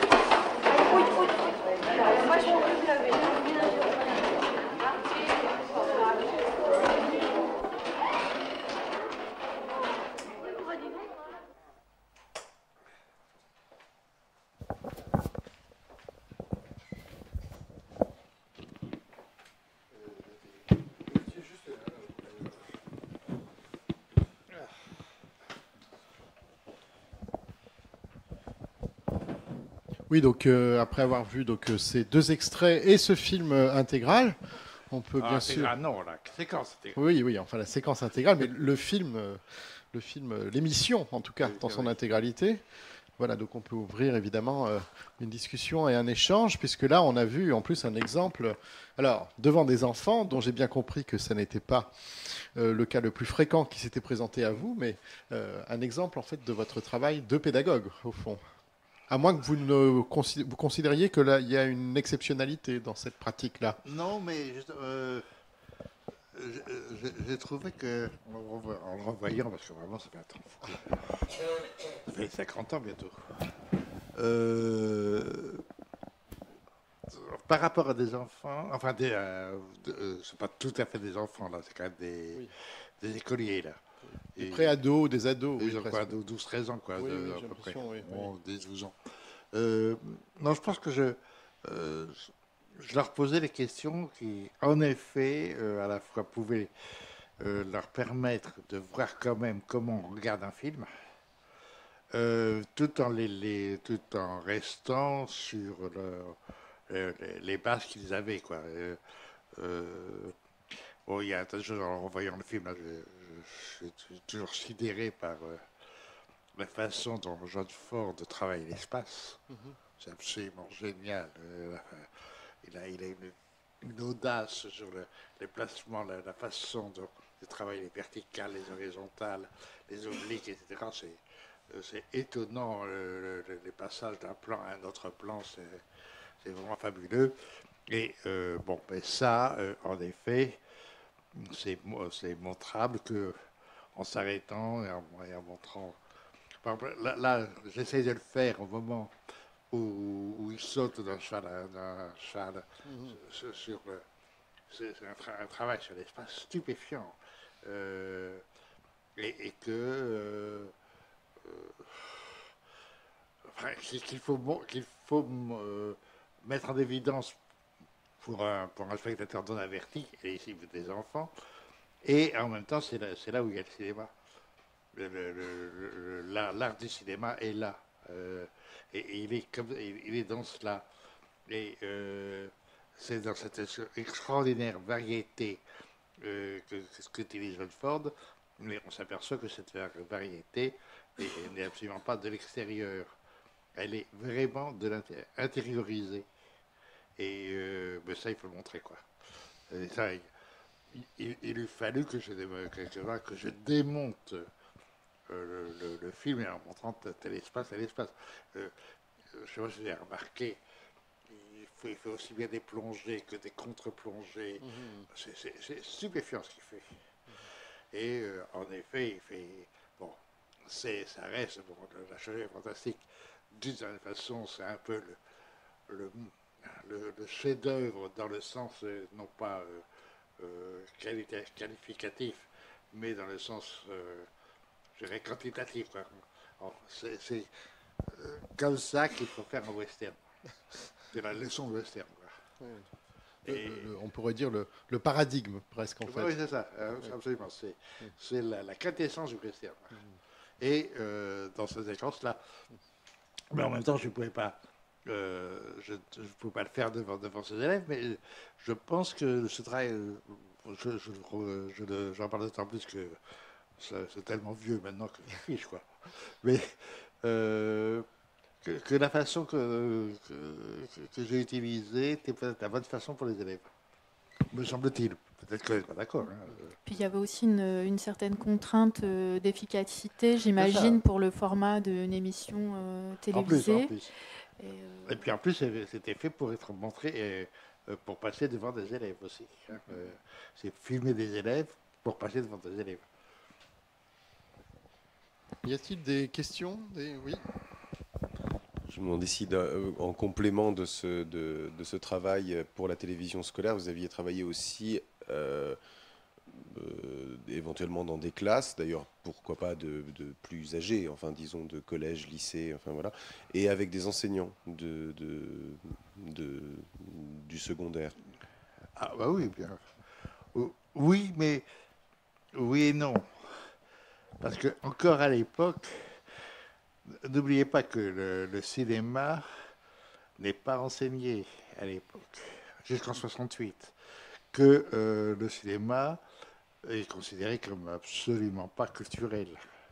Oui, donc euh, après avoir vu donc, euh, ces deux extraits et ce film euh, intégral, on peut Ah, bien c'est- sûr... ah non, la séquence intégrale. Oui, oui, enfin la séquence intégrale, mais le film, euh, le film, euh, l'émission en tout cas, dans son intégralité. Voilà, donc on peut ouvrir évidemment euh, une discussion et un échange, puisque là on a vu en plus un exemple, alors devant des enfants, dont j'ai bien compris que ça n'était pas euh, le cas le plus fréquent qui s'était présenté à vous, mais euh, un exemple en fait de votre travail de pédagogue au fond. À moins que vous ne considé- vous considériez que là il y a une exceptionnalité dans cette pratique-là. Non, mais juste, euh, je- je- j'ai trouvé que, en le revo- en le revoyant, parce que vraiment ça fait un temps fou, ça fait cinquante ans bientôt, euh, par rapport à des enfants, enfin, des, euh, de- euh, c'est pas tout à fait des enfants là, c'est quand même des, des écoliers là. Des Et- pré-ados, des ados. Ils oui, ont presque. quoi, douze treize ans, quoi, Oui, de- oui, à j'ai peu près. l'impression, oui, oui. Bon, dix douze ans. Euh, non, je pense que je, euh, je leur posais des questions qui, en effet, euh, à la fois pouvaient euh, leur permettre de voir quand même comment on regarde un film, euh, tout, en les, les- tout en restant sur leur- euh, les, les bases qu'ils avaient, quoi. Euh, euh, bon, il y a un tas de choses en voyant le film, là, je, je- je suis toujours sidéré par euh, la façon dont John Ford travaille l'espace. Mhm. C'est absolument génial. Euh, il a, il a une, une audace sur le, les placements, la, la façon dont il travaille les verticales, les horizontales, les obliques, et cetera. C'est, euh, c'est étonnant, euh, le- les passages d'un plan à un autre plan, c'est, c'est vraiment fabuleux. Et euh, bon, ben ça, euh, en effet, c'est, mo- c'est montrable que en s'arrêtant et en, et en montrant. Par exemple, là, là, j'essaie de le faire au moment où, où il saute d'un cheval, à- d'un cheval Mhm. sur, sur le. C'est, c'est un, tra- un travail sur l'espace stupéfiant. Euh, et, et que. euh, euh, enfin, qu'il qu'il faut, mo- qu'il faut euh, mettre en évidence pour un, pour un spectateur non averti, et ici des enfants, et en même temps, c'est là, c'est là où il y a le cinéma. Le- le- le- le- l'art, l'art du cinéma est là. Euh, et, et il, est comme, il, il est dans cela. Et euh, c'est dans cette extraordinaire variété euh, que, que ce qu'utilise John Ford, mais on s'aperçoit que cette va- variété est- elle n'est absolument pas de l'extérieur. Elle est vraiment de l'inté- intériorisée. Et euh, ben ça, il faut le montrer, quoi. Et ça, il, il, il eût fallu que je, dé- quelque part, que je démonte euh, le, le- le film en montrant tel espace, tel espace. Euh, je ne sais pas si vous avez remarqué, il fait, il fait aussi bien des plongées que des contre-plongées. Mhm. C'est- C'est c'est stupéfiant ce qu'il fait. Et euh, en effet, il fait. Bon, c'est, ça reste. Bon, la chirurgie fantastique, d'une certaine façon, c'est un peu le, le, le, le chef-d'œuvre dans le sens, euh, non pas euh, euh, qualita- qualificatif, mais dans le sens, euh, je dirais, quantitatif, quoi. Alors, c'est c'est, euh, comme ça qu'il faut faire un western. C'est la leçon de western, quoi. Oui. le, le, on pourrait dire le, le paradigme, presque, en fait. Oui, c'est ça, absolument. C'est, c'est la, la quintessence du western. Mmh. Et euh, dans cette séquence-là, mais en même temps, je ne pouvais pas, euh, je, je pouvais pas le faire devant, devant ses élèves, mais je pense que ce travail, je, je, je, je, j'en parle d'autant plus que ça, c'est tellement vieux maintenant que je fiche, quoi. Mais euh, que, que la façon que, que, que j'ai utilisée était peut-être la bonne façon pour les élèves, me semble-t-il. Peut-être que je ne suis pas d'accord. Hein. Puis il y avait aussi une, une certaine contrainte euh, d'efficacité, j'imagine, pour le format d'une émission euh, télévisée. En plus, en plus. Et, euh... et puis en plus, c'était fait pour être montré, et, euh, pour passer devant des élèves aussi. Hein. Euh, c'est filmer des élèves pour passer devant des élèves. Y a-t-il des questions des... Oui. Je me demandais si, en complément de ce, de, de ce travail pour la télévision scolaire, vous aviez travaillé aussi euh, euh, éventuellement dans des classes, d'ailleurs pourquoi pas de, de plus âgés, enfin disons de collège, lycée, enfin voilà, et avec des enseignants de, de, de, du secondaire. Ah bah oui, bien. Oui, mais oui et non. Parce que encore à l'époque, n'oubliez pas que le, le cinéma n'est pas enseigné à l'époque, jusqu'en soixante-huit, que euh, le cinéma est considéré comme absolument pas culturel.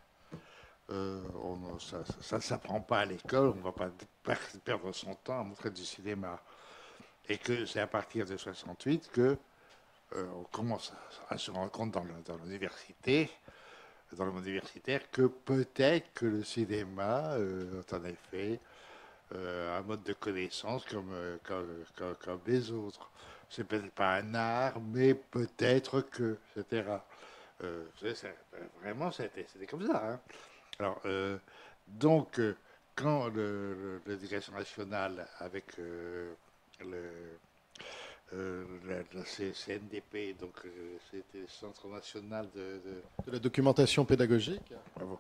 Euh, on, ça ne s'apprend pas à l'école, on ne va pas perdre son temps à montrer du cinéma. Et que c'est à partir de soixante-huit que euh, on commence à, à se rendre compte dans, le, dans l'université, dans le monde universitaire, que peut-être que le cinéma euh, est en effet euh, un mode de connaissance comme, euh, comme, comme, comme les autres. C'est peut-être pas un art, mais peut-être que, et cetera. Euh, c'est, c'est, vraiment, c'était, c'était comme ça. Hein. Alors, euh, donc, euh, quand le, le, l'éducation nationale, avec euh, le, euh, la, la C N D P, donc euh, c'était le Centre national de, de... de la documentation pédagogique. Bravo.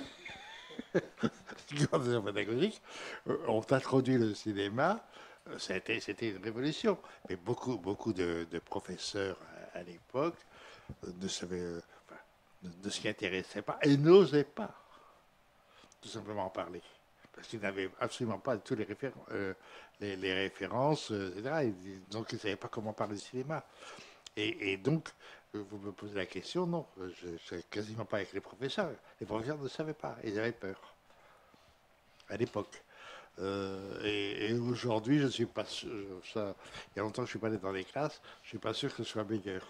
Documentation pédagogique, euh, ont introduit le cinéma. C'était, c'était une révolution. Mais beaucoup, beaucoup de, de professeurs à, à l'époque ne savaient, euh, enfin, ne, ne s'y intéressaient pas et n'osaient pas tout simplement en parler. Parce qu'ils n'avaient absolument pas tous les, référen- euh, les, les références, euh, et cetera. Et donc, ils ne savaient pas comment parler du cinéma. Et, et donc, euh, vous me posez la question, non, je ne sais quasiment pas avec les professeurs. Les professeurs ne savaient pas, ils avaient peur, à l'époque. Euh, et, et aujourd'hui, je ne suis pas sûr, ça, il y a longtemps que je ne suis pas allé dans les classes, je ne suis pas sûr que ce soit meilleur.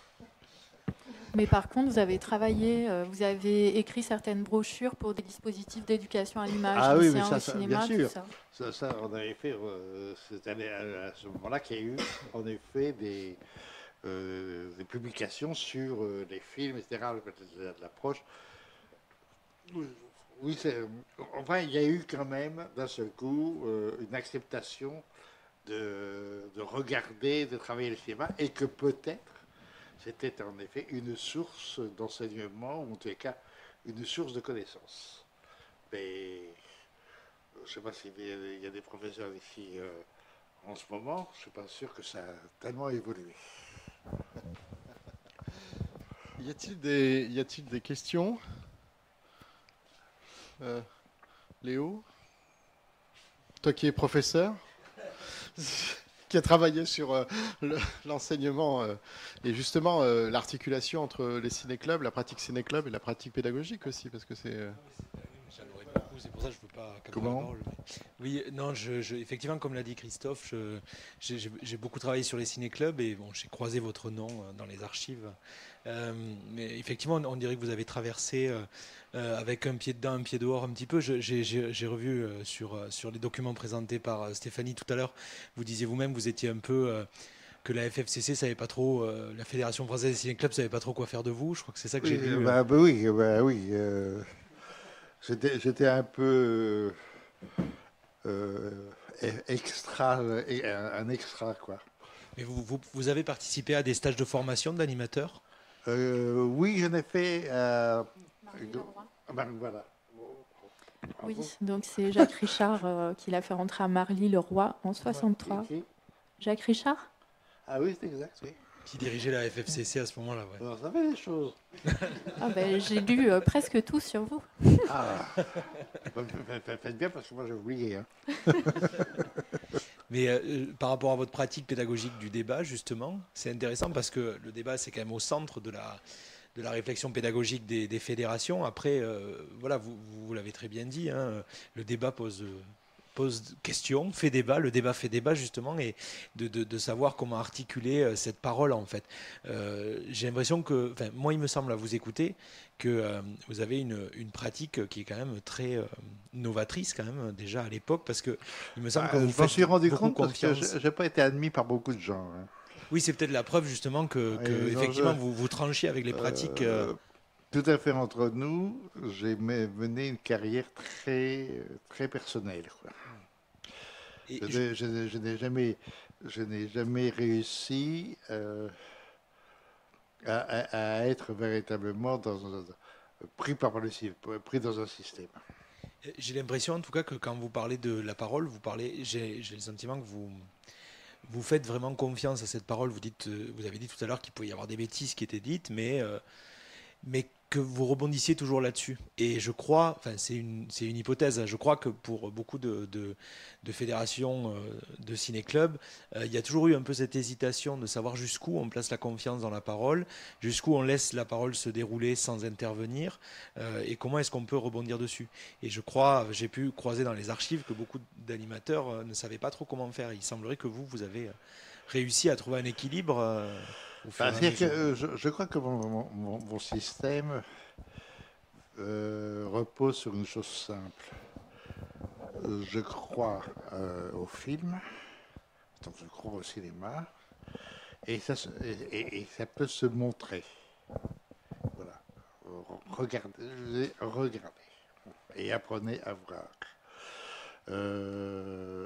Mais par contre, vous avez travaillé, euh, vous avez écrit certaines brochures pour des dispositifs d'éducation à l'image, ah oui, mais ça, ça, au ça, cinéma, bien sûr. tout ça. Ça, ça, on avait fait, euh, cette année, à ce moment-là, qu'il y a eu, en effet, des, euh, des publications sur euh, les films, et cetera, de l'approche. Oui, c'est, enfin, il y a eu quand même, d'un seul coup, euh, une acceptation de, de regarder, de travailler le cinéma, et que peut-être, c'était en effet une source d'enseignement, ou en tous les cas, une source de connaissances. Mais je ne sais pas s'il y a des professeurs ici euh, en ce moment, je ne suis pas sûr que ça a tellement évolué. Y a-t-il des, y a-t-il des questions euh, Léo, toi qui es professeur, qui a travaillé sur euh, le, l'enseignement euh, et justement euh, l'articulation entre les ciné-clubs, la pratique ciné-club et la pratique pédagogique aussi, parce que c'est... Euh... J'en aurais beaucoup, c'est pour ça que je ne peux pas... Comment ? Oui, non, je, je, effectivement, comme l'a dit Christophe, je, j'ai, j'ai beaucoup travaillé sur les ciné-clubs et bon, j'ai croisé votre nom dans les archives. Euh, mais effectivement, on dirait que vous avez traversé euh, euh, avec un pied dedans, un pied dehors un petit peu. Je, j'ai, j'ai, j'ai revu euh, sur, sur les documents présentés par euh, Stéphanie tout à l'heure, vous disiez vous-même, vous étiez un peu... Euh, que la F F C C savait pas trop, euh, la Fédération française des ciné-clubs savait pas trop quoi faire de vous. Je crois que c'est ça que oui, j'ai vu. Bah, bah oui, bah oui. Euh, j'étais, j'étais un peu euh, extra, un extra quoi. Mais vous, vous, vous avez participé à des stages de formation d'animateurs ? euh, Oui, j'en ai fait. Euh, ben, voilà. Oui, donc c'est Jacques Richard euh, qui l'a fait rentrer à Marly-le-Roi en soixante-trois. Jacques Richard ? Ah oui, c'est exact, oui. Qui dirigeait la F F C C à ce moment-là, ouais. Alors, ça fait des choses. Ah ben, j'ai lu euh, presque tout sur vous. Ah, faites bien parce que moi j'ai oublié. Hein. Mais euh, par rapport à votre pratique pédagogique du débat, justement, c'est intéressant parce que le débat, c'est quand même au centre de la, de la réflexion pédagogique des, des fédérations. Après, euh, voilà, vous, vous l'avez très bien dit, hein, le débat pose... pose question, fait débat, le débat fait débat justement, et de, de, de savoir comment articuler euh, cette parole en fait. Euh, j'ai l'impression que, enfin moi il me semble à vous écouter, que euh, vous avez une, une pratique qui est quand même très euh, novatrice quand même déjà à l'époque, parce que il me semble bah, que vous je m'en suis rendu compte parce confiance. que j'ai pas été admis par beaucoup de gens. Hein. Oui, c'est peut-être la preuve justement que, que Et effectivement je, vous, vous tranchez avec les pratiques. Euh, euh, Tout à fait entre nous, j'ai mené une carrière très, très personnelle. Quoi. Et je, je, je, je n'ai jamais, je n'ai jamais réussi euh, à, à, à être véritablement dans un, pris par le, pris dans un système. J'ai l'impression, en tout cas, que quand vous parlez de la parole, vous parlez. J'ai, j'ai le sentiment que vous vous faites vraiment confiance à cette parole. Vous dites, vous avez dit tout à l'heure qu'il pouvait y avoir des bêtises qui étaient dites, mais euh, mais que vous rebondissiez toujours là-dessus. Et je crois, enfin c'est une, c'est une hypothèse, je crois que pour beaucoup de, de, de fédérations de ciné-clubs, euh, il y a toujours eu un peu cette hésitation de savoir jusqu'où on place la confiance dans la parole, jusqu'où on laisse la parole se dérouler sans intervenir, euh, et comment est-ce qu'on peut rebondir dessus. Et je crois, j'ai pu croiser dans les archives que beaucoup d'animateurs euh, ne savaient pas trop comment faire. Il semblerait que vous, vous avez réussi à trouver un équilibre. Euh, Bah, que, euh, je, je crois que mon, mon, mon système euh, repose sur une chose simple. Euh, je crois euh, au film, donc je crois au cinéma, et ça, et, et, et ça peut se montrer. Voilà. Regardez, regardez et apprenez à voir. Euh,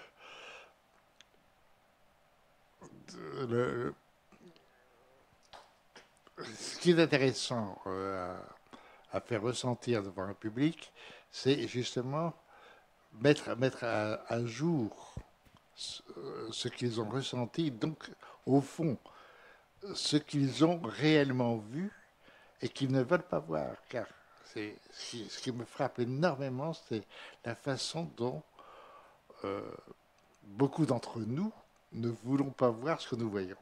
le, Ce qui est intéressant euh, à, à faire ressentir devant un public, c'est justement mettre, mettre à, à jour ce, ce qu'ils ont ressenti, donc au fond, ce qu'ils ont réellement vu et qu'ils ne veulent pas voir. Car c'est, ce qui me frappe énormément, c'est la façon dont euh, beaucoup d'entre nous ne voulons pas voir ce que nous voyons.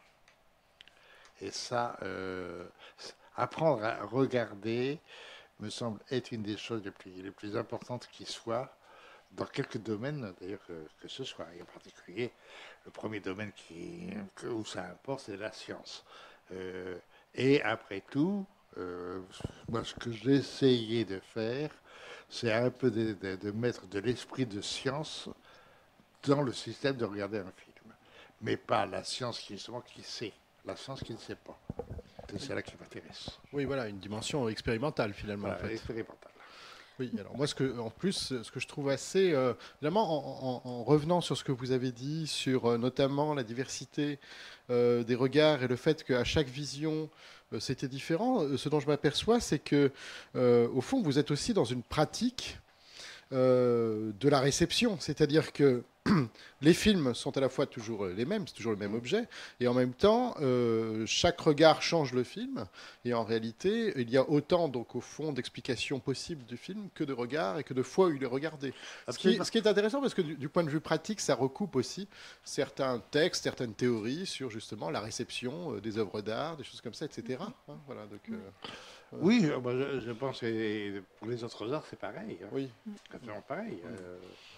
Et ça, euh, apprendre à regarder, me semble être une des choses les plus, les plus importantes qui soient, dans quelques domaines d'ailleurs que, que ce soit. Et en particulier, le premier domaine qui, où ça importe, c'est la science. Euh, et après tout, euh, moi, ce que j'ai essayé de faire, c'est un peu de, de, de mettre de l'esprit de science dans le système de regarder un film. Mais pas la science qui, justement, qui sait. La science qui ne sait pas. C'est là qui m'intéresse. Oui, voilà, une dimension expérimentale finalement. Voilà, en fait. Expérimentale. Oui, alors moi, ce que, en plus, ce que je trouve assez, euh, évidemment, en, en, en revenant sur ce que vous avez dit, sur euh, notamment la diversité euh, des regards et le fait qu'à chaque vision, euh, c'était différent, euh, ce dont je m'aperçois, c'est que, euh, au fond, vous êtes aussi dans une pratique euh, de la réception, c'est-à-dire que les films sont à la fois toujours les mêmes, c'est toujours le même objet, et en même temps, euh, chaque regard change le film, et en réalité, il y a autant, donc, au fond, d'explications possibles du film que de regards et que de fois où il est regardé. Ce qui, ce qui est intéressant, parce que du, du point de vue pratique, ça recoupe aussi certains textes, certaines théories sur, justement, la réception euh, des œuvres d'art, des choses comme ça, et cetera. Hein, voilà, donc... Euh, Oui, bah, je, je pense que pour les autres arts, c'est pareil. Hein. Oui. C'est vraiment pareil. Euh,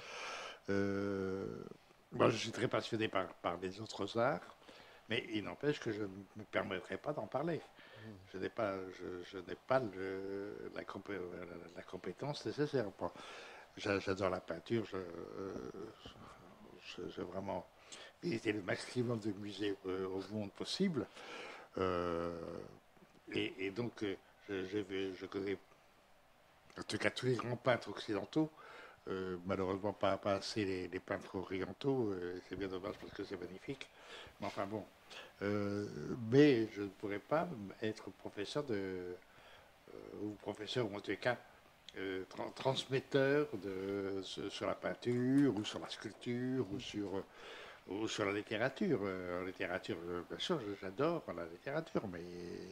euh, moi, je suis très passionné par, par les autres arts, mais il n'empêche que je ne me permettrai pas d'en parler. Je n'ai pas, je, je n'ai pas le, la, compé, la, la compétence nécessaire. Bon, j'adore la peinture, je, je, je vraiment visiter le maximum de musées euh, au monde possible. Euh, et, et donc, euh, je, je, je connais en tout cas tous les grands peintres occidentaux, euh, malheureusement pas, pas assez les, les peintres orientaux, euh, c'est bien dommage parce que c'est magnifique. Mais enfin bon, euh, mais je ne pourrais pas être professeur de, euh, ou professeur ou en tout cas euh, tra transmetteur de, sur la peinture ou sur la sculpture ou sur ou sur la littérature. Euh, en littérature, euh, bien sûr, j'adore la littérature, mais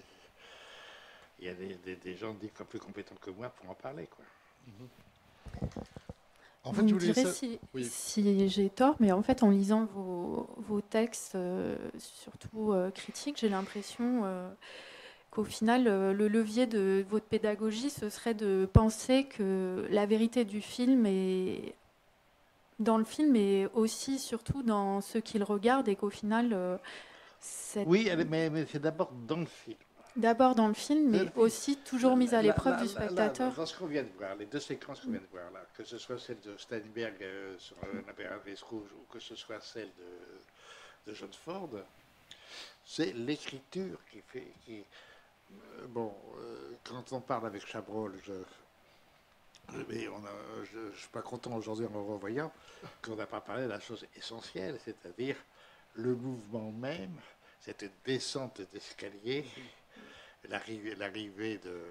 il y a des, des, des gens dix fois plus compétents que moi pour en parler, quoi. Mm-hmm. En fait, vous me direz si, oui. si j'ai tort, mais en fait, en lisant vos, vos textes, euh, surtout euh, critiques, j'ai l'impression euh, qu'au final, euh, le levier de votre pédagogie, ce serait de penser que la vérité du film est dans le film, et aussi, surtout, dans ceux qui le regardent, et qu'au final... Euh, cette... Oui, mais, mais c'est d'abord dans le film. D'abord dans le film, mais aussi toujours mise à l'épreuve du spectateur. Là, dans ce qu'on vient de voir, les deux séquences qu'on vient de voir là, que ce soit celle de Steinberg euh, sur euh, l'impératrice rouge ou que ce soit celle de, de John Ford, c'est l'écriture qui fait... Qui, euh, bon, euh, quand on parle avec Chabrol, je mais on a, je ne suis pas content aujourd'hui en le revoyant qu'on n'a pas parlé de la chose essentielle, c'est-à-dire le mouvement même, cette descente d'escalier, l'arrivée, l'arrivée de,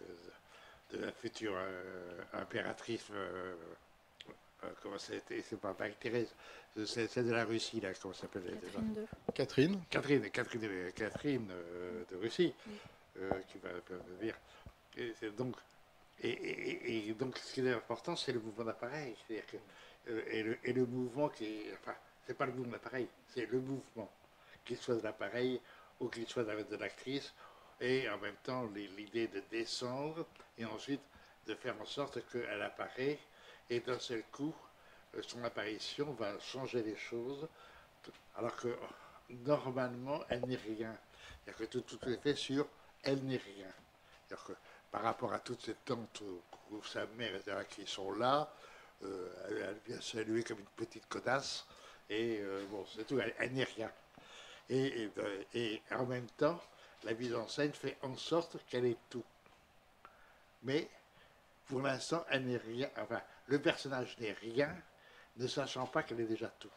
de la future euh, impératrice, euh, euh, comment c'était, c'est pas Marie-Thérèse, c'est, c'est de la Russie, là, comment ça s'appelle déjà Catherine. Catherine, Catherine, Catherine euh, de Russie, euh, qui va venir. Et c'est donc, et, et, et donc, ce qui est important, c'est le mouvement d'appareil, c'est-à-dire que euh, et, le, et le mouvement qui est, enfin, c'est pas le mouvement d'appareil, c'est le mouvement, qu'il soit de l'appareil ou qu'il soit de l'actrice, et en même temps l'idée de descendre et ensuite de faire en sorte qu'elle apparaît et d'un seul coup son apparition va changer les choses alors que normalement elle n'est rien. C'est-à-dire que tout, tout est fait sur elle n'est rien. C'est-à-dire que par rapport à toutes ces tantes ou, ou sa mère et cetera qui sont là, euh, elle, elle vient saluer comme une petite connasse et euh, bon c'est tout, elle, elle n'est rien. Et, et, et en même temps la mise en scène fait en sorte qu'elle est tout. Mais, pour l'instant, elle n'est rien. Enfin, le personnage n'est rien, ne sachant pas qu'elle est déjà tout.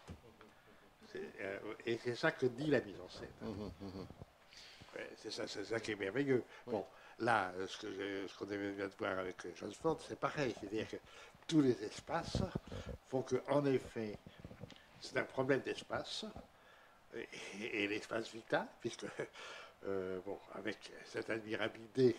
C'est, euh, et c'est ça que dit la mise en scène. Mmh, mmh. Ouais, c'est, ça, c'est ça qui est merveilleux. Oui. Bon, là, ce, que je, ce qu'on vient de voir avec John Ford, c'est pareil. C'est-à-dire que tous les espaces font qu'en effet, c'est un problème d'espace, et, et, et l'espace vital, puisque... Euh, bon, avec cette admirable idée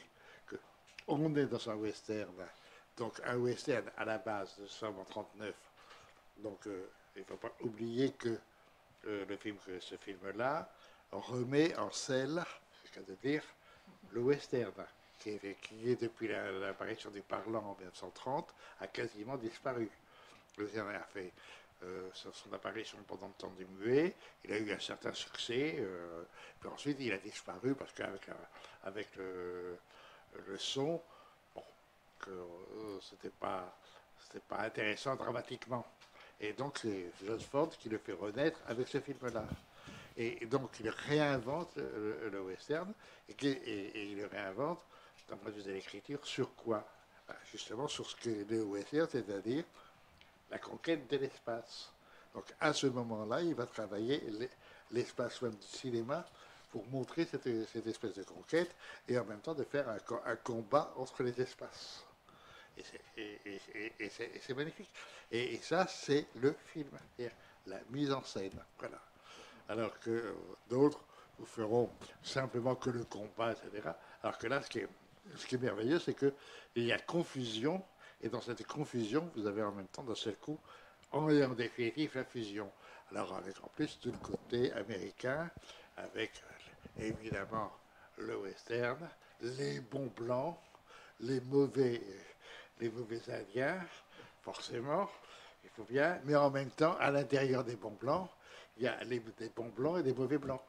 qu'on est dans un western, donc un western à la base de Somme en trente-neuf, donc euh, il ne faut pas oublier que euh, le film, que ce film-là remet en selle, c'est ce qu'à dire, le western, qui est, qui est depuis la, l'apparition du parlant en mille neuf cent trente, a quasiment disparu. Le western a fait Euh, sur son apparition pendant le temps du muet, il a eu un certain succès, euh, puis ensuite il a disparu parce qu'avec avec le, le son, bon, que euh, c'était pas, c'était pas intéressant dramatiquement. Et donc c'est John Ford qui le fait renaître avec ce film-là. Et, et donc il réinvente le, le western, et, et, et il le réinvente, d'un point de vue de l'écriture, sur quoi? Justement sur ce que le western, c'est-à-dire la conquête de l'espace. Donc à ce moment-là, il va travailler l'espace même du cinéma pour montrer cette, cette espèce de conquête et en même temps de faire un, un combat entre les espaces. Et c'est, et, et, et c'est, et c'est magnifique. Et, et ça, c'est le film, c'est-à-dire la mise en scène. Voilà. Alors que euh, d'autres vous feront simplement que le combat, et cetera. Alors que là, ce qui est, ce qui est merveilleux, c'est qu'il y a confusion. Et dans cette confusion, vous avez en même temps, d'un seul coup, en, en définitive, la fusion. Alors, avec en plus tout le côté américain, avec évidemment le western, les bons blancs, les mauvais, les mauvais indiens, forcément, il faut bien, mais en même temps, à l'intérieur des bons blancs, il y a les, des bons blancs et des mauvais blancs.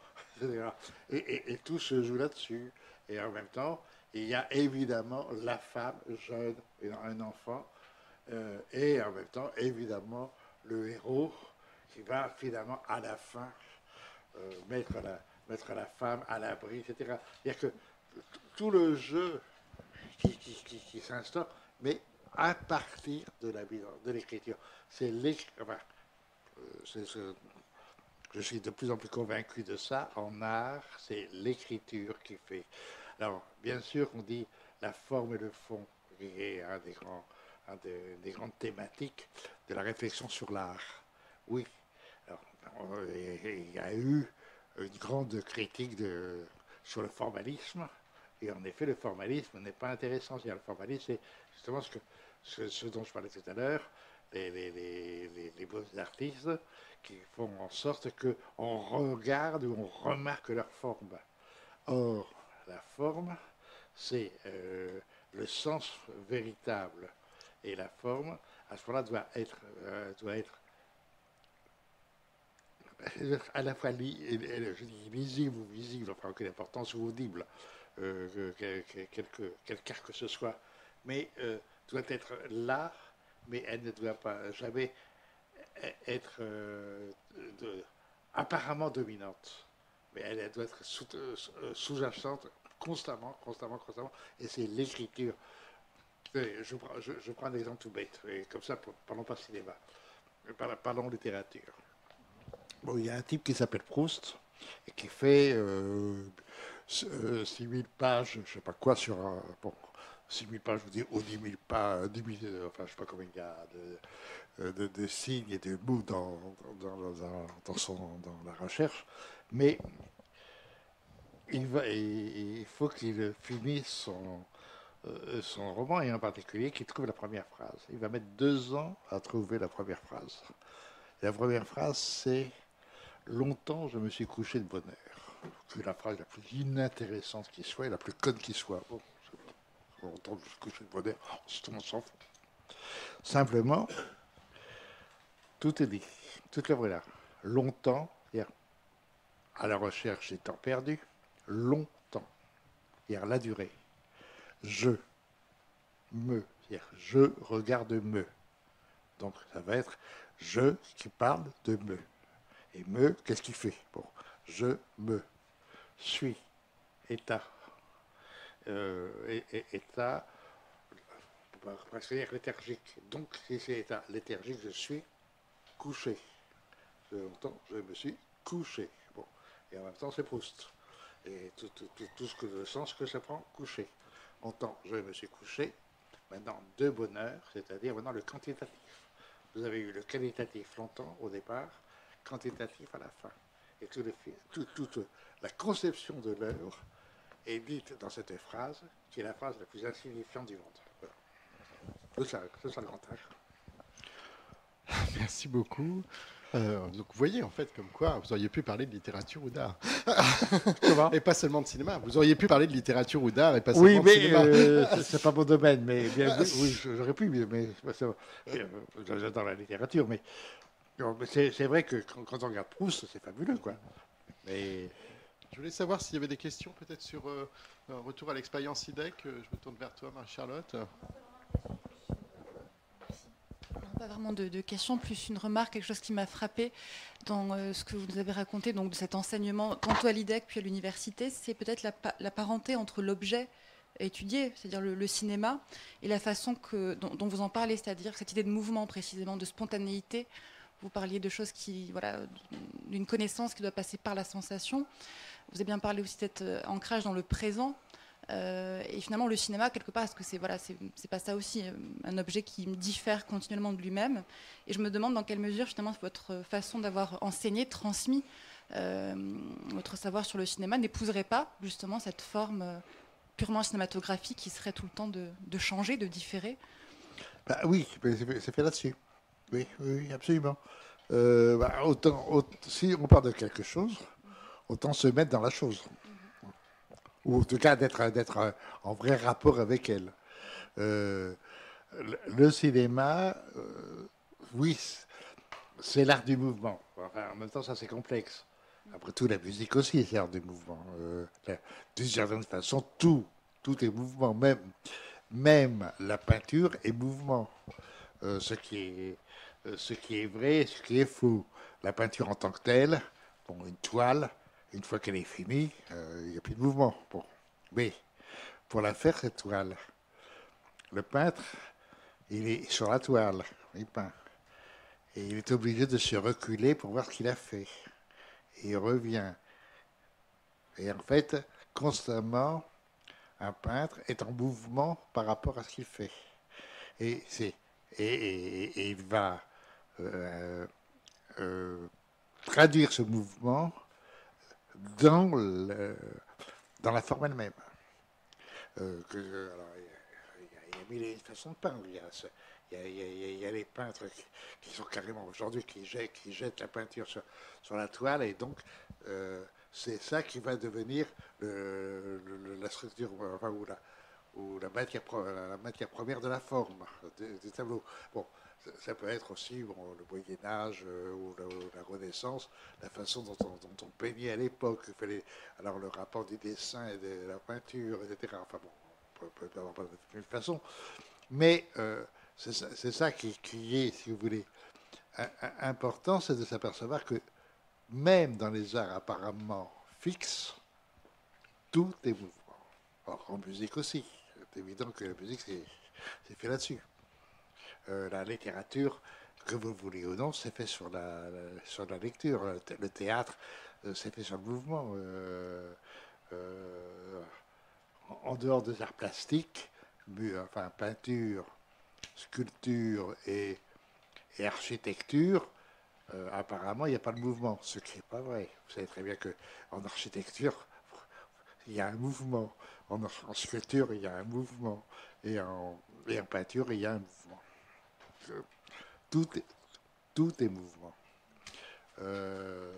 Et, et, et tout se joue là-dessus. Et en même temps, il y a évidemment la femme jeune, un enfant, euh, et en même temps, évidemment, le héros qui va finalement, à la fin, euh, mettre, la, mettre la femme à l'abri, et cetera. C'est-à-dire que tout le jeu qui, qui, qui, qui s'instaure, mais à partir de, la, de l'écriture. C'est l'écriture. Enfin, euh, c'est, c'est, je suis de plus en plus convaincu de ça. En art, c'est l'écriture qui fait. Alors, bien sûr, on dit la forme et le fond, qui est un des, grands, un des, des grandes thématiques de la réflexion sur l'art. Oui. Alors, il y a eu une grande critique de, sur le formalisme. Et en effet, le formalisme n'est pas intéressant. Le formalisme, c'est justement ce, que, ce, ce dont je parlais tout à l'heure, les, les, les, les, les beaux artistes qui font en sorte qu'on regarde ou on remarque leur forme. Or, la forme, c'est euh, le sens véritable. Et la forme, à ce moment-là, doit être, euh, doit être à la fois li, je dis lisible ou visible, enfin aucune importance, ou audible, euh, quelque, quelque art que ce soit, mais euh, doit être là, mais elle ne doit pas jamais être euh, de, apparemment dominante, mais elle, elle doit être sous, euh, sous-jacente constamment, constamment, constamment, et c'est l'écriture. Je, je, je prends un exemple tout bête, et comme ça, parlons pas cinéma, parlons littérature. Bon, il y a un type qui s'appelle Proust, et qui fait euh, euh, six mille pages, je ne sais pas quoi, sur un... Bon, six mille pages, je vous dis, ou dix mille pages, dix mille, enfin, je ne sais pas combien il y a de, de, de signes et de mots dans, dans, dans, dans, son, dans la recherche, mais il, va, il, il faut qu'il finisse son, euh, son roman, et en particulier qu'il trouve la première phrase. Il va mettre deux ans à trouver la première phrase. Et la première phrase, c'est « Longtemps, je me suis couché de bonne heure ». C'est la phrase la plus inintéressante qui soit et la plus conne qui soit. Bon, longtemps, je me suis couché de bonne heure, on s'en fout. Simplement, tout est dit. Toute l'œuvre est là. Longtemps, c'est-à-dire à la recherche des temps perdus, longtemps, c'est-à-dire la durée. Je, me, c'est-à-dire je regarde me. Donc ça va être je qui parle de me. Et me, qu'est-ce qu'il fait? Bon, je me suis, état. Euh, et, et, état, on va presque dire léthargique. Donc, si c'est état léthargique, je suis couché. De longtemps, je me suis couché. Bon, et en même temps, c'est Proust. Et tout, tout, tout, tout ce que le sens que ça prend, couché. Longtemps, je me suis couché. Maintenant, de bonheur, c'est-à-dire maintenant le quantitatif. Vous avez eu le qualitatif longtemps au départ, quantitatif à la fin. Et tout le, tout, toute la conception de l'œuvre est dite dans cette phrase, qui est la phrase la plus insignifiante du monde. Voilà. C'est ça, c'est ça le grand art. Merci beaucoup. Euh, donc vous voyez en fait comme quoi vous auriez pu parler de littérature ou d'art. Et pas seulement de cinéma. Vous auriez pu parler de littérature ou d'art et pas oui, seulement mais, de cinéma. Euh, c'est, c'est pas mon domaine, mais bien, oui, oui, j'aurais pu, mais, mais euh, j'adore la littérature, mais, mais c'est, c'est vrai que quand, quand on regarde Proust, c'est fabuleux, quoi. Mais je voulais savoir s'il y avait des questions peut-être sur euh, un retour à l'expérience I D E C. Je me tourne vers toi, Marie-Charlotte. Pas vraiment de, de questions, plus une remarque, quelque chose qui m'a frappé dans euh, ce que vous nous avez raconté, donc de cet enseignement, tantôt à l'I D E C puis à l'université, c'est peut-être la, la parenté entre l'objet étudié, c'est-à-dire le, le cinéma, et la façon que, dont, dont vous en parlez, c'est-à-dire cette idée de mouvement précisément, de spontanéité. Vous parliez de choses qui, voilà, d'une connaissance qui doit passer par la sensation. Vous avez bien parlé aussi de cet euh, ancrage dans le présent. Euh, et finalement, le cinéma, quelque part, est-ce que c'est voilà, c'est, c'est pas ça aussi, euh, un objet qui diffère continuellement de lui-même. Et je me demande dans quelle mesure, finalement, votre façon d'avoir enseigné, transmis euh, votre savoir sur le cinéma n'épouserait pas, justement, cette forme euh, purement cinématographique qui serait tout le temps de, de changer, de différer. Bah oui, c'est, c'est fait là-dessus. Oui, oui, absolument. Euh, bah, autant, autant, si on parle de quelque chose, autant se mettre dans la chose. Ou en tout cas d'être, d'être en vrai rapport avec elle. Euh, le, le cinéma, euh, oui, c'est l'art du mouvement. Enfin, en même temps, ça c'est complexe. Après tout, la musique aussi, c'est l'art du mouvement. Euh, d'une certaine façon, tout, tout est mouvement. Même, même la peinture est mouvement. Euh, ce qui est, euh, ce qui est vrai, ce qui est faux. La peinture en tant que telle, bon, une toile. Une fois qu'elle est finie, il euh, n'y a plus de mouvement. Bon. Mais pour la faire, cette toile, le peintre, il est sur la toile, il peint. Et il est obligé de se reculer pour voir ce qu'il a fait. Et il revient. Et en fait, constamment, un peintre est en mouvement par rapport à ce qu'il fait. Et, c'est, et, et, et il va... Euh, euh, traduire ce mouvement dans, le, dans la forme elle-même. Euh, que, alors, il y, a, il y a mille façons de peindre. Il y a, ce, il y a, il y a, il y a les peintres qui, qui sont carrément aujourd'hui qui jettent, qui jettent la peinture sur, sur la toile, et donc euh, c'est ça qui va devenir le, le, la structure, enfin, ou, la, ou la, matière, la matière première de la forme des, des tableaux. Bon, ça, ça peut être aussi bon, le Moyen-Âge euh, ou, la, ou la Renaissance, la façon dont on, dont on peignait à l'époque, alors le rapport du dessin et de la peinture, et cetera. Enfin bon, on peut, peut avoir pas de toute façon, mais euh, c'est ça, c'est ça qui, qui est, si vous voulez, un, un, important, c'est de s'apercevoir que même dans les arts apparemment fixes, tout est mouvement. Or, en musique aussi, c'est évident que la musique, c'est, c'est fait là-dessus. Euh, la littérature, que vous voulez ou non, c'est fait sur la, la, sur la lecture. Le théâtre, euh, c'est fait sur le mouvement. Euh, euh, en dehors des arts plastiques, enfin peinture, sculpture et, et architecture, euh, apparemment, il n'y a pas de mouvement, ce qui n'est pas vrai. Vous savez très bien qu'en architecture, il y a un mouvement. En, en sculpture, il y a un mouvement. Et en, et en peinture, il y a un mouvement. Tout est, tout est mouvement. Euh,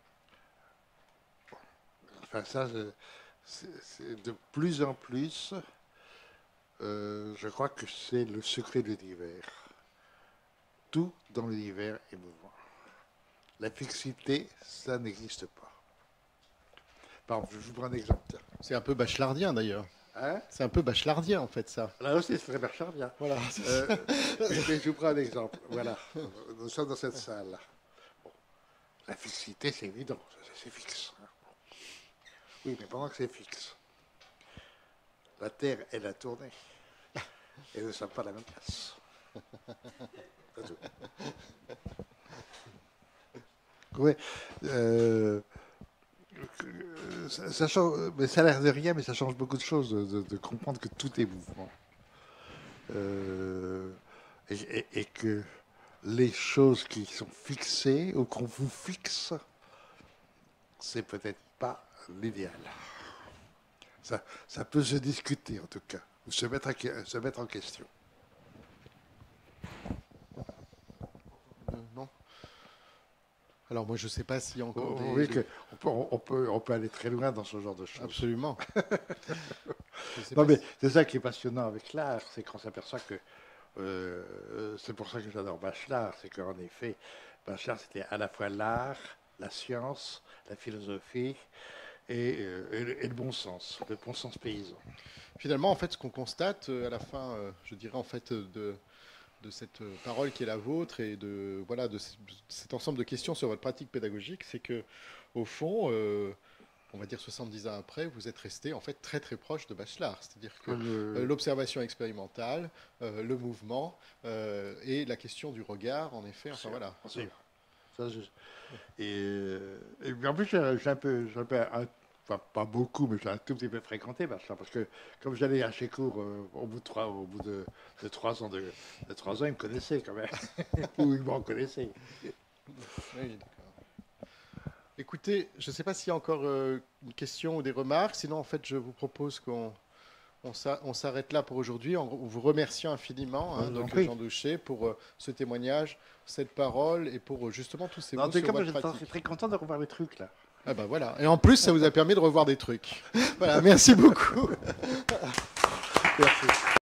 enfin, ça, c'est, c'est de plus en plus, euh, je crois que c'est le secret de l'univers. Tout dans l'univers est mouvement. La fixité, ça n'existe pas. Par exemple, je vous prends un exemple. C'est un peu bachelardien d'ailleurs. Hein? C'est un peu bachelardien en fait ça. Là aussi c'est très bachelardien. Voilà. Euh, mais je vous prends un exemple. Voilà. Nous sommes dans cette salle. Bon. La fixité c'est évident, c'est fixe. Oui, mais pendant que c'est fixe, la Terre elle a tourné. Et nous ne sommes pas à la même place. C'est tout. Oui. Euh, Ça, ça change, mais ça a l'air de rien, mais ça change beaucoup de choses de, de, de comprendre que tout est mouvement. Euh, et, et, et que les choses qui sont fixées ou qu'on vous fixe, c'est peut-être pas l'idéal. Ça, ça peut se discuter en tout cas, ou se mettre, à, se mettre en question. Euh, non. Alors moi je ne sais pas s'il y a encore oh, des... Oui, que on, peut, on, peut, on peut aller très loin dans ce genre de choses. Absolument. Non mais si... c'est ça qui est passionnant avec l'art, c'est qu'on s'aperçoit que... Euh, c'est pour ça que j'adore Bachelard, c'est qu'en effet, Bachelard c'était à la fois l'art, la science, la philosophie et, euh, et, le, et le bon sens, le bon sens paysan. Finalement, en fait, ce qu'on constate à la fin, euh, je dirais en fait de... de cette parole qui est la vôtre et de voilà de cet ensemble de questions sur votre pratique pédagogique, c'est que au fond, euh, on va dire soixante-dix ans après, vous êtes resté en fait très très proche de Bachelard, c'est-à-dire que euh, l'observation expérimentale, euh, le mouvement euh, et la question du regard, en effet, enfin voilà. C'est ça, je... et, et en plus, j'ai un peu, j'ai un peu un... Enfin, pas beaucoup, mais j'ai un tout petit peu fréquenté Bachelard, parce que comme j'allais à chez cours euh, au bout de trois, au bout de, de trois ans, de, de trois ans, ils me connaissaient quand même, ou ils m'en connaissaient. Oui, d'accord. Écoutez, je ne sais pas s'il y a encore euh, une question ou des remarques, sinon en fait je vous propose qu'on on on s'arrête là pour aujourd'hui, en vous remerciant infiniment, hein, donc, Jean Douchet, pour euh, ce témoignage, cette parole et pour euh, justement tous ces mots sur votre pratique. Je suis très content de revoir les trucs là. Ah ben voilà. Et en plus, ça vous a permis de revoir des trucs. Voilà, merci beaucoup. Merci.